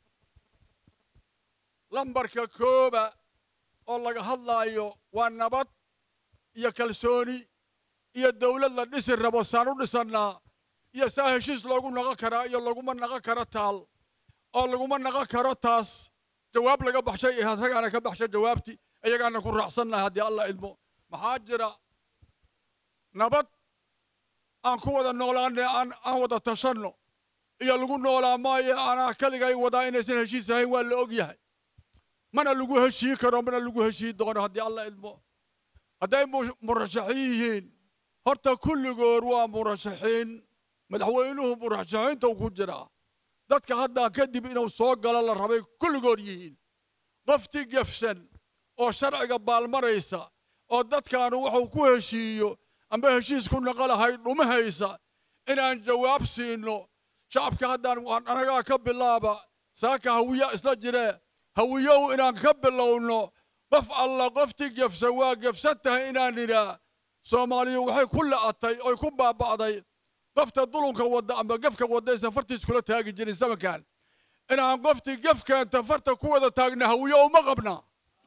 lambarka kooba oo laga hadlaayo waa nabad iyo kalsooni iyo dawlad la dhisi rabo saan u dhisannaa iyo saa heshiis loogu naqon karaa iyo laguma naqon karo taal oo laguma naqon karo taas jawaab laga baxshay ee ragaana ka baxshay jawaabtii iyagaana ku raacsannahay haddii alla idmo maxaa jira nabad aan ku wada noolaanay aan aan wada tashanno iyo lagu noolaa maayo anaa kaligay wadaa inaysan heshiis ahayn waa la og yahay mana lagu heshii karo mana lagu heshii doono haddii alla idmo hadday murashaxiin yihiin horta kulligood waa murashaxiin madaxweynuhu murashaxiinta ku jiraa dadka hadda kadib inuu soo galo la rabay kulligood yihiin qofti gefsan oo sharciga baalmaraysa oo dadkaanu wuxuu ku heshiiyo amba heshiis ku naqalahay dhumahaysa inaan jawaab siino shacabka haddaan anagaa ka bilaaba saaka hawiya isla jiree hawiyow inaan ka bilowno qof alla qofti gefsan waa gefsan tahay inaan idhaa soomaaliyu waxay ku la'atay oy ku baaba'day qofta dulunka wadda amba gefka waddaysan fartiis kula taagi jirin samankan inaan qofti gefkeenta farta ku wada taagna hawiyo uma qabna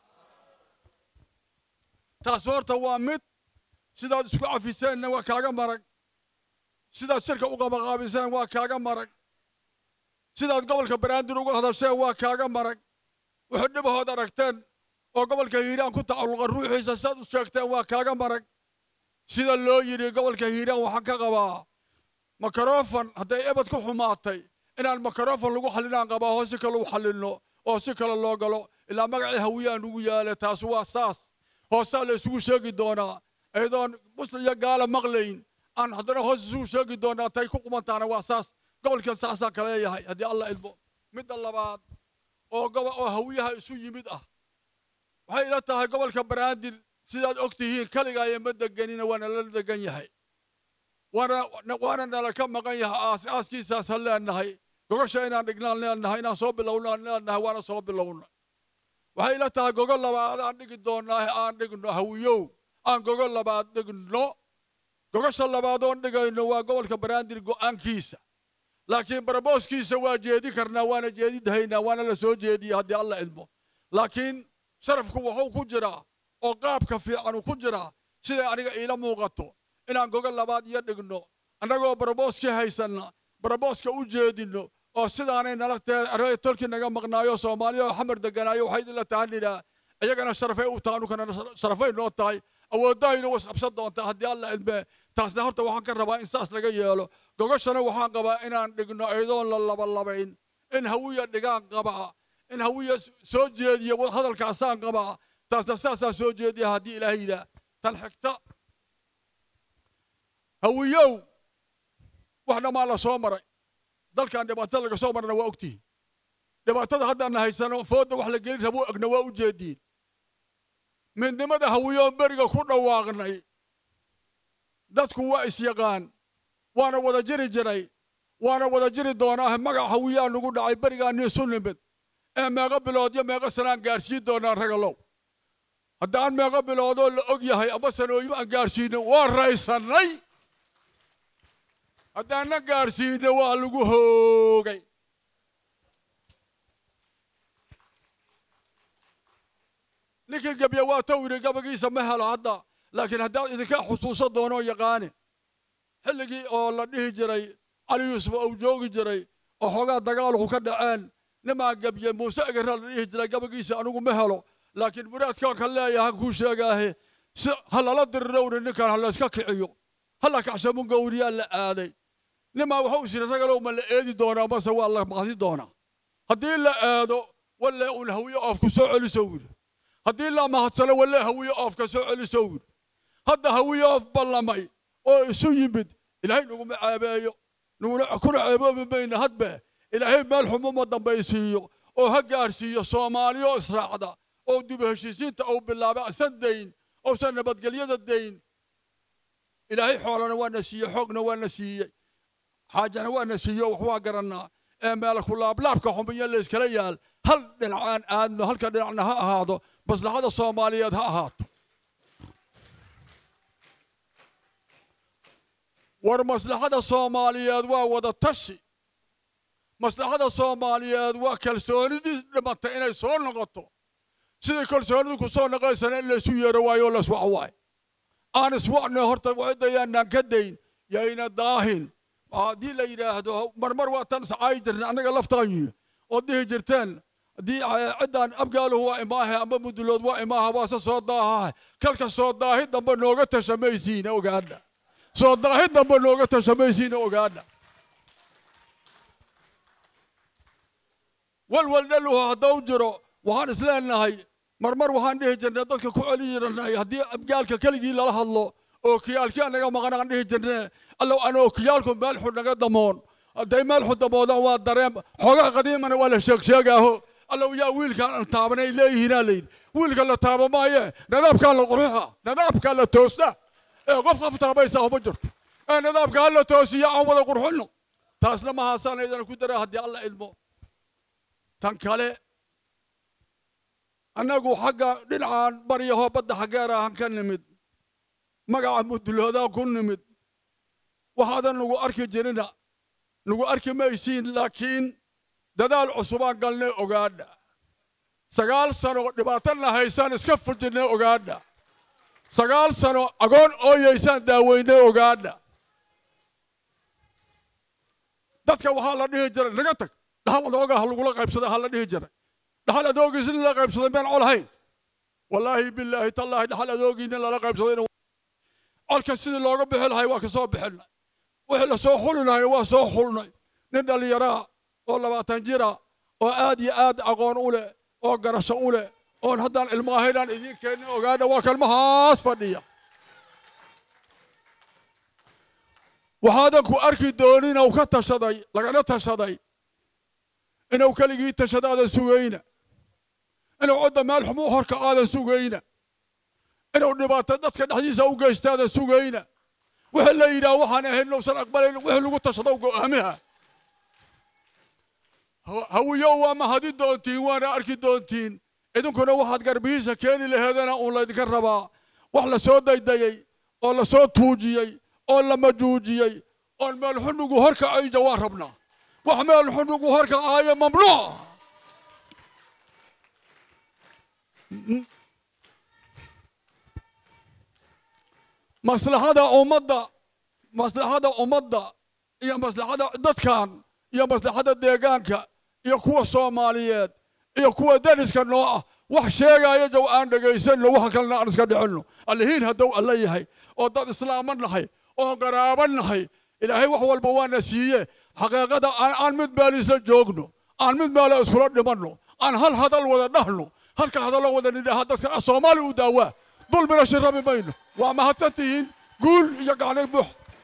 taas horta waa mid sidaad isku cafiseenna waa kaaga marag sidaad shirka u qabaqaabiseen waa kaaga marag sidaad gobolka banaadir uga hadasheen waa kaaga marag wuxuu dhibahood aragteen oo gobolka hiiraan ku tacalluqa ruuxiisa sidaad u sheegteen waa kaaga marag sida loo yidhi gobolka hiiraan waxaan ka qabaa makarofon hadday ebad ku xumaatay inaan makarofon lagu xallinaan qabaa oo si kale u xallinno oo si kale loo galo ilaa magacii hawiyaan ugu yaale taas waa saas hoosaa la isugu sheegi doonaa iyadoon muslim iyo gaala maqlayn aan haddana hoos isugu sheegi doonaa tay ku qumantaana waa saas gobolka saasaa ka leeyahay haddii alla idmo midda labaad oo gobo oo hawiyaha isu yimid ah waxay ila tahay gobolka banaadir sidaad og tihiin kaligaaya ma deganina waana la degan yahay waana waana nala ka maqan yahay aas aaskiisaasaan leenahay gogosha inaan dhignaan leenahay inaan soo bilownaan leenahay waana soo bilowna waxay ila tahay gogo labaad aan dhigi doonaa aan dhigno hawiyow aan gogo labaad dhigno gogosha labaad oon dhigayno waa gobolka banaadir go'aankiisa laakiin barabooskiisa waa jeedi karnaa waana jeedidahaynaa waana la soo jeediya haddii alla idmo laakiin sharafku wuxuu ku jiraa oo qaabka fiicanu ku jiraa siday aniga iila muuqato inaan gogo labaad iyo dhigno annagoo barabooskii haysanna barabooska u jeedinno oo sidaanay nala tahay tolkii naga maqnaayo soomaaliya oo xamar deganaayo waxay idinla tahanidhaa iyagana sharafay u tahay anukana sharafay noo tahay awooddahayna was qabsan doontaa haddii alla idme taasna horta waxaan ka rabaa in saas laga yeelo gogoshana waxaan qabaa inaan dhigno iyadoon la labalabayn in hawiya dhigaan qabaa in hawiya soo jeediya hadalkaasaan qabaa taasna saasaan soo jeediya haddii ilaahay yidhaa tan xigta hawiyow wax dhammaa la soo maray dalkan dhibaatada laga soo marana waa ogtihiin dhibaatada haddaana haysano foodda wax la gelin rabo egna waa u jeediin midnimada hawiyoon beriga ku dhawaaqnay dadku waa isyaqaan waana wada jiri jiray waana wada jiri doonaa magac hawiyaa nugu dhacay berigaani isu nimid ee meeqa bilood iyo meeqa sanaan gaarsiin doonaa ragalow haddaan meeqa biloodoo la og yahay ama sanooyin aan gaarsiino waa raysannay haddaanna gaarsiino waa lagu hoogay ninkii gebya waa taw yidhi gabagiisa ma helo hadda laakiin haddaad idinka xusuusan doonoo yaqaane xilligii oo la dhihi jiray cali yuusuf ou joogi jiray oo xoogaa dagaalku ka dhaceen nimaa gebye muuse egeraa la dhihi jiray gabagiisa anigu ma helo laakiin muraadkaan ka leeyahay kuu sheegaahe si ha lala dirirowni ninkan ha layska kiciyo ha la kacsamo gowriyaa la aaday nimaa waxuu is yidhi ragalow ma la eedi doonaa mase waa la maqdi doonaa haddii la aado walle uun hawiye oofku soo celisow yidhi haddii la mahadsano walle hawiye oofka soo celisow yidhi hadda hawiye oof ballamay oo isu yimid ilaahay naguma caabeeyo naguna kuna ceeboobi mayna hadbe ilaahay meel xumuma dambaysiiyo oo ha gaarsiiyo soomaaliyo israacda oo dib heshiisiinta uu bilaabay asan dayn أوسن نبتقلية الدين إلهي حولنا ونسيه حقنا ونسيه حاجنا ونسيه وحوا قرنا مالك ولا بلابك هم يليس كريال هل دنعان آدنا هل كدنعنا هذا بس لهذا الصوماليات هات ورمصلحة الصوماليات ووضع تشي مصلحة الصوماليات وكالسوني دي لما تأينا صور نقطه سيدي كالسوني دي كسور نقايسنا اللي سوية رواي ولا سوى عواي أنا سوعنا هرتا وعدا يانا كدين يانا داهن دي لا يراهدو مرمر وقتان سعايدرنا أنا قلفتاني وديه جرتان دي عدان أبقاله هو إماها أما مدلود وإماها واسا صداها كالك صداها دنبا نوغا تشميسين أوغانا صداها دنبا نوغا تشميسين أوغانا والوال دلوها هدو جرو وهان إسلام هاي مرمر وهان ديه جرنا دادك كوالي جرنا هدي أبقالك كالكي لالها الله أوكيالك أنا مغانا ديه جرنا اللو أنا أوكيالكم مالحو نغا دمون داي مالحو دمودا واد دريم حوغا قديما ولا شيك شيكاهو اللو يا ويل كان تابني ليه هنا لين ويل كان لا تابا مايه نداب كان لا قرحه نداب كان لا توستا اي قف قف تابيسا هو بجرت اي نداب كان لا توسيا او ودا قرحنو تاس لما هاسان اذا كدرا هدي الله علمو تان كاله انغو حقا دينعان بريهو بد حقيرا هان كان نمد مغا مدلودا كون نمد وهذا نغو اركي جرينا نغو اركي ميسين لكن dadaal cusubaan galnay ogaadha sagaal sano dhibaatana haysaan iska furjinay ogaadha sagaal sano agoon ooyaysaan daaweynay ogaadha dadka waxaa la dhihi jiray naga tag dhaxal adooga ha lagula qaybsaday ha la dhihi jiray dhaxal adoogiisa in la qaybsaday meen col hayn wallaahi billaahi tallaahi dhaxal adoogiina lala qaybsaday colka sidii looga bixi lahay waa ka soo bixinay wixii la soo xulinahay waa soo xulnay nin dhallinyaraa oo labaatan jira oo aad iyo aad aqoon u leh oo garasho u leh oon haddaan ilmaahaynaan idiin keenin ogaadha waa kalmahaas fadhiya waxaadan ku arki doonin inuu ka tashaday lagana tashaday inuu keligii tashada aadan sugayna inuu codda meel xumuu horka aadan sugayna inuu dhibaato dadka dhexdiisa u geysta aadan sugayna wixii la yidhaah waxaan ahayn inuusan aqbalayn wixii lagu tashado go'aamiha hawiyo waa mahadi doontiin waana arki doontiin idinkuna waxaad garbihiisa keeni laheedana uun laydinka rabaa wax la soo daydayey oo la soo tuujiyey oo la majuujiyey oon meel xunugu horka ayja waa rabnaa wax meel xunugu horka aaya mamnuuc maslaxada ummadda maslaxada ummadda iyo maslaxada dadkan iyo maslaxada deegaanka iyo kuwa Soomaaliyeed iyo kuwa dariska noo ah wax sheegaya jaw aan dhageysanno wax kalena aan iska dhicinno allahiin hadow alla yahay oo dad islaaman nahay oo qaraaban nahay ilaahay wax walba waana siiye xaqiiqada aan mid meel isla joogno aan mid meel iskula dhimanno aan hal hadal wada dhahno halka hadal wada nidaaha dadka Soomaali u daawaa dulmina shirabi mayno waa mahadsantihiin guul iyo gacnay buux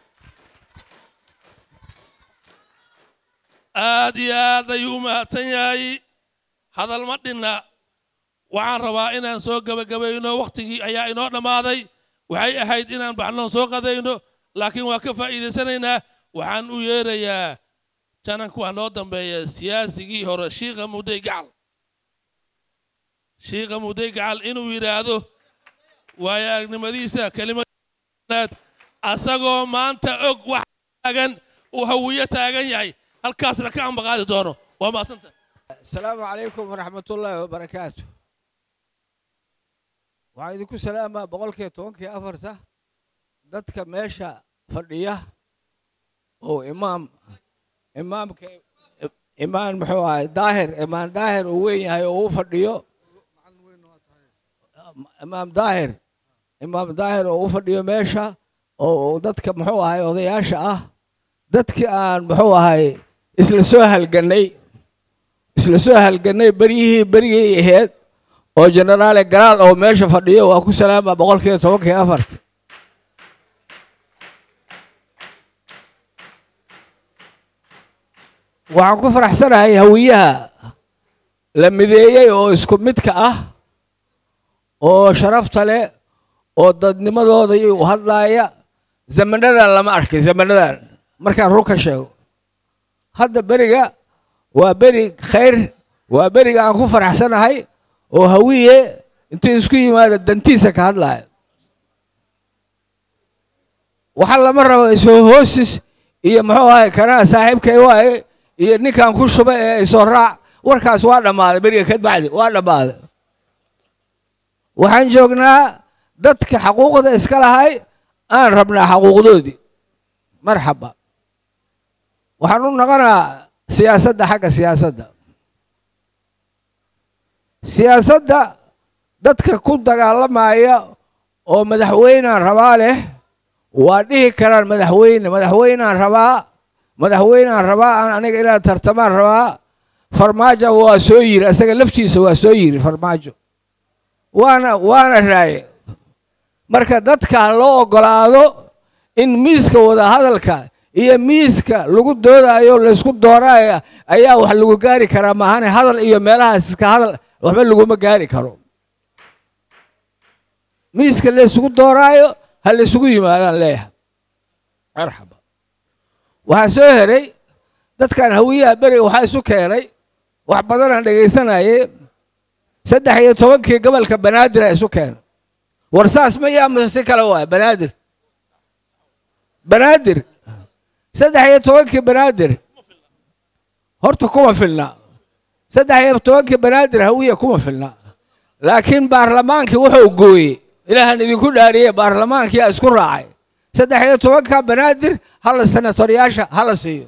aad iyo aad ayuu u mahadsan yahay hadal ma dhinna waxaan rabaa inaan soo gebagabayno wakhtigii ayaa inoo dhammaaday waxay ahayd inaan baxnoon soo qadayno laakiin waa ka faa'iidaysanaynaa waxaan u yeerayaa jananku waa noo dambeeya siyaasigii hore shiikha mudday gacal shiikha mudday gacal inuu yidhaahdo waayo aragnimadiisa kelimad asagoo maanta og wax taagan uu hawiyo taagan yahay halkaasna ka ambaqaadi doono waa maasanta السلام عليكم ورحمة الله وبركاته وعيدكم سلامة بقولك توانك أفرسة دتك ماشى فردية أو إمام إمام ك إمام محوا داهر إمام داهر وين هاي هو فردية إمام داهر إمام داهر هو فردية ماشى أو دتك محوا هاي وضياشة أه دتك أن محوا هاي إسل سهل جني isla soo halganay bariyihii barigay ahayd oo generaal garaal oo meesha fadhiyo waa ku salaama boqolkiiba toban iyo afar waxaan ku faraxsanahay hawiyaha la mideeyay oo isku midka ah oo sharafta leh oo dadnimadooda iyo u hadlaaya zamanadan lama arkay zamanadan markaan run ka sheego hadda beriga waa beri khayr waa beriga aan ku faraxsanahay oo hawiye intuu isku yimaada dantiisa ka hadlaaya waxa lama rabo isoo hoosis iyo muxuu ahay kanaa saaxiibkay waaye iyo ninkan ku shubay ee isoo raac warkaas waa dhammaaday beriga ka bacdi waa dhammaaday waxaan joognaa dadka xaquuqda iska lahay aan rabnaa xaquuqdoodii marxaba waxaan u noqonaa siyaasadda xagga siyaasadda siyaasadda dadka ku dagaalamaya oo madaxweynaan rabaa leh waa dhihi karaan madaxweyne madaxweynaan rabaa madaxweynaan rabaa aan aniga inaan tartamaan rabaa farmaajo waa soo yiri asaga laftiisa waa soo yiri farmaajo waana waana raaye marka dadka loo ogolaado in miiska wada hadalka iyo miiska lagu doodayo la isku dooraayo ayaa wax lagu gaari karaa maahane hadal iyo meelahaas iska hadal waxba laguma gaari karo miiska la isugu dooraayo ha la isugu yimaadaan leeyahay marxaba waxaa soo heray dadkan hawiyaha beriga waxaa isu keenay wax badan aan dhegaysanayay saddex iyo tobankii gobolka banaadir a isu keenay war saas ma yaa mase si kale waay banaadir banaadir saddex iyo tobankii banaadir horta kuma filna saddex iyo tobankii banaadir hawiya kuma filna laakiin baarlamaankii wuxuu gooyey ilaahan idinku dhaariyey baarlamaankii aa isku raacay saddex iyo tobanka banaadir hala senatoryaasha hala siiyo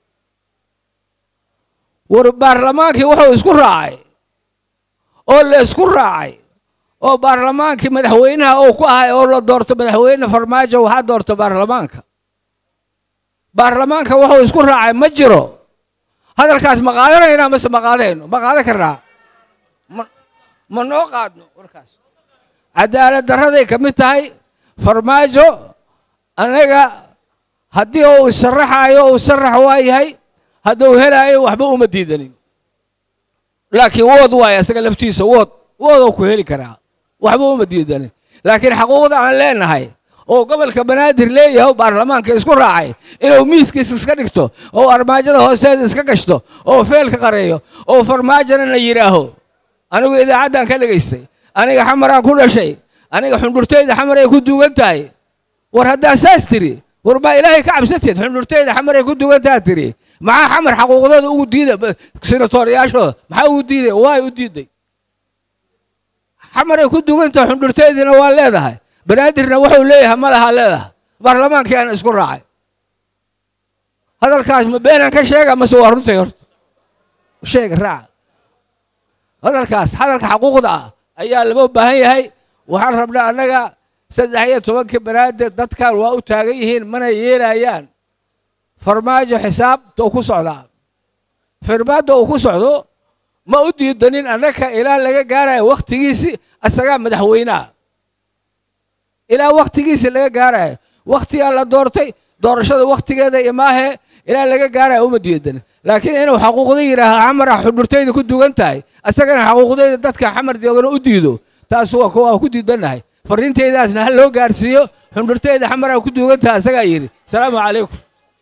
war baarlamaankii wuxuu isku raacay oo la isku raacay oo baarlamaankii madaxweynaha uu ku ahay oo la doorto madaxweyne farmaajo waxaa doorta baarlamaanka baarlamaanka wuxuu isku raacay ma jiro hadalkaas ma qaadanaynaa mase ma qaadayno ma qaadan karnaa ma noo qaadno warkaas cadaalad darraday ka mid tahay farmaajo anaga haddii uu isaraxaayo uu sarax waa yahay hadduu helaayo waxba uma diidanin laakiin wood waaye asaga laftiisa wood wooduu ku heli karaa waxba uma diidanin laakiin xaquuqda aan leenahay oo gobolka banaadir leeyahay baarlamaanka isku raacay inuu miiskiisa iska dhigto oo armaajada hoosteeda iska gashto oo feelka qareeyo oo farmaajona la yidhaaho anigu idaacaddan ka dhegaystay aniga xamaraan ku dhashay aniga xundhurtayda xamar ay ku duugan tahay war haddaa saas tiri war baa ilaahay ka cabsateed xundhurtayda xamar ay ku duugan taha tiri maxaa xamar xaquuqdooda ugu diida senatoryaashooda maxaa ugu diiday waay u diiday xamar ay ku duugan tahay xundhurtaydina waa leedahay banaadirna wuxuu leeyahay madaxa leedahay baarlamaankii aan isku raacay hadalkaas ma beenaan ka sheega mase waa runtay horta sheega raaca hadalkaas hadalka xaquuqda ah ayaa lama baahan yahay waxaan rabnaa annaga saddex iyo tobankii banaadir dadkan waa u taagan yihiin mana yeelayaan farmaajo xisaabta uu ku socdaa farmaadda uu ku socdo ma u diidanin annaka ilaa laga gaarayo wakhtigiisii asagaa madaxweynaha ilaa wakhtigiisii laga gaarayo wakhtigaa la doortay doorashada wakhtigeeda imaahe ilaa laga gaarayo uma diidanin laakiin inuu xaquuqda yidhaaha xamara xundhurtayda ku dugan tahay asagana xaquuqdayda dadka xamar joogana u diido taas waa kuwa ku diidannahay farriintaydaasna ha loo gaarsiiyo xundhurtayda xamara ku dugan tahay asagaa yidhi asalaamu calaykum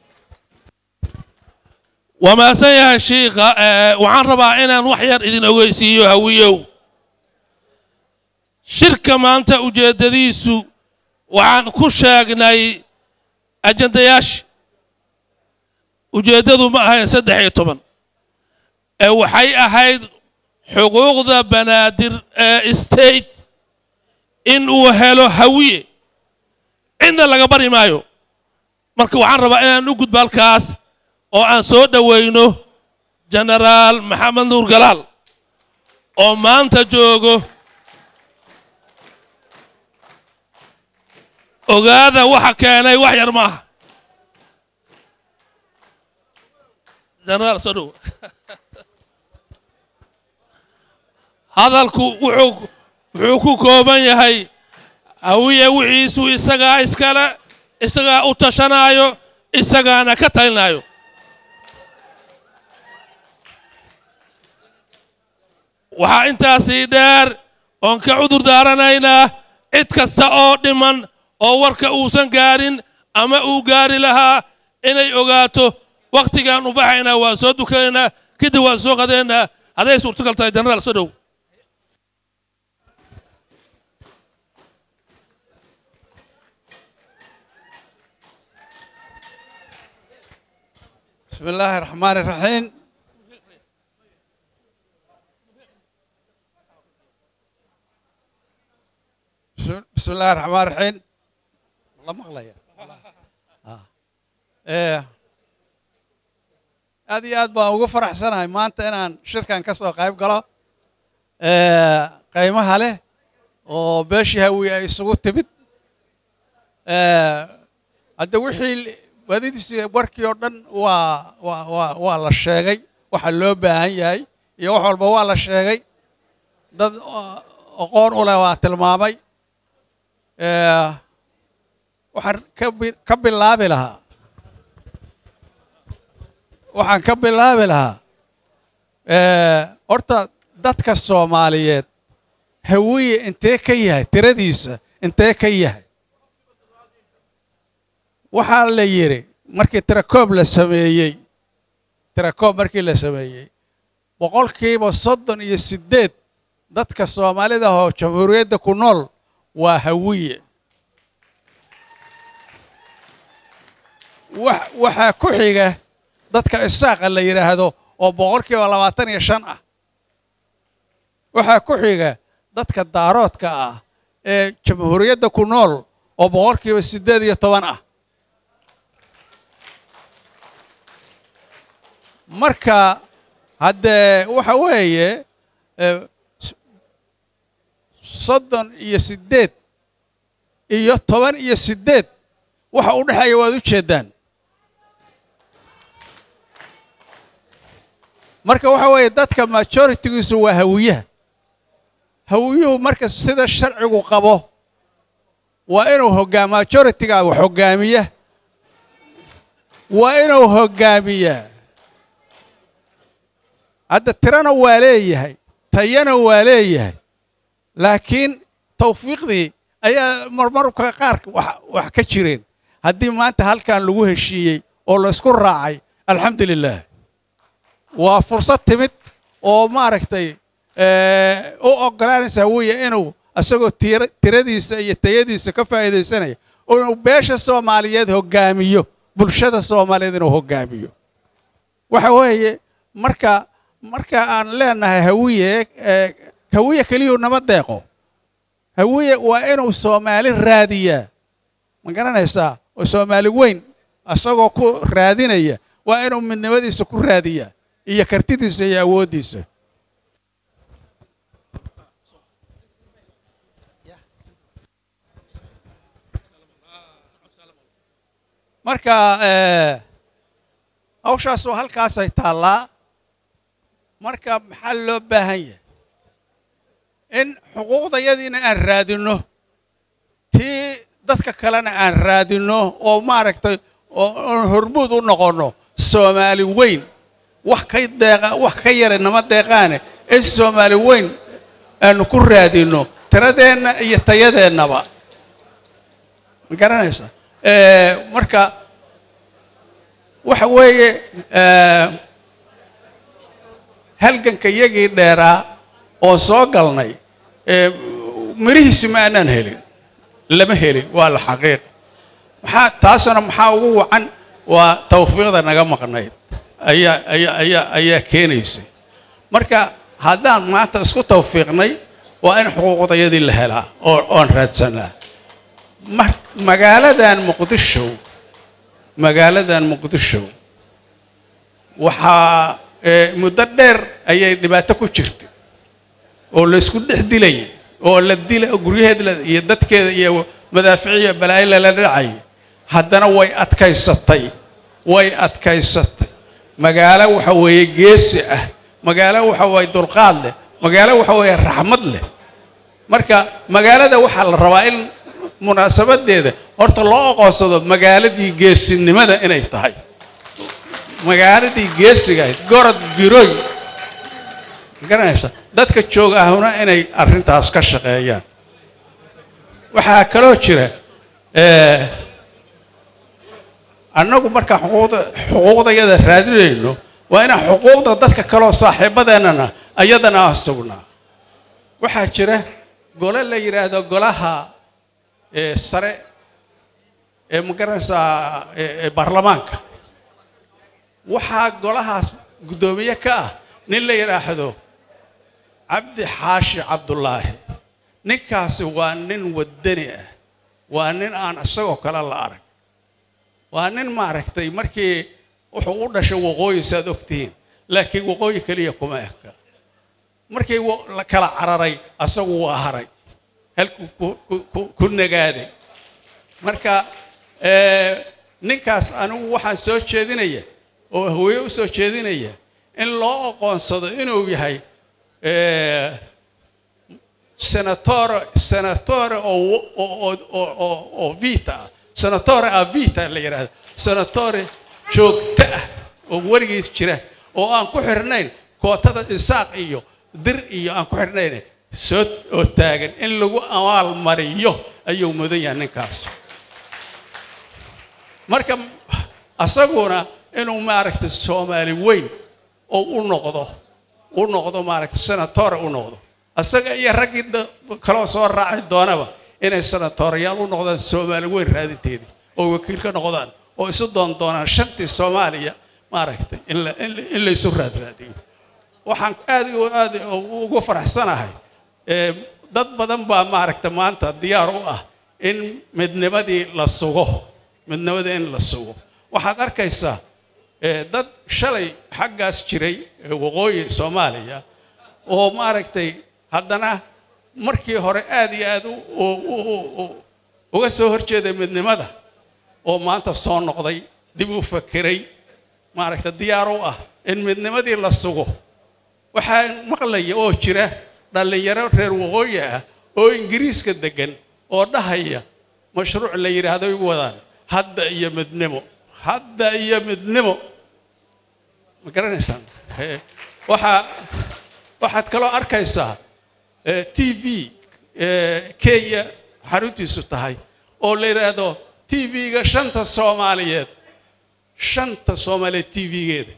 wamaasan yahay shiikha waxaan rabaa inaan wax yar idin ogeysiiyo hawiyow shirka maanta ujeeddadiisu waxaan ku sheegnay ajandayaasha ujeeddadu ma ahayn saddex iyo toban ee waxay ahayd xuquuqda banaadir ee state in uu helo hawiye cidna laga bari maayo marka waxaan rabaa inaan u gudbo halkaas oo aan soo dhowayno jenaraal maxamed nuur galaal oo maanta joogo ogaada waxa keenay wax yar maaha jenaraal soo dhow hadalku wuxuu wuxuu ku kooban yahay hawiye wixiisu isagaa iskale isagaa u tashanaayo isagaana ka talinaayo waxaa intaasii dheer oon ka cudur daaranaynaa cid kasta oo dhiman oo warka uusan gaarin ama uu gaari lahaa inay ogaato waqtigaan u baxaynaa waa soo dukanaynaa kadib waa soo qadeynaa hadday suurtagal tahay jenaraal soo dhow بسم الله الرحمن الرحيم بسم الله الرحمن الرحيم والله مغلية آه. إيه هذه أد بقى وقف فرح سنة ما أنت أنا شركة كسبة قايب قلا إيه قيمها له وباش هوي يسوق تبت إيه الدوحي wadadiisa warkii oo dhan waa waa waa waa la sheegay waxa loo baahan yahay iyo wax walba waa la sheegay dad aqoon u leh waa tilmaamay ee waxaan ka bilaabi lahaa waxaan ka bilaabi lahaa ee horta dadka Soomaaliyeed hawiye intee ka yahay tiradiisa intee ka yahay waxaa la yiri markii tirakoob la sameeyay tirakoob markii la sameeyay boqolkiiba soddon iyo siddeed dadka Soomaalida oo jamhuuriyadda ku nool waa hawiye wax waxa ku xiga dadka isaaqa la yiraahdo oo boqolkiiba labaatan iyo shan ah waxa ku xiga dadka daaroodka ah ee jamhuuriyadda ku nool oo boqolkiiba siddeed iyo toban ah marka hadde waxa weeye soddon iyo siddeed iyo toban iyo siddeed waxa u dhexeeya waad u jeedaan marka waxa weeye dadka majority-giisu waa hawiyaha hawiyuhu marka sida sharcigu qabo waa inuu hoggaam majority-ga wax hoggaamiya waa inuu hoggaamiyaa hadda tirana waa leeyahay tayana waa leeyahay laakiin tawfiiqdii ayaa marmarka qaar wax ka jireen haddii maanta halkan lagu heshiiyey oo la isku raacay alxamdulilah waa fursad timid oo maaragtay u oggolaanaysa hawiye inuu isagoo tiradiisa iyo tayadiisa ka faa'iidaysanaya inuu beesha Soomaaliyeed hoggaamiyo bulshada Soomaaliyeed inuu hoggaamiyo waxa weeye marka marka aan leenahay hawiye hawiye kaliya nama deeqo hawiye waa inuu Soomaali raadiyaa ma garanaysaa oo Soomaali weyn asagoo ku raadinaya waa inuu midnimadiisa ku raadiyaa iyo kartidiisa iyo awoodiisa marka ee hawshaas oo halkaas ay taallaa marka maxaa loo baahan yahay in xuquuqdayadiina aan raadino tii dadka kalena aan raadino oo maaragtay oo hormuud u noqono Soomaali weyn wax ka deeqa wax ka yar nama deeqaane in Soomaali weyn aan ku raadino tiradeena iyo tayadeennaba ma garanaysaa ee marka waxa weeye ee halganka yagii dheeraa oo soo galnay ee mirihiisa ma aanan helin lama helin waa la xaqiiq maxaa taasna maxaa ugu wacan waa tawfiiqda naga maqnayd ayaa ayaa ayaa ayaa keenaysay marka haddaan maanta isku tawfiiqnay waa in xuquuqdayadii la helaa oo oon raadsanaa magaaladan muqdisho magaaladan muqdisho waxaa muddo dheer ayay dhibaato ku jirtay oo la isku dhex dilay oo la dilay guryaheeda iyo dadkeeda iyo madaaficiya balaayo la dhacay haddana way adkaysatay way adkaysatay magaalo waxa weeye geesi ah magaalo waxa weeye dulqaad leh magaalo waxa weeye raxmad leh marka magaalada waxa la rabaa in munaasabadeeda horta loo aqoonsado magaaladii geesinimada inay tahay magaaladii geesiga gorod giroy garanaysa dadka jooga ahuna inay arrintaas ka shaqeeyaan waxaa kaloo jira annagu markaan xuquuqda xuquuqdayada raadinayno waa inaan xuquuqda dadka kaloo saaxiibadeennana ayadana aan sugnaa waxaa jira gole la yidhaahdo golaha sare ee magaranaysaa ee baarlamaanka waxaa golahaas guddoomiye ka ah nin la yidhaahdo cabdi xaashi cabdullaahi ninkaasi waa nin wadani ah waa nin aan isagoo kale la arag waa nin maaragtay markii wuxuu u dhashay waqooyi saad ogtihiin laakiin waqooyi keliya kuma eka markii la kala cararay asagu waa haray halkuu ku nagaaday marka ninkaas anigu waxaan soo jeedinaya oo haweye u soo jeedinaya in loo aqoonsado inuu yahay senatore senatore oo oo oo oo vita senatore a vita la yiraahdo senatore joogta ah oo warigiis jira oo aan ku xirnayn kootada isaaq iyo dir iyo aan ku xirnayn soo oo taagan in lagu awaal mariyo ayuu mudan yahay ninkaas marka asaguna inuu maaragtay Soomaali weyn oo u noqdo u noqdo maaragtay senatore u noqdo asaga iyo ragii kala soo raacay doonaba inay senatoriyaal u noqdaan Soomaali weyn raadinteedii oo wakiil ka noqdaan oo isu doon doonaan shantii Soomaaliya maaragtay in la in la isu raadinayo waxaan aad iyo aad ugu faraxsanahay ee dad badan baa maaragtay maanta diyaar u ah in midnimadii la sugo midnimadii in la sugo waxaad arkaysaa dad shalay xaggaas jiray waqooyi Soomaaliya oo maaragtay haddana markii hore aad iyo aad uga soo horjeeday midnimada oo maanta soo noqday dib u fakiray maaragtay diyaar u ah in midnimadii la sugo waxaa maqlaya oo jira dhalinyaro reer waqooyi ah oo ingiriiska degan oo dhahaya mashruuc la yiraahdo ay wadaan hadda iyo midnimo hadda iyo midnimo ma garanaysaan waxa waxaad kaloo arkaysaa T V Kenya xaruntiisu tahay oo la yiraahdo T V-ga shanta Soomaaliyeed shanta Soomaaliyeed T V-geeda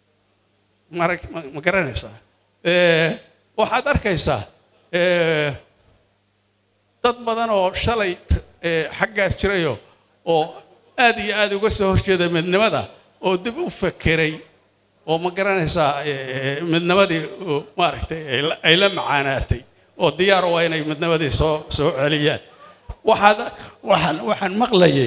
ma garanaysaa waxaad arkaysaa dad badan oo shalay xaggaas jirayo oo aad iyo aad uga soo horjeeda midnimada oo dib u fakiray oo ma garanaysaa midnimadii maaragtay ay la macaanaatay oo diyaar u ah inay midnimadii soo soo celiyaan waxaad waxaan waxaan maqlayay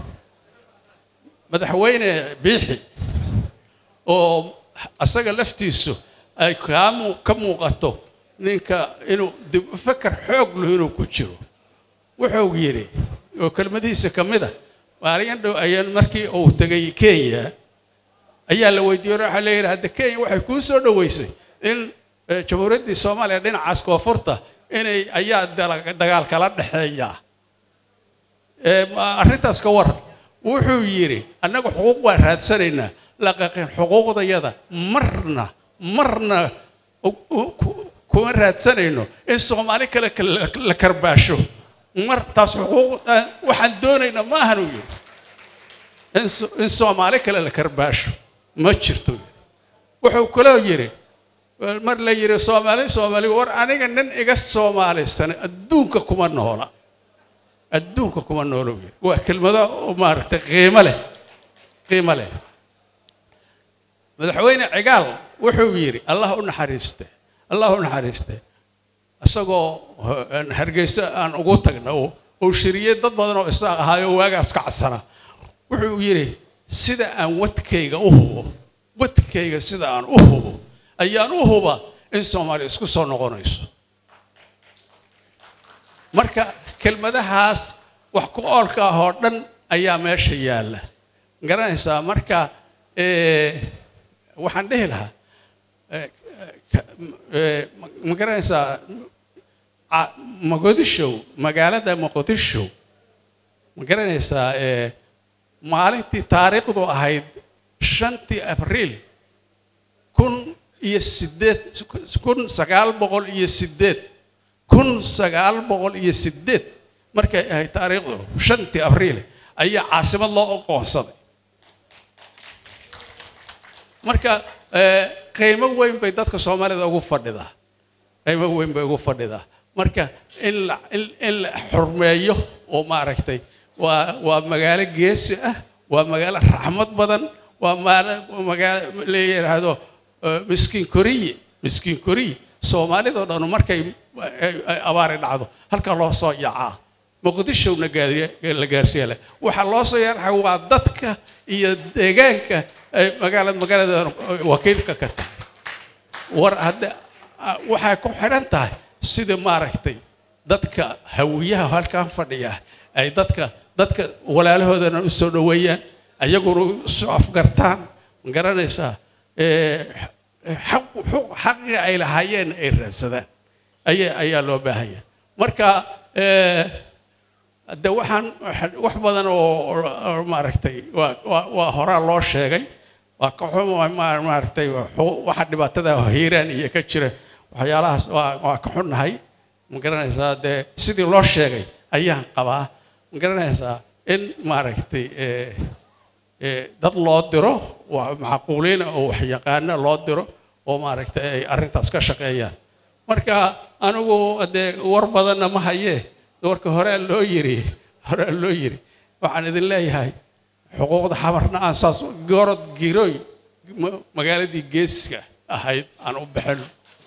madaxweyne biixi oo asaga laftiisu ay kaamu ka muuqato ninka inuu dib u fakar xoog leh inuu ku jiro wuxuu yiri oo kelmadiisa kamid ah waariyan dhow ayaan markii uu tagay Kenya ayaa la weydiiyay waxa la yiraahdo Kenya waxay ku soo dhaweysay in jamhuuriyadda Soomaaliya dhinacaas koonfurta inay ayaa dagaal kala dhaxeeya ee arrintaas ka war wuxuu yiri annagu xuquuq waan raadsanaynaa laqaqeen xuquuqdayada marna marna kuma raadsanayno in Soomaali kale la karbaasho mar taas xuquuq waxaan doonaynaa ma ahan uu yiri in Soomaali kale la karbaasho ma jirto wuxuu kale yiri mar la yiri Soomaali Soomaali war aniga nin iga Soomaalisan adduunka kuma noola adduunka kuma noolo waa kelmado maaragtay qiimo leh qiimo leh madaxweyne cigaal wuxuu yiri Allah u naxariiste Allah u naxariiste asagoo hargeysa aan ugu tagno oo shiriyay dad badan oo isaaq ahaayo waagaas ka casana wuxuu yiri sida aan wadkayga u hubo wadkayga sida aan u hubo ayaan u huba in Soomaali isku soo noqonayso marka kelmadahaas wax ku oolka ah oo dhan ayaa meesha yaala garanaysaa marka ee waxaan dhihi lahaa ma garanaysaa Mogadisho magaalada Mogadisho ma garanaysaa ee maalintii taariikhdu ahayd shantii Abriil kun iyo sideed kun sagaal boqol iyo sideed kun sagaal boqol iyo sideed markay ahayd taariikhdu shantii abriil ayaa caasimad loo aqoonsaday marka qiimo weyn bay dadka Soomaalida ugu fadhidaa qiimo weyn bay ugu fadhidaa marka in la in la xurmeeyo oo maaragtay waa waa magaalo geesi ah waa magaalo raxmad badan waa magaalo la yiraahdo miskiin koriye miskiin koriye Soomaalida oo dhan markay abaar dhacdo halka loo soo yacaa muqdisho na la gaarsiiyay waxa loo soo yaray waa dadka iyo deegaanka magaalada magaalada wakiilka ka tahay war hadda waxa ku xiran tahay sida maaragtay dadka hawiyaha halkaan fadhiya ay dadka dadka walaalahoodana u soo dhaweeyaan ayaguna soo afgartaan garanaysaa ee xaq xaq ay lahaayeen ay raadsadaan ayaa ayaa loo baahanyaa marka ee hadda waxaan wax badan oo maaragtay waa waa hore loo sheegay waa ka xumo maaragtay waxa dhibaatada hiiraan iyo ka jira waxyaalahaas waa waa ka xunnahay ma garanaysaa de sidii loo sheegay ayaan qabaa ma garanaysaa in maaragtay ee ee dad loo diro waa macquuliin oo wax yaqaan loo diro oo maaragtay ay arrintaas ka shaqeeyaan marka anigu de war badan ma hayee warka hore loo yiri hore loo yiri waxaan idin leeyahay xuquuqda xamarna aan saas gorod giroy magaaladii geesiga ahayd aan u baxno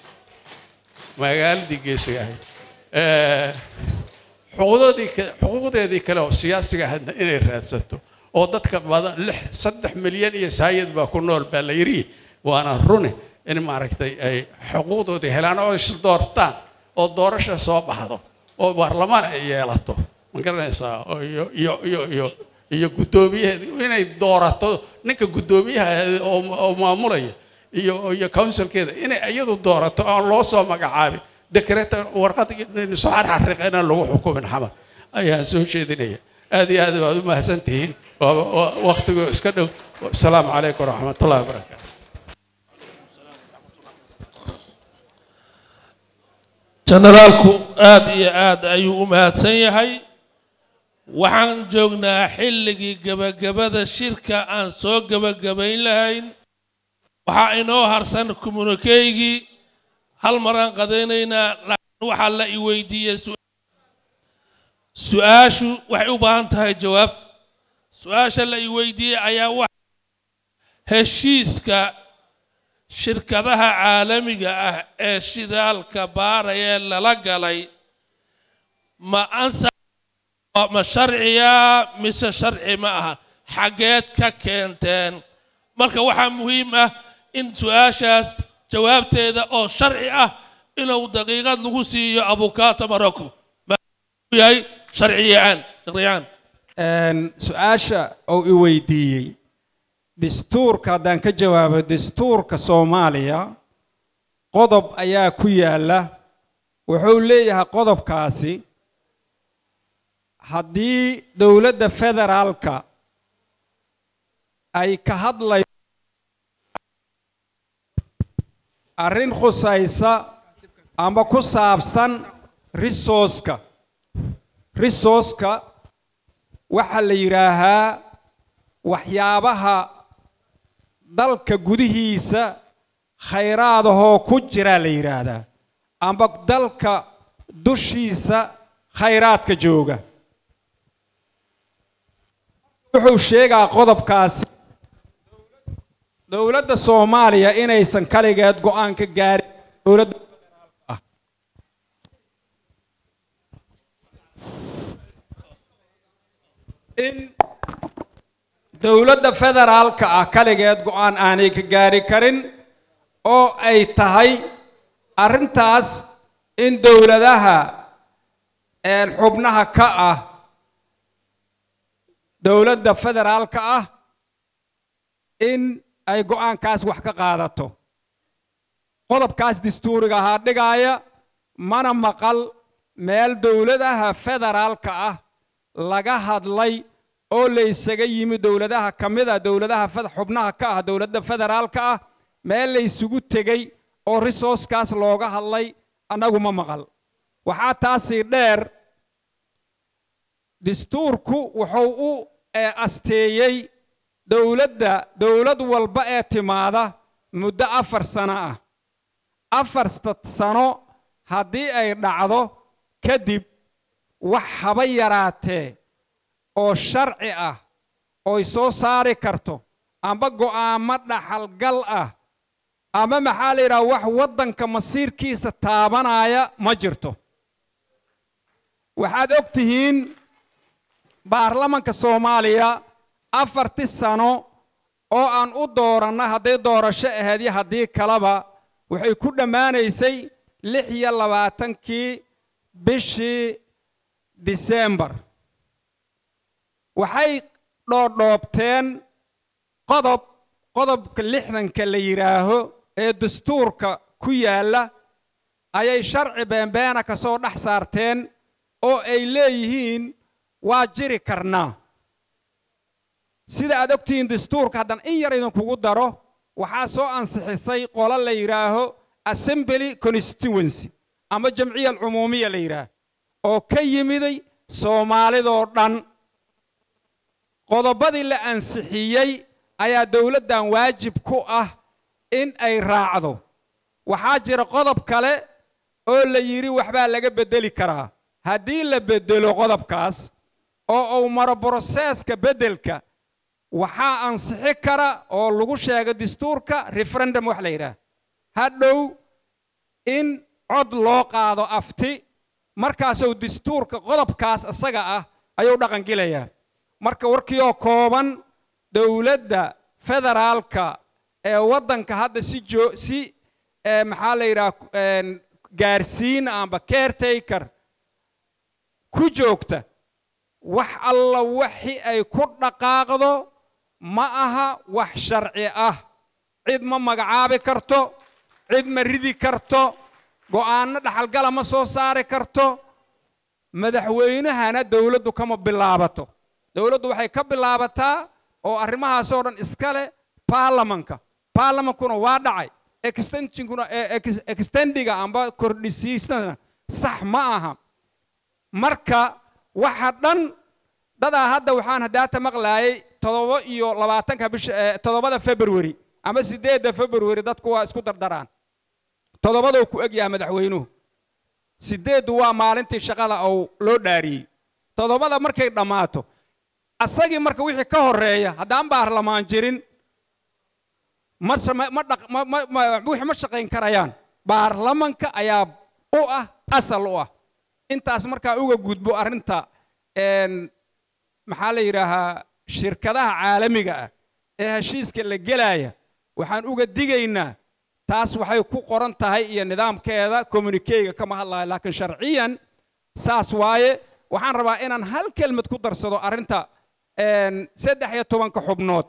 magaaladii geesiga ahayd ee xuquuqdoodii xuquuqdeedii kale oo siyaasiga ahayd inay raadsato oo dadka badan lix saddex milyan iyo saayid baa ku nool baa la yiri waana rune in maaragtay ay xuquuqdoodii helaan oo is doortaan oo doorasho soo baxdo oo baarlamaan ay yeelato ma garanaysaa iyo iyo iyo iyo iyo gudoomiyaha inay doorato ninka gudoomiyaha oo maamulaya iyo iyo councilkeeda inay iyadu doorato oo loo soo magacaabay dekreeta warqad soo xarxariqayna lagu xukumin xamar ayaa soo jeedinaya aad iyo aad baad u mahadsantihiin waqtigu iska dhow assalaamu calaykum waraxmatullaahi wabarakaatu generaalku aad iyo aad ayuu u mahadsan yahay waxaan joognaa xilligii gabagabada shirka aan soo gabagabayn lahayn waxaa inoo harsan kommunikeygii hal maraan qadaynaynaa laakiin waxaa la i weydiiyey su-aashu waxay u baahan tahay jawaab su-aasha la i weydiiyey ayaa wax heshiiska shirkadaha caalamiga ah ee shidaalka baaraya lala galay ma ansax ma sharciya mise sharci ma aha xageed ka keenteen marka waxaa muhiim ah in su-aashaas jawaabteeda oo sharci ah inuu daqiiqad lagu siiyo abukaata marocco yahay sharciyaan sharciyaan su-aasha oo i weydiiyey dastuurka haddaan ka jawaabo dastuurka Soomaaliya qodob ayaa ku yaala wuxuu leeyahay qodobkaasi haddii dowladda federaalka ay ka hadlay arrin khusaysa ama ku saabsan resource-ka resource-ka waxa la yiraahaa waxyaabaha dalka gudihiisa khayraadahoo ku jira la yiraahdaa amba dalka dushiisa khayraadka jooga wuxuu sheegaa qodobkaasi dowladda Soomaaliya inaysan kaligeed go'aan ka gaarin dowladda federaalka ah in dowladda federaalka ah kaligeed go'aan aanay ka gaari karin oo ay tahay arrintaas in dowladaha ee xubnaha ka ah dowladda federaalka ah in ay go'aankaas wax ka qaadato qodobkaas dastuuriga ahaa dhigaaya mana maqal meel dowladaha federaalka ah laga hadlay oo la isaga yimi dowladaha kamida dowladaha xubnaha ka ah dowladda federaalka ah meel la isugu tegay oo resource-kaas looga hadlay anagu ma maqal waxaa taasi dheer dastuurku wuxuu u asteeyey dowladda dowlad walba ee timaada muddo afar sano ah afarta sano haddii ay dhacdo kadib wax haba yaraatee oo sharci ah ooy soo saari karto amba go'aamo dhaxalgal ah ama maxaa la yidhaha wax waddanka masiirkiisa taabanaya ma jirto waxaad og tihiin baarlamanka soomaaliya afartii sano oo aan u dooranna hadday doorasho ahayd iyo haddii kaleba waxay ku dhammaanaysay lix iyo labaatankii bishii disembar waxay dhoodhoobteen qodob qodobka lixdanka la yidhaaho ee dastuurka ku yaalla ayay sharci beenbeena ka soo dhex saarteen oo ay leeyihiin waa jiri karnaa sida aad ogtihiin dastuurka haddana in yar idinkugu daro waxaa soo ansixisay qolo la yidhaaho assembly constituency ama jamciya alcumuumiya la yidhaah oo ka yimiday soomaalidoo dhan qodobadii la ansixiyey ayaa dowladdan waajib ku ah in ay raacdo waxaa jira qodob kale oo la yidhi waxbaa laga beddeli karaa haddii la beddelo qodobkaas oo uu maro broseeska beddelka waxaa ansixi kara oo lagu sheego dastuurka referendum wax la yidhaah hadhow in cod loo qaado afti markaasuu dastuurka qodobkaas isaga ah ayuu dhaqangelayaa marka warkii oo kooban dowladda federaalka ee waddanka hadda si joo si maxaa la yidhaha gaarsiin amba caretaker ku joogta wax alla wixii ay ku dhaqaaqdo ma aha wax sharci ah cid ma magacaabi karto cid ma ridi karto go'aanno dhaxalgala ma soo saari karto madaxweynahana dowladdu kama bilaabato dowladdu waxay ka bilaabataa oo arrimahaasoo dhan iska leh baarlamanka baarlamankuna waa dhacay extensionkuna extendiga amba kordhisiisana sax ma aha marka waxa dhan dadaa hadda waxaan haddaata maqlaayay todoba iyo labaatanka bisha todobada february ama sideedda february dadku waa isku dardaraan todobaduu ku eg yahay madaxweynuhu sideeddu waa maalintii shaqada uu loo dhaariyey todobada markay dhammaato asagii marka wixii ka horreeya haddaan baarlamaan jirin ma wixii ma shaqayn karayaan baarlamanka ayaa u ah asal u ah intaas markaa uga gudbo arrinta maxaa la yidhaahaa shirkadaha caalamiga ah ee heshiiska la gelaya waxaan uga digaynaa taas waxay ku qoran tahay iyo nidaamkeeda communicayga kama hadlayo laakiin sharciyan saas waaye waxaan rabaa inaan hal kelmad ku darsado arrinta saddex iyo tobanka xubnood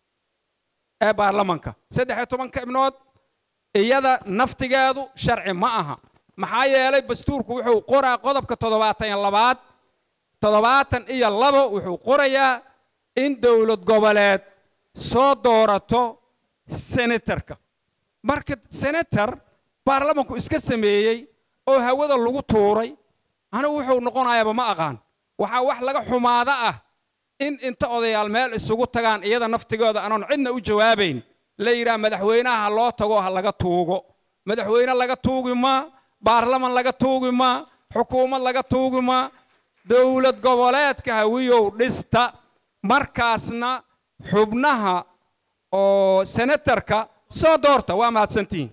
ee baarlamanka saddex iyo tobanka xubnood iyada naftigeedu sharci ma aha maxaa yeelay dastuurku wuxuu qoraa qodobka toddobaatan iyo labaad toddobaatan iyo labo wuxuu qorayaa in dowlad goboleed soo doorato senatarka marka senator baarlamanku iska sameeyey oo hawada lagu tuuray anigu wuxuu noqonayaaba ma aqaan waxaa wax laga xumaada ah in inta odayaal meel isugu tagaan iyada naftigooda anoon cidna u jawaabayn la yidhaha madaxweynaha ha loo tago ha laga tuugo madaxweyne laga tuugi maa baarlaman laga tuugi maa xukuumad laga tuugi maa dowlad goboleedka hawiyow dhista markaasna xubnaha oo senatarka soo doorta waa mahadsantihiin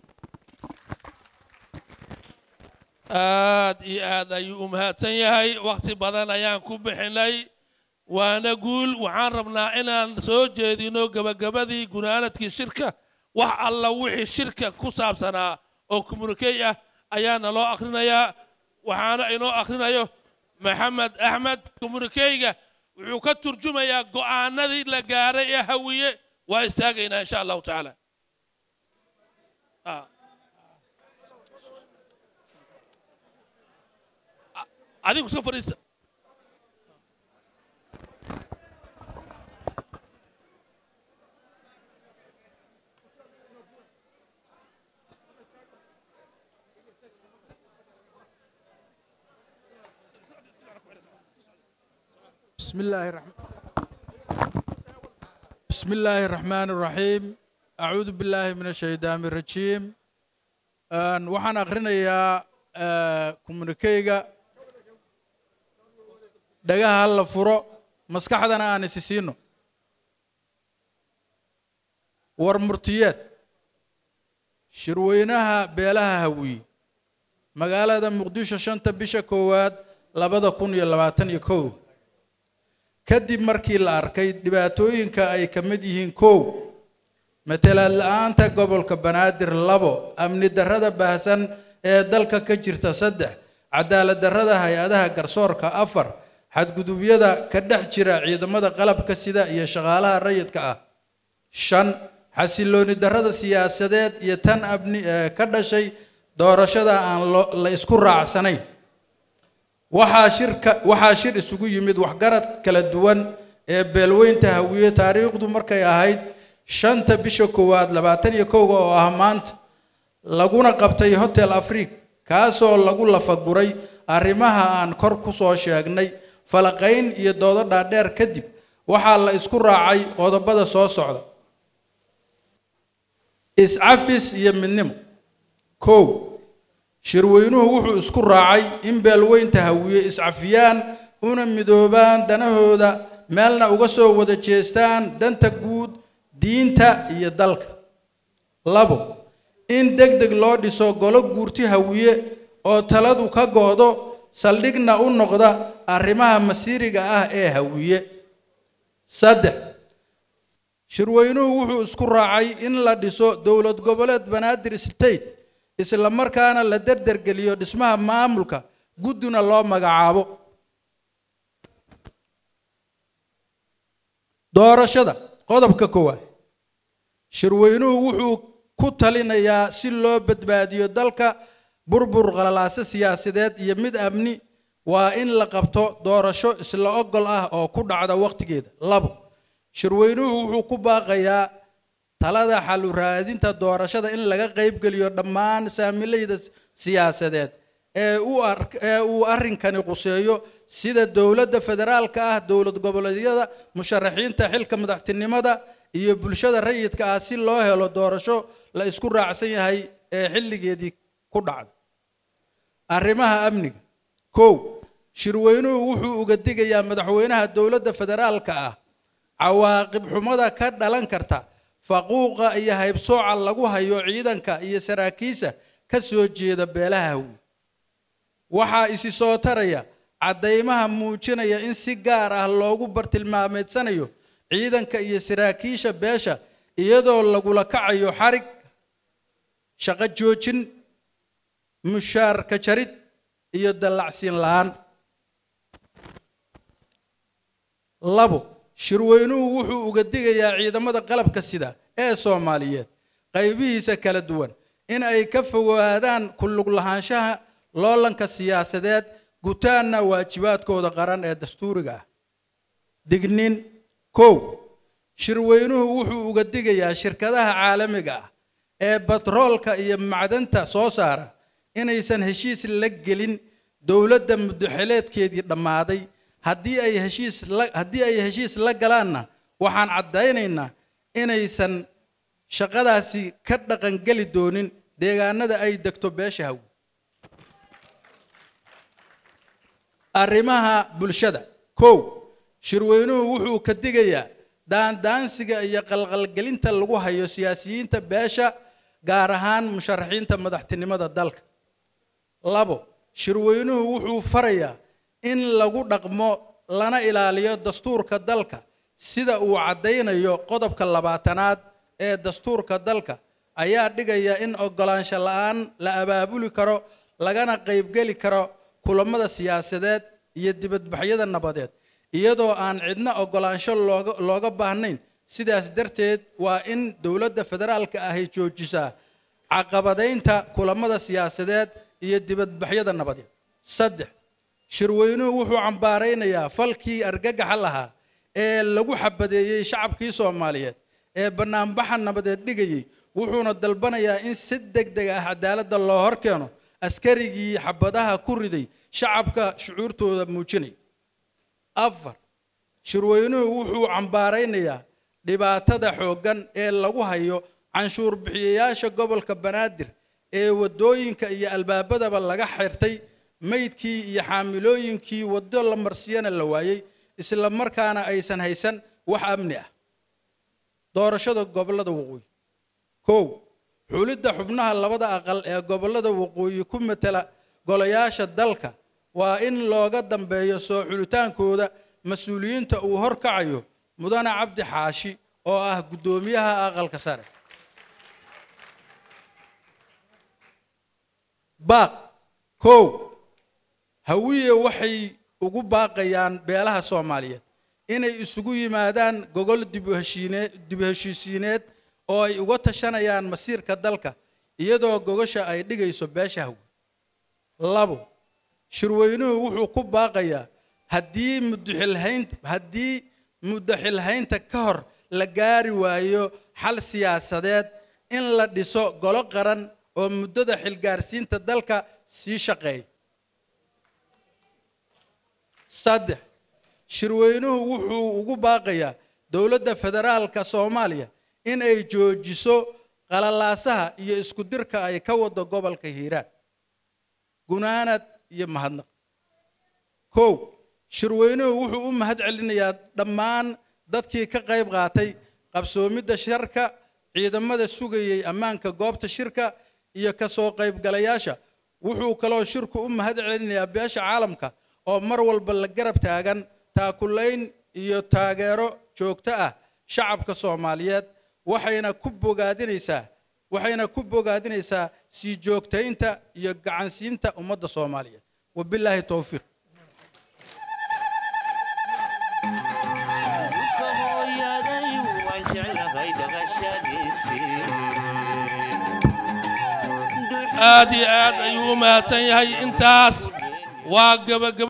aad iyo aad ayuu u mahadsan yahay wakhti badan ayaan ku bixinay waana guul waxaan rabnaa inaan soo jeedino gabagabadii gunaanadkii shirka wax alla wixii shirka ku saabsanaa oo communicay ah ayaana loo akhrinayaa waxaana inoo akhrinayo maxamed axmed communicayga wuxuu ka turjumayaa go'aanadii la gaaray ee hawiye waa istaagaynaa insha allahu tacaala adigu iska fadhiisa بسم الله الرحمن بسم الله الرحمن الرحيم أعوذ بالله من الشيطان الرجيم أن وحنا أخرنا يا كومنيكيجا دجاها الله فرو مسكحدنا أنا سيسينو ورمرتيات شروينها بيلها هوي مقالة مقدشة شنطة بيشة كواد لبدا كون يلباتن يكو كدب مركي الأركي دباتوين كأي كمديهن كو مثلا الآن تقبل كبنادر لبو أمن الدردة بحسن دلك كجر تصدح عدالة الدردة هيادها قرصور كأفر حد قدوبيدا كدح جرا عيد مدى قلب كسيدا يشغالها الريد كأه شن حسيلون الدردة سياسات يتن أبني كدا شيء دورشدا عن لا يسكر عسنين waxaa shirka waxaa shir isugu yimid waxgarad kala duwan ee beelweynta hawiye taariikhdu markay ahayd shanta bisha koowaad labaatan iyo kow oo ah maanta laguna qabtay hotel afrique kaasoo lagu lafaguray arrimaha aan kor ku soo sheegnay falaqayn iyo doodo dhaadheer kadib waxaa la isku raacay qodobada soo socda iscafis iyo midnimo kow shirweynuhu wuxuu isku raacay in beelweynta hawiye iscafiyaan una midoobaan danahooda meelna uga soo wada jeestaan danta guud diinta iyo dalka labo in degdeg loo dhiso golo guurti hawiye oo taladu ka goodo saldhigna u noqda arrimaha masiiriga ah ee hawiye saddex shirweynuhu wuxuu isku raacay in la dhiso dowlad goboleed banaadir state isla markaana la dardargeliyo dhismaha maamulka gudduna loo magacaabo doorashada qodobka koowaad shirweynuhu wuxuu ku talinayaa si loo badbaadiyo dalka burbur qalalaase siyaasadeed iyo mid amni waa in la qabto doorasho isla ogol ah oo ku dhacda waqtigeeda labo shirweynuhu wuxuu ku baaqayaa talada xal u raadinta doorashada in laga qayb geliyo dhammaan saamilayda siyaasadeed ee uu ee uu arrinkani quseeyo sida dawladda federaalka ah dawlad goboleedyada musharaxiinta xilka madaxtinimada iyo bulshada rayidka ah si loo helo doorasho la isku raacsan yahay ee xilligeedii ku dhacday arrimaha amniga kow shirweynuhu wuxuu uga digayaa madaxweynaha dawladda federaalka ah cawaaqib xumada ka dhalan karta faquuqa iyo haybsooca lagu hayo ciidanka iyo saraakiisha ka soo jeeda beelaha hawiye waxaa isi soo taraya cadaymaha muujinaya in si gaar ah loogu bartilmaameedsanayo ciidanka iyo saraakiisha beesha iyadoo lagula kacayo xarig shaqo joojin mushaar ka jarid iyo dallacsiin la'aan labo shirweynuhu wuxuu uga digayaa ciidamada qalabka sida ee Soomaaliyeed qaybihiisa kala duwan in ay ka fogaadaan ku lug lahaanshaha loolanka siyaasadeed gutaanna waajibaadkooda qaran ee dastuuriga ah dignin kow shirweynuhu wuxuu uga digayaa shirkadaha caalamiga ah ee batroolka iyo macdanta soo saara inaysan heshiis la gelin dawladda muddaxileedkeedii dhammaaday haddii ay heshiis haddii ay heshiis la galaanna waxaan caddaynaynaa inaysan shaqadaasi ka dhaqan geli doonin deegaanada ay degto beesha hawiye arrimaha bulshada kow shirweynuhu wuxuu ka digayaa daandaansiga iyo qalqalgelinta lagu hayo siyaasiyiinta beesha gaar ahaan musharaxiinta madaxtinimada dalka labo shirweynuhu wuxuu farayaa in lagu dhaqmo lana ilaaliyo dastuurka dalka sida uu caddaynayo qodobka labaatanaad ee dastuurka dalka ayaa dhigaya in ogolaansho la'aan la abaabuli karo lagana qaybgeli karo kulamada siyaasadeed iyo dibadbaxyada nabadeed iyadoo aan cidna ogolaansho looga looga baahnayn sidaas darteed waa in dawladda federaalka ahi joojisaa caqabadaynta kulamada siyaasadeed iyo dibadbaxyada nabadeed saddex shirweynuhu wuxuu cambaaraynayaa falkii argagaxa lahaa ee lagu xabadeeyey shacabkii Soomaaliyeed ee banaanbaxa nabadeed dhigayay wuxuuna dalbanayaa in si degdeg ah cadaaladda loo horkeeno askarigii xabadaha ku riday shacabka shucuurtooda muujinay afar shirweynuhu wuxuu cambaaraynayaa dhibaatada xooggan ee lagu hayo canshuur bixiyayaasha gobolka banaadir ee wadooyinka iyo albaabadaba laga xirtay maydkii iyo xaamilooyinkii waddo la marsiyana la waayay isla markaana aysan haysan wax amni ah doorashada gobolada waqooyi kow xulidda xubnaha labada aqal ee gobolada waqooyi ku matala golayaasha dalka waa in looga dambeeyo soo xulitaankooda mas'uuliyiinta uu horkacayo mudane cabdi xaashi oo ah guddoomiyaha aqalka sare baaq kow hawiye waxay ugu baaqayaan beelaha Soomaaliyeed inay isugu yimaadaan gogol dib u heshiineed dib u heshiisiineed oo ay uga tashanayaan masiirka dalka iyadoo gogosha ay dhigayso beesha hawiye labo shirweynuhu wuxuu ku baaqayaa haddii muddaxilhaynta haddii muddaxilhaynta ka hor la gaari waayo xal siyaasadeed in la dhiso golo qaran oo muddada xilgaarsiinta dalka sii shaqeeya saddex shirweynuhu wuxuu ugu baaqayaa dowladda federaalka Soomaaliya in ay joojiso qalalaasaha iyo isku dirka ay ka wado gobolka Hiiraan gunaanad iyo mahadnaq kow shirweynuhu wuxuu u mahad celinayaa dhammaan dadkii ka qayb qaatay qabsoomidda shirka ciidamada sugayay ammaanka goobta shirka iyo ka soo qaybgalayaasha wuxuu kaloo shirku u mahad celinayaa beesha caalamka oo mar walba la garab taagan taakulayn iyo taageero joogto ah shacabka Soomaaliyeed waxayna ku bogaadinaysaa waxayna ku bogaadinaysaa si joogtaynta iyo gacansiinta ummadda Soomaaliyeed wabillahi tawfiiq aad iyo aad ayuu u mahadsan yahay intaas waa gabagaba